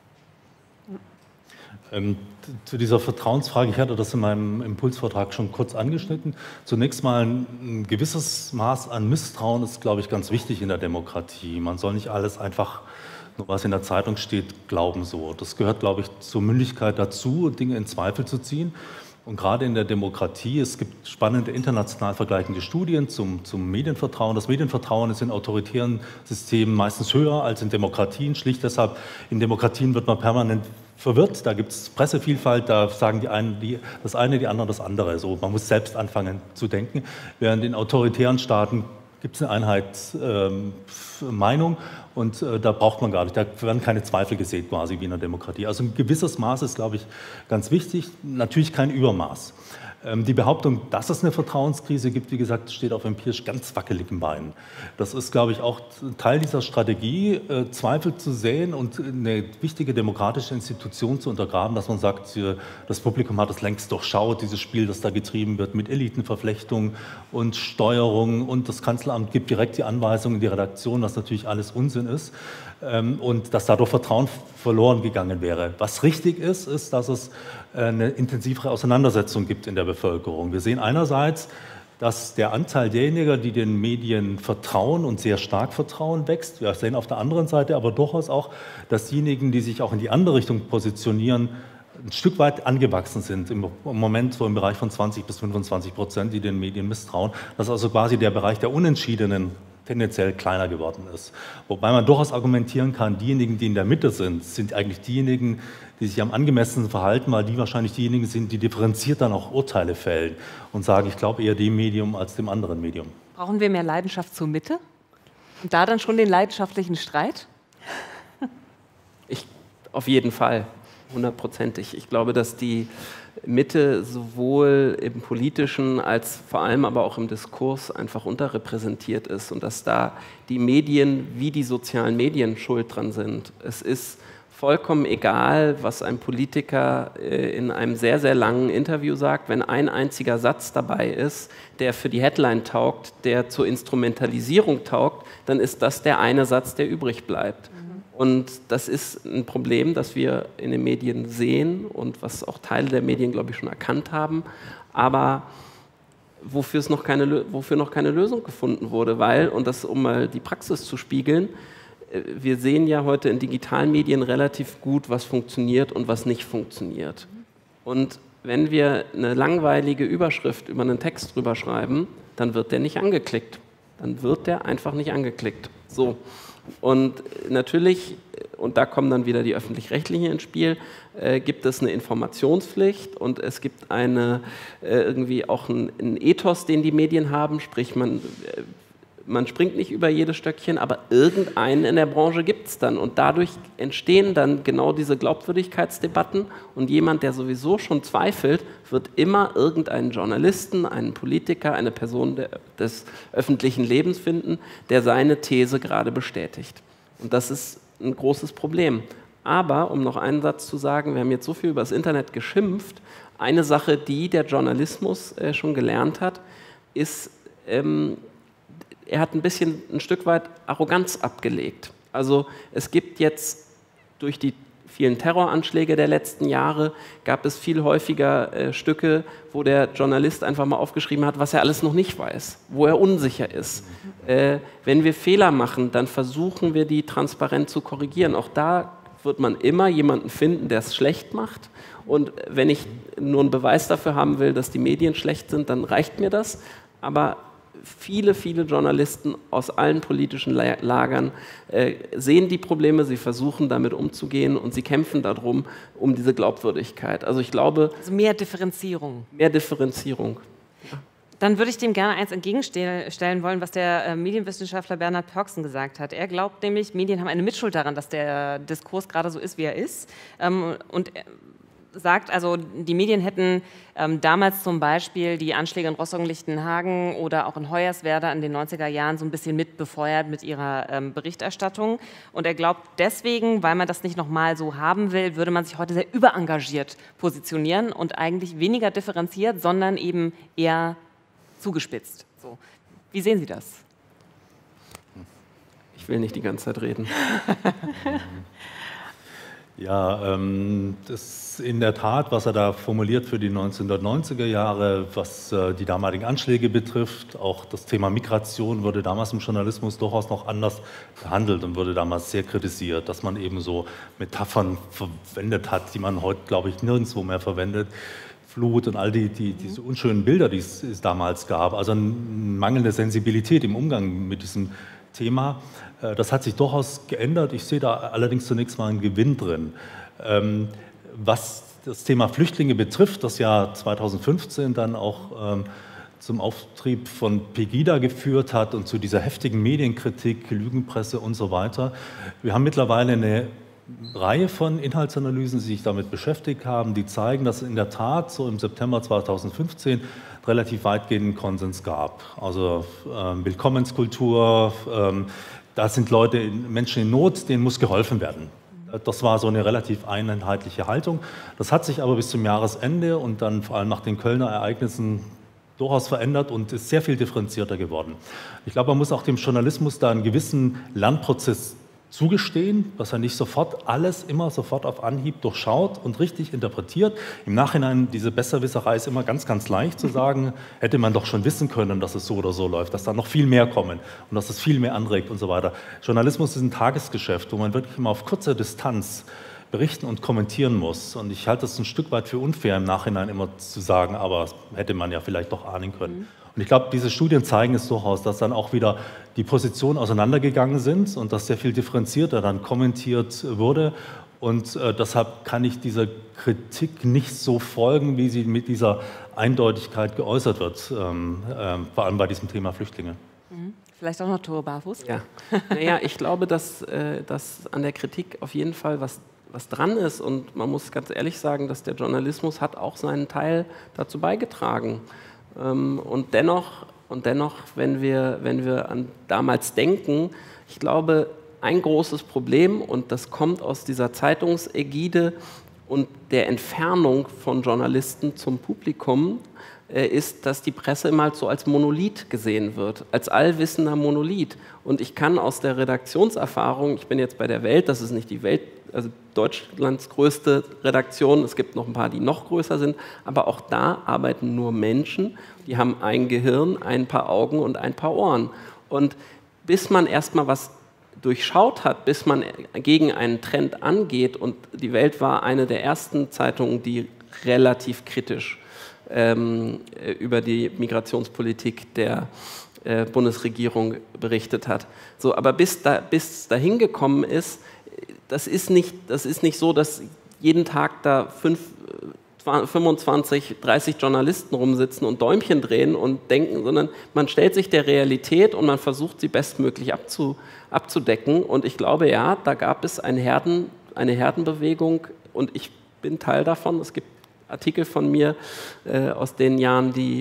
Zu dieser Vertrauensfrage, ich hatte das in meinem Impulsvortrag schon kurz angeschnitten. Zunächst mal ein gewisses Maß an Misstrauen ist, glaube ich, ganz wichtig in der Demokratie. Man soll nicht alles einfach, nur was in der Zeitung steht, glauben so. Das gehört, glaube ich, zur Mündigkeit dazu, Dinge in Zweifel zu ziehen. Und gerade in der Demokratie, es gibt spannende international vergleichende Studien zum Medienvertrauen. Das Medienvertrauen ist in autoritären Systemen meistens höher als in Demokratien. Schlicht deshalb, in Demokratien wird man permanent verwirrt. Da gibt es Pressevielfalt, da sagen die einen das eine, die anderen das andere. So, man muss selbst anfangen zu denken. Während in autoritären Staaten gibt es eine Einheitsmeinung und da braucht man gar nicht, da werden keine Zweifel gesät quasi wie in der Demokratie. Also ein gewisses Maß ist, glaube ich, ganz wichtig, natürlich kein Übermaß. Die Behauptung, dass es eine Vertrauenskrise gibt, wie gesagt, steht auf empirisch ganz wackeligen Beinen. Das ist, glaube ich, auch Teil dieser Strategie, Zweifel zu säen und eine wichtige demokratische Institution zu untergraben, dass man sagt, das Publikum hat es längst durchschaut, dieses Spiel, das da getrieben wird mit Elitenverflechtung und Steuerung und das Kanzleramt gibt direkt die Anweisung in die Redaktion, was natürlich alles Unsinn ist und dass dadurch Vertrauen verloren gegangen wäre. Was richtig ist, ist, dass es eine intensivere Auseinandersetzung gibt in der Bevölkerung. Wir sehen einerseits, dass der Anteil derjenigen, die den Medien vertrauen und sehr stark vertrauen, wächst. Wir sehen auf der anderen Seite aber durchaus auch, dass diejenigen, die sich auch in die andere Richtung positionieren, ein Stück weit angewachsen sind, im Moment so im Bereich von 20-25%, die den Medien misstrauen. Das ist also quasi der Bereich der Unentschiedenen tendenziell kleiner geworden ist. Wobei man durchaus argumentieren kann, diejenigen, die in der Mitte sind eigentlich diejenigen, die sich am angemessensten verhalten, weil die wahrscheinlich diejenigen sind, die differenziert dann auch Urteile fällen und sagen, ich glaube eher dem Medium als dem anderen Medium. Brauchen wir mehr Leidenschaft zur Mitte? Und da dann schon den leidenschaftlichen Streit? Auf jeden Fall, 100%. Ich glaube, dass die Mitte sowohl im politischen als vor allem aber auch im Diskurs einfach unterrepräsentiert ist und dass da die Medien wie die sozialen Medien schuld dran sind. Es ist vollkommen egal, was ein Politiker in einem sehr, sehr langen Interview sagt, wenn ein einziger Satz dabei ist, der für die Headline taugt, der zur Instrumentalisierung taugt, dann ist das der eine Satz, der übrig bleibt. Und das ist ein Problem, das wir in den Medien sehen und was auch Teile der Medien, glaube ich, schon erkannt haben, aber wofür noch keine Lösung gefunden wurde, weil, und das um mal die Praxis zu spiegeln, wir sehen ja heute in digitalen Medien relativ gut, was funktioniert und was nicht funktioniert. Und wenn wir eine langweilige Überschrift über einen Text drüber schreiben, dann wird der nicht angeklickt. Dann wird der einfach nicht angeklickt. So. Und natürlich, und da kommen dann wieder die Öffentlich-Rechtlichen ins Spiel, gibt es eine Informationspflicht und es gibt irgendwie auch einen Ethos, den die Medien haben, sprich man springt nicht über jedes Stöckchen, aber irgendeinen in der Branche gibt es dann und dadurch entstehen dann genau diese Glaubwürdigkeitsdebatten und jemand, der sowieso schon zweifelt, wird immer irgendeinen Journalisten, einen Politiker, eine Person des öffentlichen Lebens finden, der seine These gerade bestätigt. Und das ist ein großes Problem. Aber, um noch einen Satz zu sagen, wir haben jetzt so viel über das Internet geschimpft. Eine Sache, die der Journalismus schon gelernt hat, ist, er hat ein Stück weit Arroganz abgelegt. Also es gibt jetzt durch die vielen Terroranschläge der letzten Jahre, gab es viel häufiger Stücke, wo der Journalist einfach mal aufgeschrieben hat, was er alles noch nicht weiß, wo er unsicher ist. Wenn wir Fehler machen, dann versuchen wir, die transparent zu korrigieren. Auch da wird man immer jemanden finden, der es schlecht macht. Und wenn ich nur einen Beweis dafür haben will, dass die Medien schlecht sind, dann reicht mir das. Aber viele Journalisten aus allen politischen Lagern sehen die Probleme, sie versuchen damit umzugehen und sie kämpfen darum, um diese Glaubwürdigkeit. Also ich glaube... Also mehr Differenzierung. Mehr Differenzierung. Ja. Dann würde ich dem gerne eins entgegenstellen wollen, was der Medienwissenschaftler Bernhard Pörksen gesagt hat. Er glaubt nämlich, Medien haben eine Mitschuld daran, dass der Diskurs gerade so ist, wie er ist. Und sagt, also die Medien hätten damals zum Beispiel die Anschläge in Rossungen-Lichtenhagen oder auch in Hoyerswerda in den 90er Jahren so ein bisschen mit befeuert mit ihrer Berichterstattung. Und er glaubt deswegen, weil man das nicht nochmal so haben will, würde man sich heute sehr überengagiert positionieren und eigentlich weniger differenziert, sondern eben eher zugespitzt. So. Wie sehen Sie das? Ich will nicht die ganze Zeit reden. Ja, das ist in der Tat, was er da formuliert für die 1990er Jahre, was die damaligen Anschläge betrifft. Auch das Thema Migration wurde damals im Journalismus durchaus noch anders behandelt und wurde damals sehr kritisiert, dass man eben so Metaphern verwendet hat, die man heute, glaube ich, nirgendwo mehr verwendet. Flut und all diese unschönen Bilder, die es damals gab. Also eine mangelnde Sensibilität im Umgang mit diesem Thema. Das hat sich durchaus geändert. Ich sehe da allerdings zunächst mal einen Gewinn drin. Was das Thema Flüchtlinge betrifft, das Jahr 2015 dann auch zum Auftrieb von Pegida geführt hat und zu dieser heftigen Medienkritik, Lügenpresse und so weiter. Wir haben mittlerweile eine Reihe von Inhaltsanalysen, die sich damit beschäftigt haben, die zeigen, dass es in der Tat so im September 2015 relativ weitgehenden Konsens gab. Also Willkommenskultur, da sind Menschen in Not, denen muss geholfen werden. Das war so eine relativ einheitliche Haltung. Das hat sich aber bis zum Jahresende und dann vor allem nach den Kölner Ereignissen durchaus verändert und ist sehr viel differenzierter geworden. Ich glaube, man muss auch dem Journalismus da einen gewissen Lernprozess zugestehen, dass er nicht alles immer sofort auf Anhieb durchschaut und richtig interpretiert. Im Nachhinein, diese Besserwisserei ist immer ganz, ganz leicht zu sagen, hätte man doch schon wissen können, dass es so oder so läuft, dass da noch viel mehr kommen und dass es viel mehr anregt und so weiter. Journalismus ist ein Tagesgeschäft, wo man wirklich immer auf kurze Distanz berichten und kommentieren muss. Und ich halte es ein Stück weit für unfair, im Nachhinein immer zu sagen, aber hätte man ja vielleicht doch ahnen können. Und ich glaube, diese Studien zeigen es durchaus, dass dann auch wieder die Positionen auseinandergegangen sind und dass sehr viel differenzierter dann kommentiert wurde. Und deshalb kann ich dieser Kritik nicht so folgen, wie sie mit dieser Eindeutigkeit geäußert wird, vor allem bei diesem Thema Flüchtlinge. Vielleicht auch noch Tore Barfuß? Ja, naja, ich glaube, dass an der Kritik auf jeden Fall was dran ist. Und man muss ganz ehrlich sagen, dass der Journalismus hat auch seinen Teil dazu beigetragen. Und dennoch, wenn wir an damals denken, ich glaube, ein großes Problem, und das kommt aus dieser Zeitungsägide und der Entfernung von Journalisten zum Publikum, ist, dass die Presse immer so als Monolith gesehen wird, als allwissender Monolith. Und ich kann aus der Redaktionserfahrung, ich bin jetzt bei der Welt, das ist nicht die Welt, also Deutschlands größte Redaktion, es gibt noch ein paar, die noch größer sind, aber auch da arbeiten nur Menschen, die haben ein Gehirn, ein paar Augen und ein paar Ohren. Und bis man erstmal was durchschaut hat, bis man gegen einen Trend angeht, und die Welt war eine der ersten Zeitungen, die relativ kritisch über die Migrationspolitik der Bundesregierung berichtet hat. So, aber bis dahin gekommen ist, das ist nicht so, dass jeden Tag da 25, 30 Journalisten rumsitzen und Däumchen drehen und denken, sondern man stellt sich der Realität und man versucht, sie bestmöglich abzudecken. Und ich glaube, ja, da gab es eine Herdenbewegung und ich bin Teil davon. Es gibt Artikel von mir aus den Jahren, die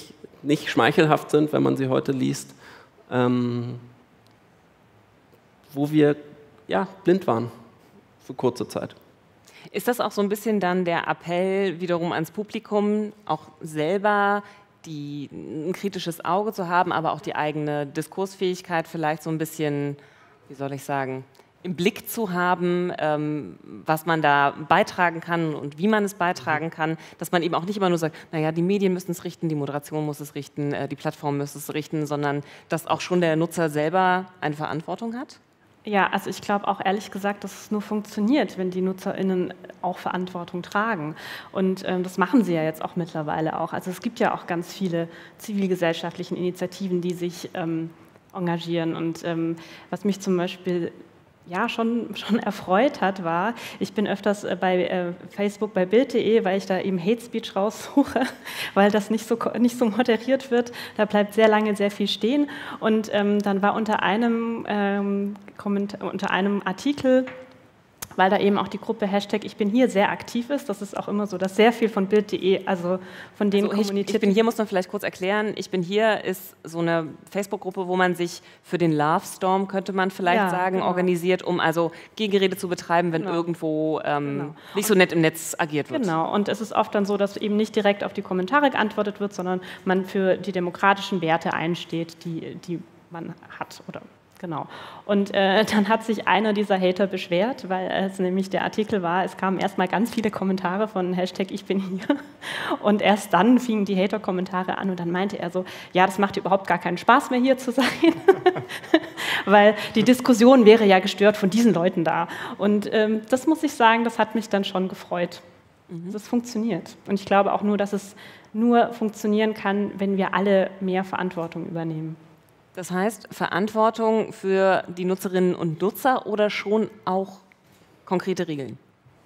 nicht schmeichelhaft sind, wenn man sie heute liest. wo wir blind waren für kurze Zeit. Ist das auch so ein bisschen dann der Appell wiederum ans Publikum, auch selber ein kritisches Auge zu haben, aber auch die eigene Diskursfähigkeit vielleicht so ein bisschen, wie soll ich sagen, im Blick zu haben, was man da beitragen kann und wie man es beitragen kann, dass man eben auch nicht immer nur sagt, naja, die Medien müssen es richten, die Moderation muss es richten, die Plattform muss es richten, sondern dass auch schon der Nutzer selber eine Verantwortung hat? Ja, also ich glaube auch ehrlich gesagt, dass es nur funktioniert, wenn die NutzerInnen auch Verantwortung tragen. Und das machen sie ja jetzt auch mittlerweile auch. Also es gibt ja auch ganz viele zivilgesellschaftliche Initiativen, die sich engagieren. Und was mich zum Beispiel schon erfreut hat, war, ich bin öfters bei Facebook, bei Bild.de, weil ich da eben Hate Speech raussuche, weil das nicht so moderiert wird. Da bleibt sehr lange sehr viel stehen. Und dann war unter einem Artikel, weil da eben auch die Gruppe Hashtag Ich bin hier sehr aktiv ist. Das ist auch immer so, dass sehr viel von Bild.de, also von denen kommuniziert. Ich bin hier, muss man vielleicht kurz erklären. Ich bin hier ist so eine Facebook-Gruppe, wo man sich für den Love Storm, könnte man vielleicht sagen, organisiert, um also Gegenrede zu betreiben, wenn irgendwo nicht so nett im Netz agiert wird. Genau, und es ist oft dann so, dass eben nicht direkt auf die Kommentare geantwortet wird, sondern man für die demokratischen Werte einsteht, die man hat oder genau. Und dann hat sich einer dieser Hater beschwert, weil es nämlich der Artikel war, es kamen erstmal ganz viele Kommentare von Hashtag Ich bin hier und erst dann fingen die Hater-Kommentare an und dann meinte er so, ja, das macht überhaupt gar keinen Spaß mehr hier zu sein, weil die Diskussion wäre ja gestört von diesen Leuten da. Und das muss ich sagen, das hat mich dann schon gefreut. Das funktioniert. Und ich glaube auch nur, dass es nur funktionieren kann, wenn wir alle mehr Verantwortung übernehmen. Das heißt, Verantwortung für die Nutzerinnen und Nutzer oder schon auch konkrete Regeln?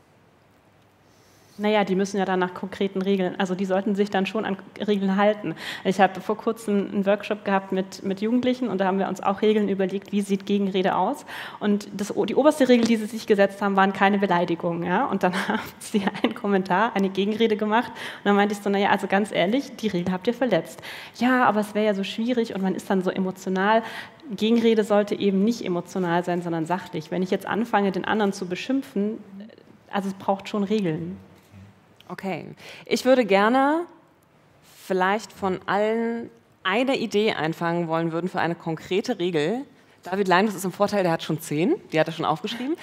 Naja, die müssen ja dann nach konkreten Regeln, also die sollten sich dann schon an Regeln halten. Ich habe vor kurzem einen Workshop gehabt mit Jugendlichen und da haben wir uns auch Regeln überlegt, wie sieht Gegenrede aus. Und die oberste Regel, die sie sich gesetzt haben, waren keine Beleidigungen. Ja? Und dann haben sie einen Kommentar, eine Gegenrede gemacht und dann meinte ich so, naja, also ganz ehrlich, die Regel habt ihr verletzt. Ja, aber es wäre ja so schwierig und man ist dann so emotional. Gegenrede sollte eben nicht emotional sein, sondern sachlich. Wenn ich jetzt anfange, den anderen zu beschimpfen, also es braucht schon Regeln. Okay, ich würde gerne vielleicht von allen eine Idee einfangen wollen würden für eine konkrete Regel. David Leinus ist im Vorteil, der hat schon 10, die hat er schon aufgeschrieben.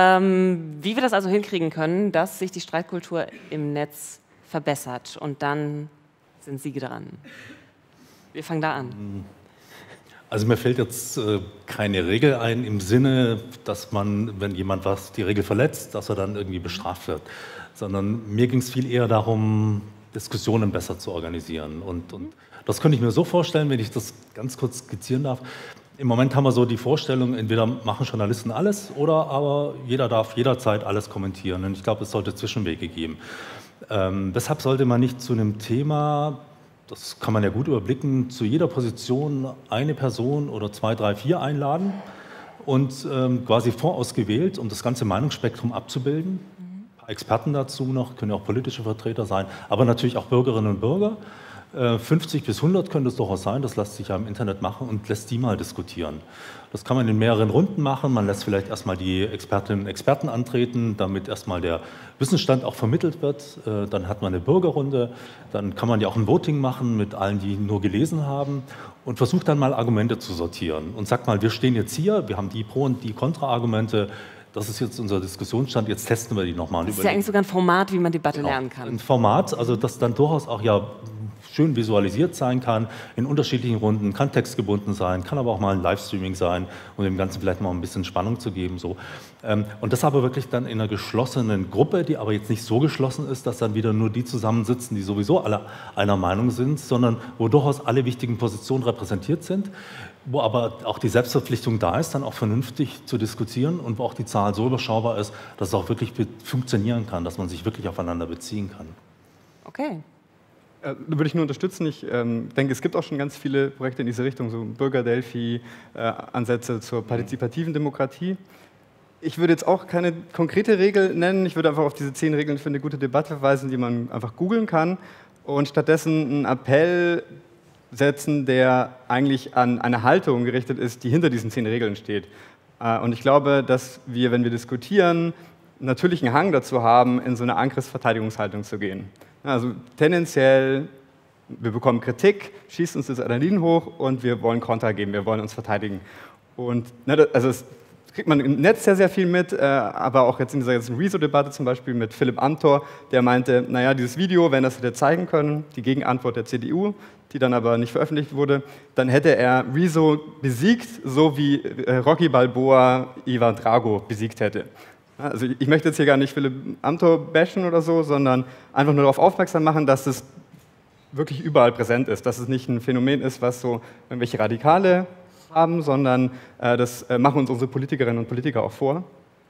Wie wir das also hinkriegen können, dass sich die Streitkultur im Netz verbessert. Und dann sind Sie dran. Wir fangen da an. Also mir fällt jetzt keine Regel ein im Sinne, dass man, wenn jemand die Regel verletzt, dass er dann irgendwie bestraft wird. Sondern mir ging es viel eher darum, Diskussionen besser zu organisieren. Und das könnte ich mir so vorstellen, wenn ich das ganz kurz skizzieren darf. Im Moment haben wir so die Vorstellung, entweder machen Journalisten alles oder aber jeder darf jederzeit alles kommentieren. Und ich glaube, es sollte Zwischenwege geben. Deshalb sollte man nicht zu einem Thema, das kann man ja gut überblicken, zu jeder Position eine Person oder 2, 3, 4 einladen und quasi vorausgewählt, um das ganze Meinungsspektrum abzubilden. Experten dazu noch, können ja auch politische Vertreter sein, aber natürlich auch Bürgerinnen und Bürger. 50 bis 100 könnte es durchaus sein, das lässt sich ja im Internet machen und lässt die mal diskutieren. Das kann man in mehreren Runden machen, man lässt vielleicht erstmal die Expertinnen und Experten antreten, damit erstmal der Wissensstand auch vermittelt wird. Dann hat man eine Bürgerrunde, dann kann man ja auch ein Voting machen mit allen, die nur gelesen haben und versucht dann mal Argumente zu sortieren und sagt mal, wir stehen jetzt hier, wir haben die Pro- und die Kontra-Argumente. Das ist jetzt unser Diskussionsstand, jetzt testen wir die nochmal. Das ist ja eigentlich sogar ein Format, wie man Debatte lernen kann. Ein Format, also das dann durchaus auch ja schön visualisiert sein kann, in unterschiedlichen Runden, kann textgebunden sein, kann aber auch mal ein Livestreaming sein, um dem Ganzen vielleicht mal ein bisschen Spannung zu geben. So. Und das aber wirklich dann in einer geschlossenen Gruppe, die aber jetzt nicht so geschlossen ist, dass dann wieder nur die zusammensitzen, die sowieso alle einer Meinung sind, sondern wo durchaus alle wichtigen Positionen repräsentiert sind, wo aber auch die Selbstverpflichtung da ist, dann auch vernünftig zu diskutieren und wo auch die Zahl so überschaubar ist, dass es auch wirklich funktionieren kann, dass man sich wirklich aufeinander beziehen kann. Okay. Da würde ich nur unterstützen. Ich denke, es gibt auch schon ganz viele Projekte in diese Richtung, so Bürger-Delphi, Ansätze zur partizipativen Demokratie. Ich würde jetzt auch keine konkrete Regel nennen. Ich würde einfach auf diese 10 Regeln für eine gute Debatte verweisen, die man einfach googeln kann und stattdessen einen Appell setzen, der eigentlich an eine Haltung gerichtet ist, die hinter diesen 10 Regeln steht. Und ich glaube, dass wir, wenn wir diskutieren, natürlich einen Hang dazu haben, in so eine Angriffsverteidigungshaltung zu gehen. Also tendenziell, wir bekommen Kritik, schießt uns das Adrenalin hoch und wir wollen Konter geben, wir wollen uns verteidigen. Und also das kriegt man im Netz sehr, sehr viel mit, aber auch jetzt in dieser ganzen Rezo-Debatte zum Beispiel mit Philipp Amthor, der meinte, naja, dieses Video, wenn das hätte zeigen können, die Gegenantwort der CDU, die dann aber nicht veröffentlicht wurde, dann hätte er Rezo besiegt, so wie Rocky Balboa Ivan Drago besiegt hätte. Also ich möchte jetzt hier gar nicht Philipp Amthor bashen oder so, sondern einfach nur darauf aufmerksam machen, dass es wirklich überall präsent ist, dass es nicht ein Phänomen ist, was so irgendwelche Radikale haben, sondern das machen uns unsere Politikerinnen und Politiker auch vor.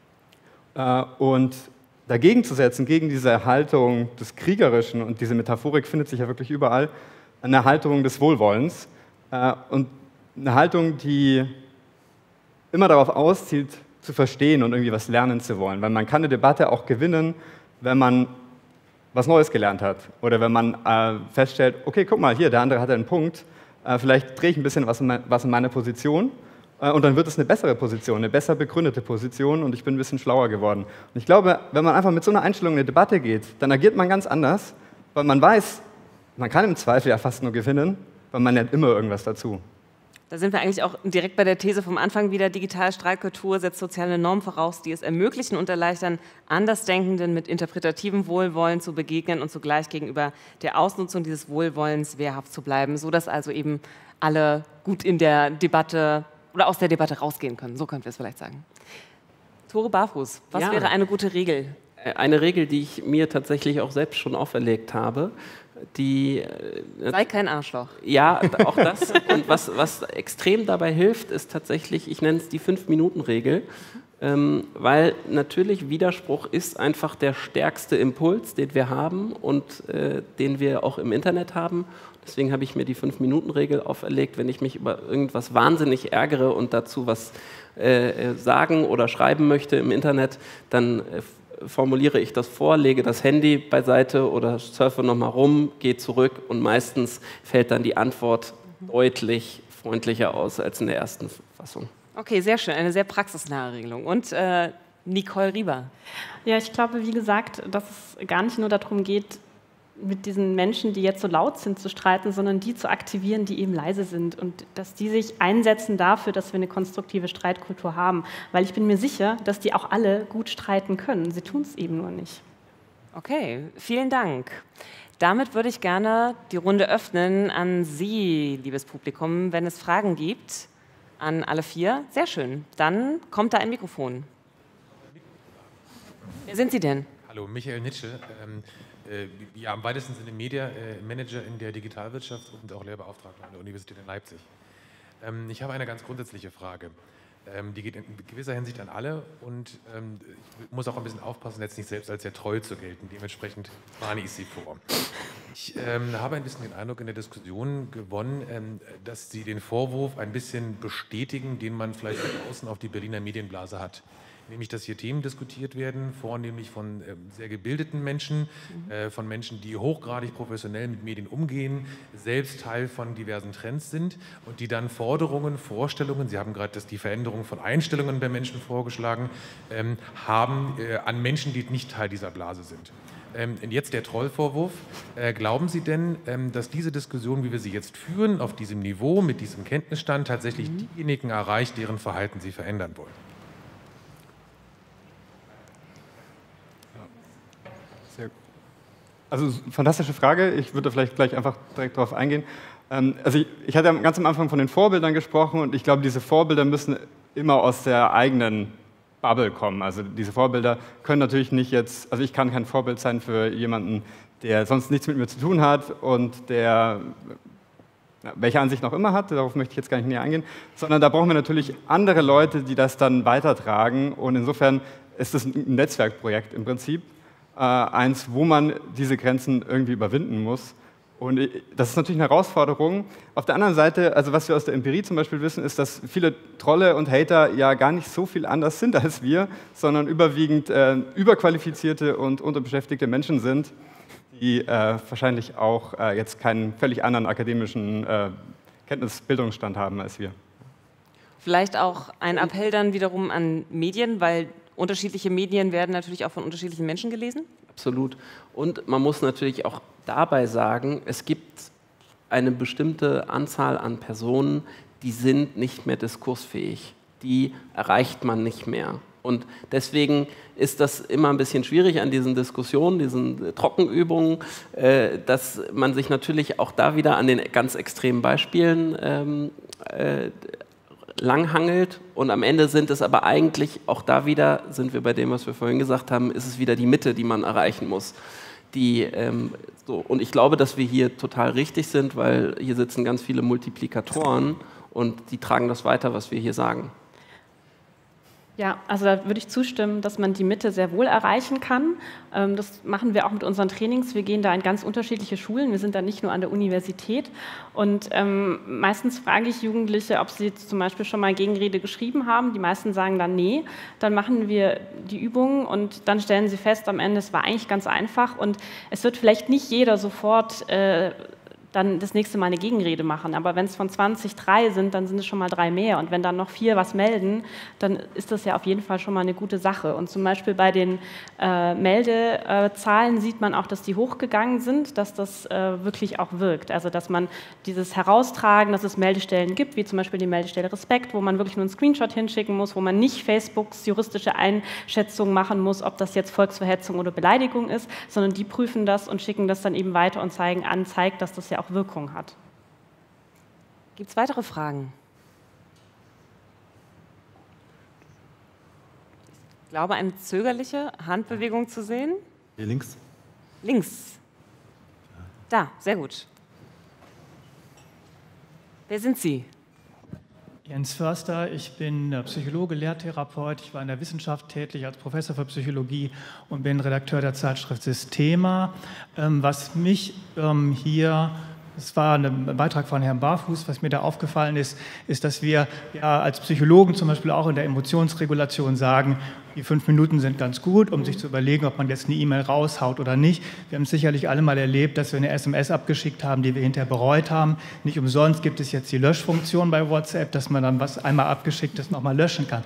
Und dagegen zu setzen, gegen diese Haltung des Kriegerischen, und diese Metaphorik findet sich ja wirklich überall, eine Haltung des Wohlwollens und eine Haltung, die immer darauf auszielt, zu verstehen und irgendwie was lernen zu wollen. Weil man kann eine Debatte auch gewinnen, wenn man was Neues gelernt hat oder wenn man feststellt, okay, guck mal, hier, der andere hat einen Punkt, vielleicht drehe ich ein bisschen was in meiner Position und dann wird es eine bessere Position, eine besser begründete Position und ich bin ein bisschen schlauer geworden. Und ich glaube, wenn man einfach mit so einer Einstellung in eine Debatte geht, dann agiert man ganz anders, weil man weiß, man kann im Zweifel ja fast nur gewinnen, weil man lernt immer irgendwas dazu. Da sind wir eigentlich auch direkt bei der These vom Anfang wieder, digitale Streitkultur setzt soziale Normen voraus, die es ermöglichen und erleichtern, Andersdenkenden mit interpretativem Wohlwollen zu begegnen und zugleich gegenüber der Ausnutzung dieses Wohlwollens wehrhaft zu bleiben, sodass also eben alle gut in der Debatte oder aus der Debatte rausgehen können. So könnten wir es vielleicht sagen. Tore Barfuß, was wäre eine gute Regel? Eine Regel, die ich mir tatsächlich auch selbst schon auferlegt habe, sei kein Arschloch. Ja, auch das. Und was extrem dabei hilft, ist tatsächlich, ich nenne es die 5-Minuten-Regel, weil natürlich Widerspruch ist einfach der stärkste Impuls, den wir haben und den wir auch im Internet haben. Deswegen habe ich mir die 5-Minuten-Regel auferlegt, wenn ich mich über irgendwas wahnsinnig ärgere und dazu was sagen oder schreiben möchte im Internet, dann formuliere ich das vor, lege das Handy beiseite oder surfe nochmal rum, gehe zurück und meistens fällt dann die Antwort deutlich freundlicher aus als in der ersten Fassung. Okay, sehr schön, eine sehr praxisnahe Regelung. Und Nicole Rieber? Ja, ich glaube, wie gesagt, dass es gar nicht nur darum geht, mit diesen Menschen, die jetzt so laut sind, zu streiten, sondern die zu aktivieren, die eben leise sind und dass die sich einsetzen dafür, dass wir eine konstruktive Streitkultur haben. Weil ich bin mir sicher, dass die auch alle gut streiten können. Sie tun es eben nur nicht. Okay, vielen Dank. Damit würde ich gerne die Runde öffnen an Sie, liebes Publikum, wenn es Fragen gibt an alle 4. Sehr schön. Dann kommt da ein Mikrofon. Wer sind Sie denn? Hallo, Michael Nitsche. Ja, am weitesten Sinne Media-Manager in der Digitalwirtschaft und auch Lehrbeauftragter an der Universität in Leipzig. Ich habe eine ganz grundsätzliche Frage. Die geht in gewisser Hinsicht an alle und ich muss auch ein bisschen aufpassen, jetzt nicht selbst als sehr treu zu gelten. Dementsprechend warne ich Sie vor. Ich habe ein bisschen den Eindruck in der Diskussion gewonnen, dass Sie den Vorwurf ein bisschen bestätigen, den man vielleicht von außen auf die Berliner Medienblase hat. Nämlich, dass hier Themen diskutiert werden, vornehmlich von sehr gebildeten Menschen, von Menschen, die hochgradig professionell mit Medien umgehen, selbst Teil von diversen Trends sind und die dann Forderungen, Vorstellungen, Sie haben gerade die Veränderung von Einstellungen bei Menschen vorgeschlagen, haben an Menschen, die nicht Teil dieser Blase sind. Und jetzt der Trollvorwurf. Glauben Sie denn, dass diese Diskussion, wie wir sie jetzt führen, auf diesem Niveau, mit diesem Kenntnisstand, tatsächlich diejenigen erreicht, deren Verhalten Sie verändern wollen? Also fantastische Frage, ich würde vielleicht gleich einfach direkt darauf eingehen. Also ich hatte ganz am Anfang von den Vorbildern gesprochen und ich glaube, diese Vorbilder müssen immer aus der eigenen Bubble kommen. Also diese Vorbilder können natürlich nicht jetzt, also ich kann kein Vorbild sein für jemanden, der sonst nichts mit mir zu tun hat und der welche Ansicht noch immer hat, darauf möchte ich jetzt gar nicht näher eingehen, sondern da brauchen wir natürlich andere Leute, die das dann weitertragen und insofern ist das ein Netzwerkprojekt im Prinzip. Eins, wo man diese Grenzen irgendwie überwinden muss. Und das ist natürlich eine Herausforderung. Auf der anderen Seite, also was wir aus der Empirie zum Beispiel wissen, ist, dass viele Trolle und Hater ja gar nicht so viel anders sind als wir, sondern überwiegend überqualifizierte und unterbeschäftigte Menschen sind, die wahrscheinlich auch jetzt keinen völlig anderen akademischen Bildungsstand haben als wir. Vielleicht auch ein Appell dann wiederum an Medien, weil unterschiedliche Medien werden natürlich auch von unterschiedlichen Menschen gelesen. Absolut. Und man muss natürlich auch dabei sagen, es gibt eine bestimmte Anzahl an Personen, die sind nicht mehr diskursfähig. Die erreicht man nicht mehr. Und deswegen ist das immer ein bisschen schwierig an diesen Diskussionen, diesen Trockenübungen, dass man sich natürlich auch da wieder an den ganz extremen Beispielen langhangelt. Und am Ende sind es aber eigentlich, auch da wieder, sind wir bei dem, was wir vorhin gesagt haben, ist es wieder die Mitte, die man erreichen muss. Und ich glaube, dass wir hier total richtig sind, weil hier sitzen ganz viele Multiplikatoren und die tragen das weiter, was wir hier sagen. Ja, also da würde ich zustimmen, dass man die Mitte sehr wohl erreichen kann. Das machen wir auch mit unseren Trainings. Wir gehen da in ganz unterschiedliche Schulen. Wir sind da nicht nur an der Universität. Und meistens frage ich Jugendliche, ob sie jetzt zum Beispiel schon mal Gegenrede geschrieben haben. Die meisten sagen dann nee. Dann machen wir die Übungen und dann stellen sie fest, am Ende, es war eigentlich ganz einfach. Und es wird vielleicht nicht jeder sofort dann das nächste Mal eine Gegenrede machen. Aber wenn es von 20 3 sind, dann sind es schon mal 3 mehr. Und wenn dann noch 4 was melden, dann ist das ja auf jeden Fall schon mal eine gute Sache. Und zum Beispiel bei den Meldezahlen sieht man auch, dass die hochgegangen sind, dass das wirklich auch wirkt. Also dass man dieses Heraustragen, dass es Meldestellen gibt, wie zum Beispiel die Meldestelle Respekt, wo man wirklich nur einen Screenshot hinschicken muss, wo man nicht Facebooks juristische Einschätzung machen muss, ob das jetzt Volksverhetzung oder Beleidigung ist, sondern die prüfen das und schicken das dann eben weiter und zeigt, dass das ja auch Wirkung hat. Gibt es weitere Fragen? Ich glaube, eine zögerliche Handbewegung zu sehen. Hier links. Links. Da, sehr gut. Wer sind Sie? Jens Förster, ich bin Psychologe, Lehrtherapeut. Ich war in der Wissenschaft tätig als Professor für Psychologie und bin Redakteur der Zeitschrift Systema. Was mich hier, das war ein Beitrag von Herrn Barfuß, was mir da aufgefallen ist, dass wir ja als Psychologen zum Beispiel auch in der Emotionsregulation sagen, die 5 Minuten sind ganz gut, um sich zu überlegen, ob man jetzt eine E-Mail raushaut oder nicht. Wir haben es sicherlich alle mal erlebt, dass wir eine SMS abgeschickt haben, die wir hinterher bereut haben. Nicht umsonst gibt es jetzt die Löschfunktion bei WhatsApp, dass man dann was einmal abgeschicktes nochmal löschen kann.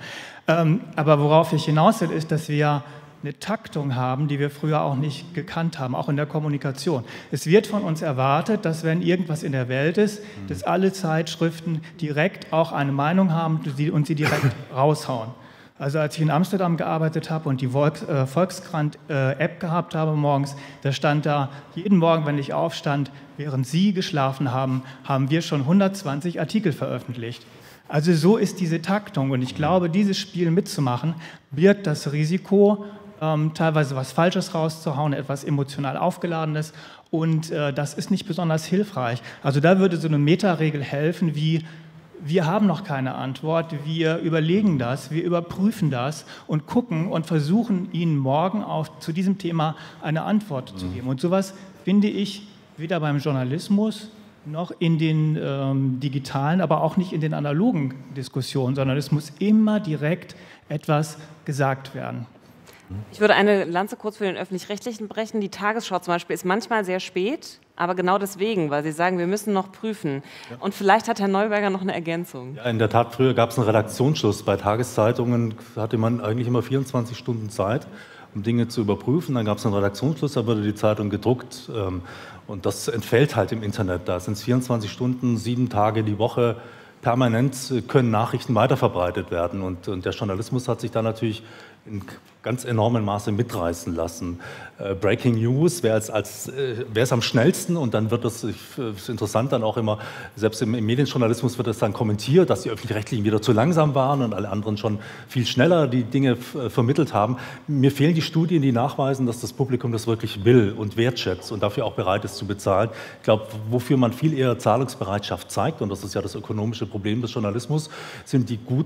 Aber worauf ich hinaus will, ist, dass wir eine Taktung haben, die wir früher auch nicht gekannt haben, auch in der Kommunikation. Es wird von uns erwartet, dass wenn irgendwas in der Welt ist, dass alle Zeitschriften direkt auch eine Meinung haben und sie direkt raushauen. Also als ich in Amsterdam gearbeitet habe und die Volkskrant-App gehabt habe morgens, da stand da, jeden Morgen, wenn ich aufstand, während Sie geschlafen haben, haben wir schon 120 Artikel veröffentlicht. Also so ist diese Taktung und ich glaube, dieses Spiel mitzumachen, birgt das Risiko, teilweise was Falsches rauszuhauen, etwas emotional Aufgeladenes und das ist nicht besonders hilfreich. Also da würde so eine Metaregel helfen, wie wir haben noch keine Antwort, wir überlegen das, wir überprüfen das und gucken und versuchen Ihnen morgen auch zu diesem Thema eine Antwort zu geben. Und sowas finde ich weder beim Journalismus noch in den digitalen, aber auch nicht in den analogen Diskussionen, sondern es muss immer direkt etwas gesagt werden. Ich würde eine Lanze kurz für den Öffentlich-Rechtlichen brechen. Die Tagesschau zum Beispiel ist manchmal sehr spät, aber genau deswegen, weil Sie sagen, wir müssen noch prüfen. Ja. Und vielleicht hat Herr Neuberger noch eine Ergänzung. Ja, in der Tat, früher gab es einen Redaktionsschluss. Bei Tageszeitungen hatte man eigentlich immer 24 Stunden Zeit, um Dinge zu überprüfen. Dann gab es einen Redaktionsschluss, da wurde die Zeitung gedruckt. Und das entfällt halt im Internet. Da sind es 24 Stunden, 7 Tage die Woche. Permanent können Nachrichten weiterverbreitet werden. Und der Journalismus hat sich da natürlich in ganz enormem Maße mitreißen lassen. Breaking News wäre es am schnellsten und dann wird das, ist interessant dann auch immer, selbst im Medienjournalismus wird es dann kommentiert, dass die Öffentlich-Rechtlichen wieder zu langsam waren und alle anderen schon viel schneller die Dinge vermittelt haben. Mir fehlen die Studien, die nachweisen, dass das Publikum das wirklich will und wertschätzt und dafür auch bereit ist zu bezahlen. Ich glaube, wofür man viel eher Zahlungsbereitschaft zeigt, und das ist ja das ökonomische Problem des Journalismus, sind die gut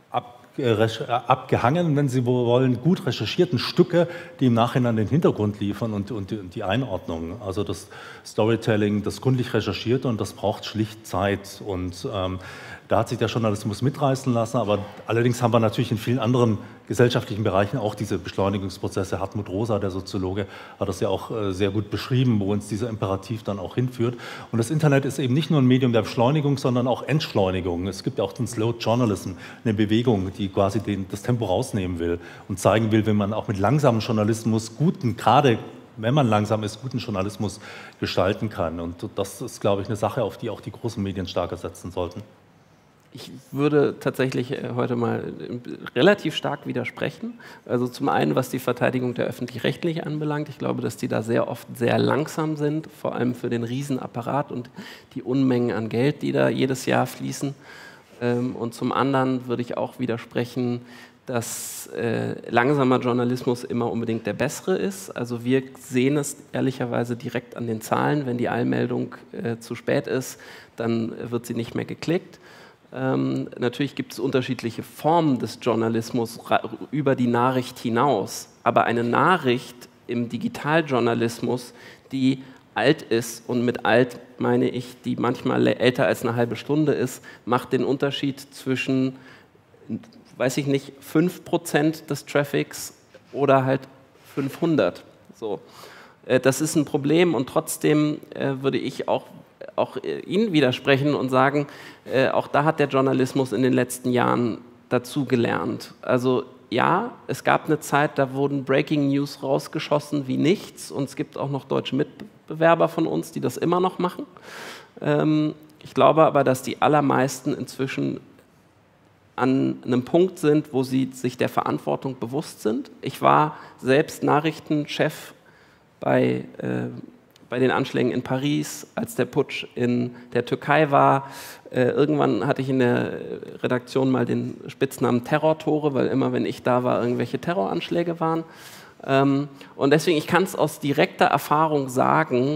abgehangen, wenn Sie wollen, gut recherchierten Stücke, die im Nachhinein den Hintergrund liefern und die Einordnung. Also das Storytelling, das gründlich recherchierte, und das braucht schlicht Zeit. Und Da hat sich der Journalismus mitreißen lassen, aber allerdings haben wir natürlich in vielen anderen gesellschaftlichen Bereichen auch diese Beschleunigungsprozesse. Hartmut Rosa, der Soziologe, hat das ja auch sehr gut beschrieben, wo uns dieser Imperativ dann auch hinführt. Und das Internet ist eben nicht nur ein Medium der Beschleunigung, sondern auch Entschleunigung. Es gibt ja auch den Slow Journalism, eine Bewegung, die quasi das Tempo rausnehmen will und zeigen will, wenn man auch mit langsamem Journalismus gerade wenn man langsam ist, guten Journalismus gestalten kann. Und das ist, glaube ich, eine Sache, auf die auch die großen Medien stärker setzen sollten. Ich würde tatsächlich heute mal relativ stark widersprechen. Also zum einen, was die Verteidigung der Öffentlich-Rechtlichen anbelangt. Ich glaube, dass die da sehr oft sehr langsam sind, vor allem für den Riesenapparat und die Unmengen an Geld, die da jedes Jahr fließen. Und zum anderen würde ich auch widersprechen, dass langsamer Journalismus immer unbedingt der bessere ist. Also wir sehen es ehrlicherweise direkt an den Zahlen. Wenn die Eilmeldung zu spät ist, dann wird sie nicht mehr geklickt. Natürlich gibt es unterschiedliche Formen des Journalismus über die Nachricht hinaus. Aber eine Nachricht im Digitaljournalismus, die alt ist, und mit alt meine ich, die manchmal älter als eine halbe Stunde ist, macht den Unterschied zwischen, weiß ich nicht, 5% des Traffics oder halt 500. So. Das ist ein Problem, und trotzdem würde ich auch Ihnen widersprechen und sagen, auch da hat der Journalismus in den letzten Jahren dazu gelernt. Also ja, es gab eine Zeit, da wurden Breaking News rausgeschossen wie nichts, und es gibt auch noch deutsche Mitbewerber von uns, die das immer noch machen. Ich glaube aber, dass die allermeisten inzwischen an einem Punkt sind, wo sie sich der Verantwortung bewusst sind. Ich war selbst Nachrichtenchef bei den Anschlägen in Paris, als der Putsch in der Türkei war. Irgendwann hatte ich in der Redaktion mal den Spitznamen Terrortore, weil immer, wenn ich da war, irgendwelche Terroranschläge waren. Und deswegen, ich kann es aus direkter Erfahrung sagen,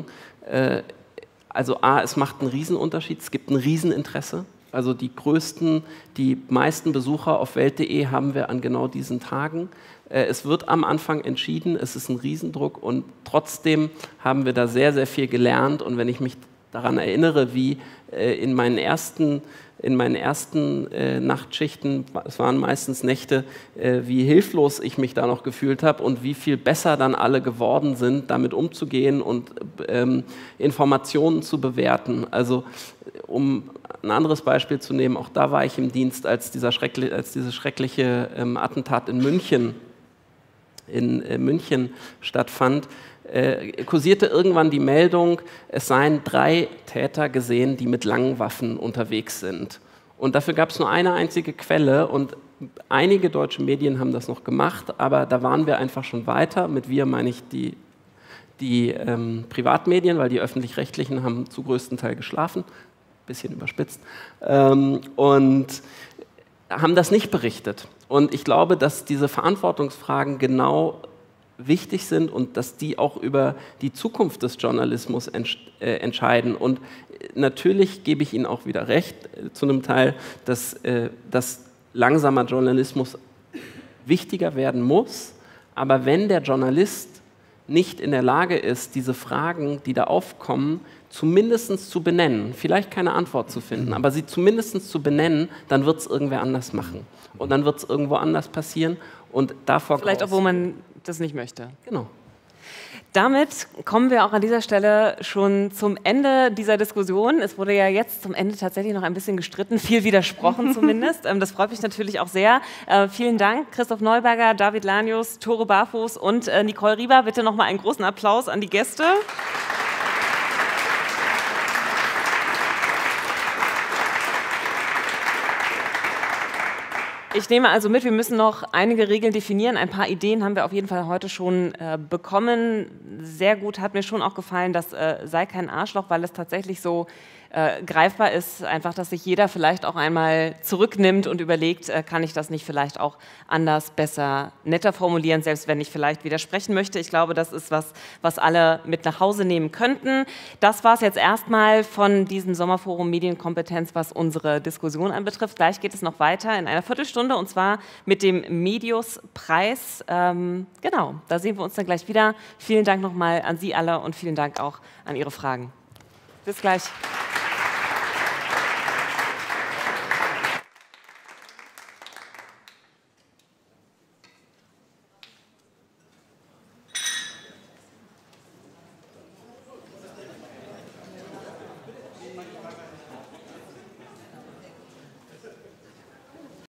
also A, es macht einen Riesenunterschied, es gibt ein Rieseninteresse. Also die meisten Besucher auf Welt.de haben wir an genau diesen Tagen. Es wird am Anfang entschieden, es ist ein Riesendruck, und trotzdem haben wir da sehr, sehr viel gelernt. Und wenn ich mich daran erinnere, wie in meinen ersten Nachtschichten, es waren meistens Nächte, wie hilflos ich mich da noch gefühlt habe und wie viel besser dann alle geworden sind, damit umzugehen und Informationen zu bewerten. Also um ein anderes Beispiel zu nehmen, auch da war ich im Dienst, als dieses schreckliche Attentat in München stattfand, kursierte irgendwann die Meldung, es seien 3 Täter gesehen, die mit langen Waffen unterwegs sind. Und dafür gab es nur eine einzige Quelle, und einige deutsche Medien haben das noch gemacht, aber da waren wir einfach schon weiter. Mit wir meine ich die Privatmedien, weil die Öffentlich-Rechtlichen haben zu größten Teil geschlafen, bisschen überspitzt, und haben das nicht berichtet. Und ich glaube, dass diese Verantwortungsfragen genau wichtig sind und dass die auch über die Zukunft des Journalismus entscheiden. Und natürlich gebe ich Ihnen auch wieder recht, zu einem Teil, dass langsamer Journalismus wichtiger werden muss. Aber wenn der Journalist nicht in der Lage ist, diese Fragen, die da aufkommen, zumindest zu benennen, vielleicht keine Antwort zu finden, aber sie zumindest zu benennen, dann wird es irgendwer anders machen. Und dann wird es irgendwo anders passieren. Und davor vielleicht auch, wo man das nicht möchte. Genau. Damit kommen wir auch an dieser Stelle schon zum Ende dieser Diskussion. Es wurde ja jetzt zum Ende tatsächlich noch ein bisschen gestritten, viel widersprochen zumindest. Das freut mich natürlich auch sehr. Vielen Dank, Christoph Neuberger, David Lanius, Tore Barfuß und Nicole Rieber. Bitte nochmal einen großen Applaus an die Gäste. Ich nehme also mit, wir müssen noch einige Regeln definieren. Ein paar Ideen haben wir auf jeden Fall heute schon bekommen. Sehr gut hat mir schon auch gefallen, das sei kein Arschloch, weil es tatsächlich so greifbar ist, einfach, dass sich jeder vielleicht auch einmal zurücknimmt und überlegt, kann ich das nicht vielleicht auch anders, besser, netter formulieren, selbst wenn ich vielleicht widersprechen möchte. Ich glaube, das ist was alle mit nach Hause nehmen könnten. Das war es jetzt erstmal von diesem Sommerforum Medienkompetenz, was unsere Diskussion anbetrifft. Gleich geht es noch weiter in einer Viertelstunde, und zwar mit dem Medius-Preis. Genau, da sehen wir uns dann gleich wieder. Vielen Dank nochmal an Sie alle und vielen Dank auch an Ihre Fragen. Bis gleich.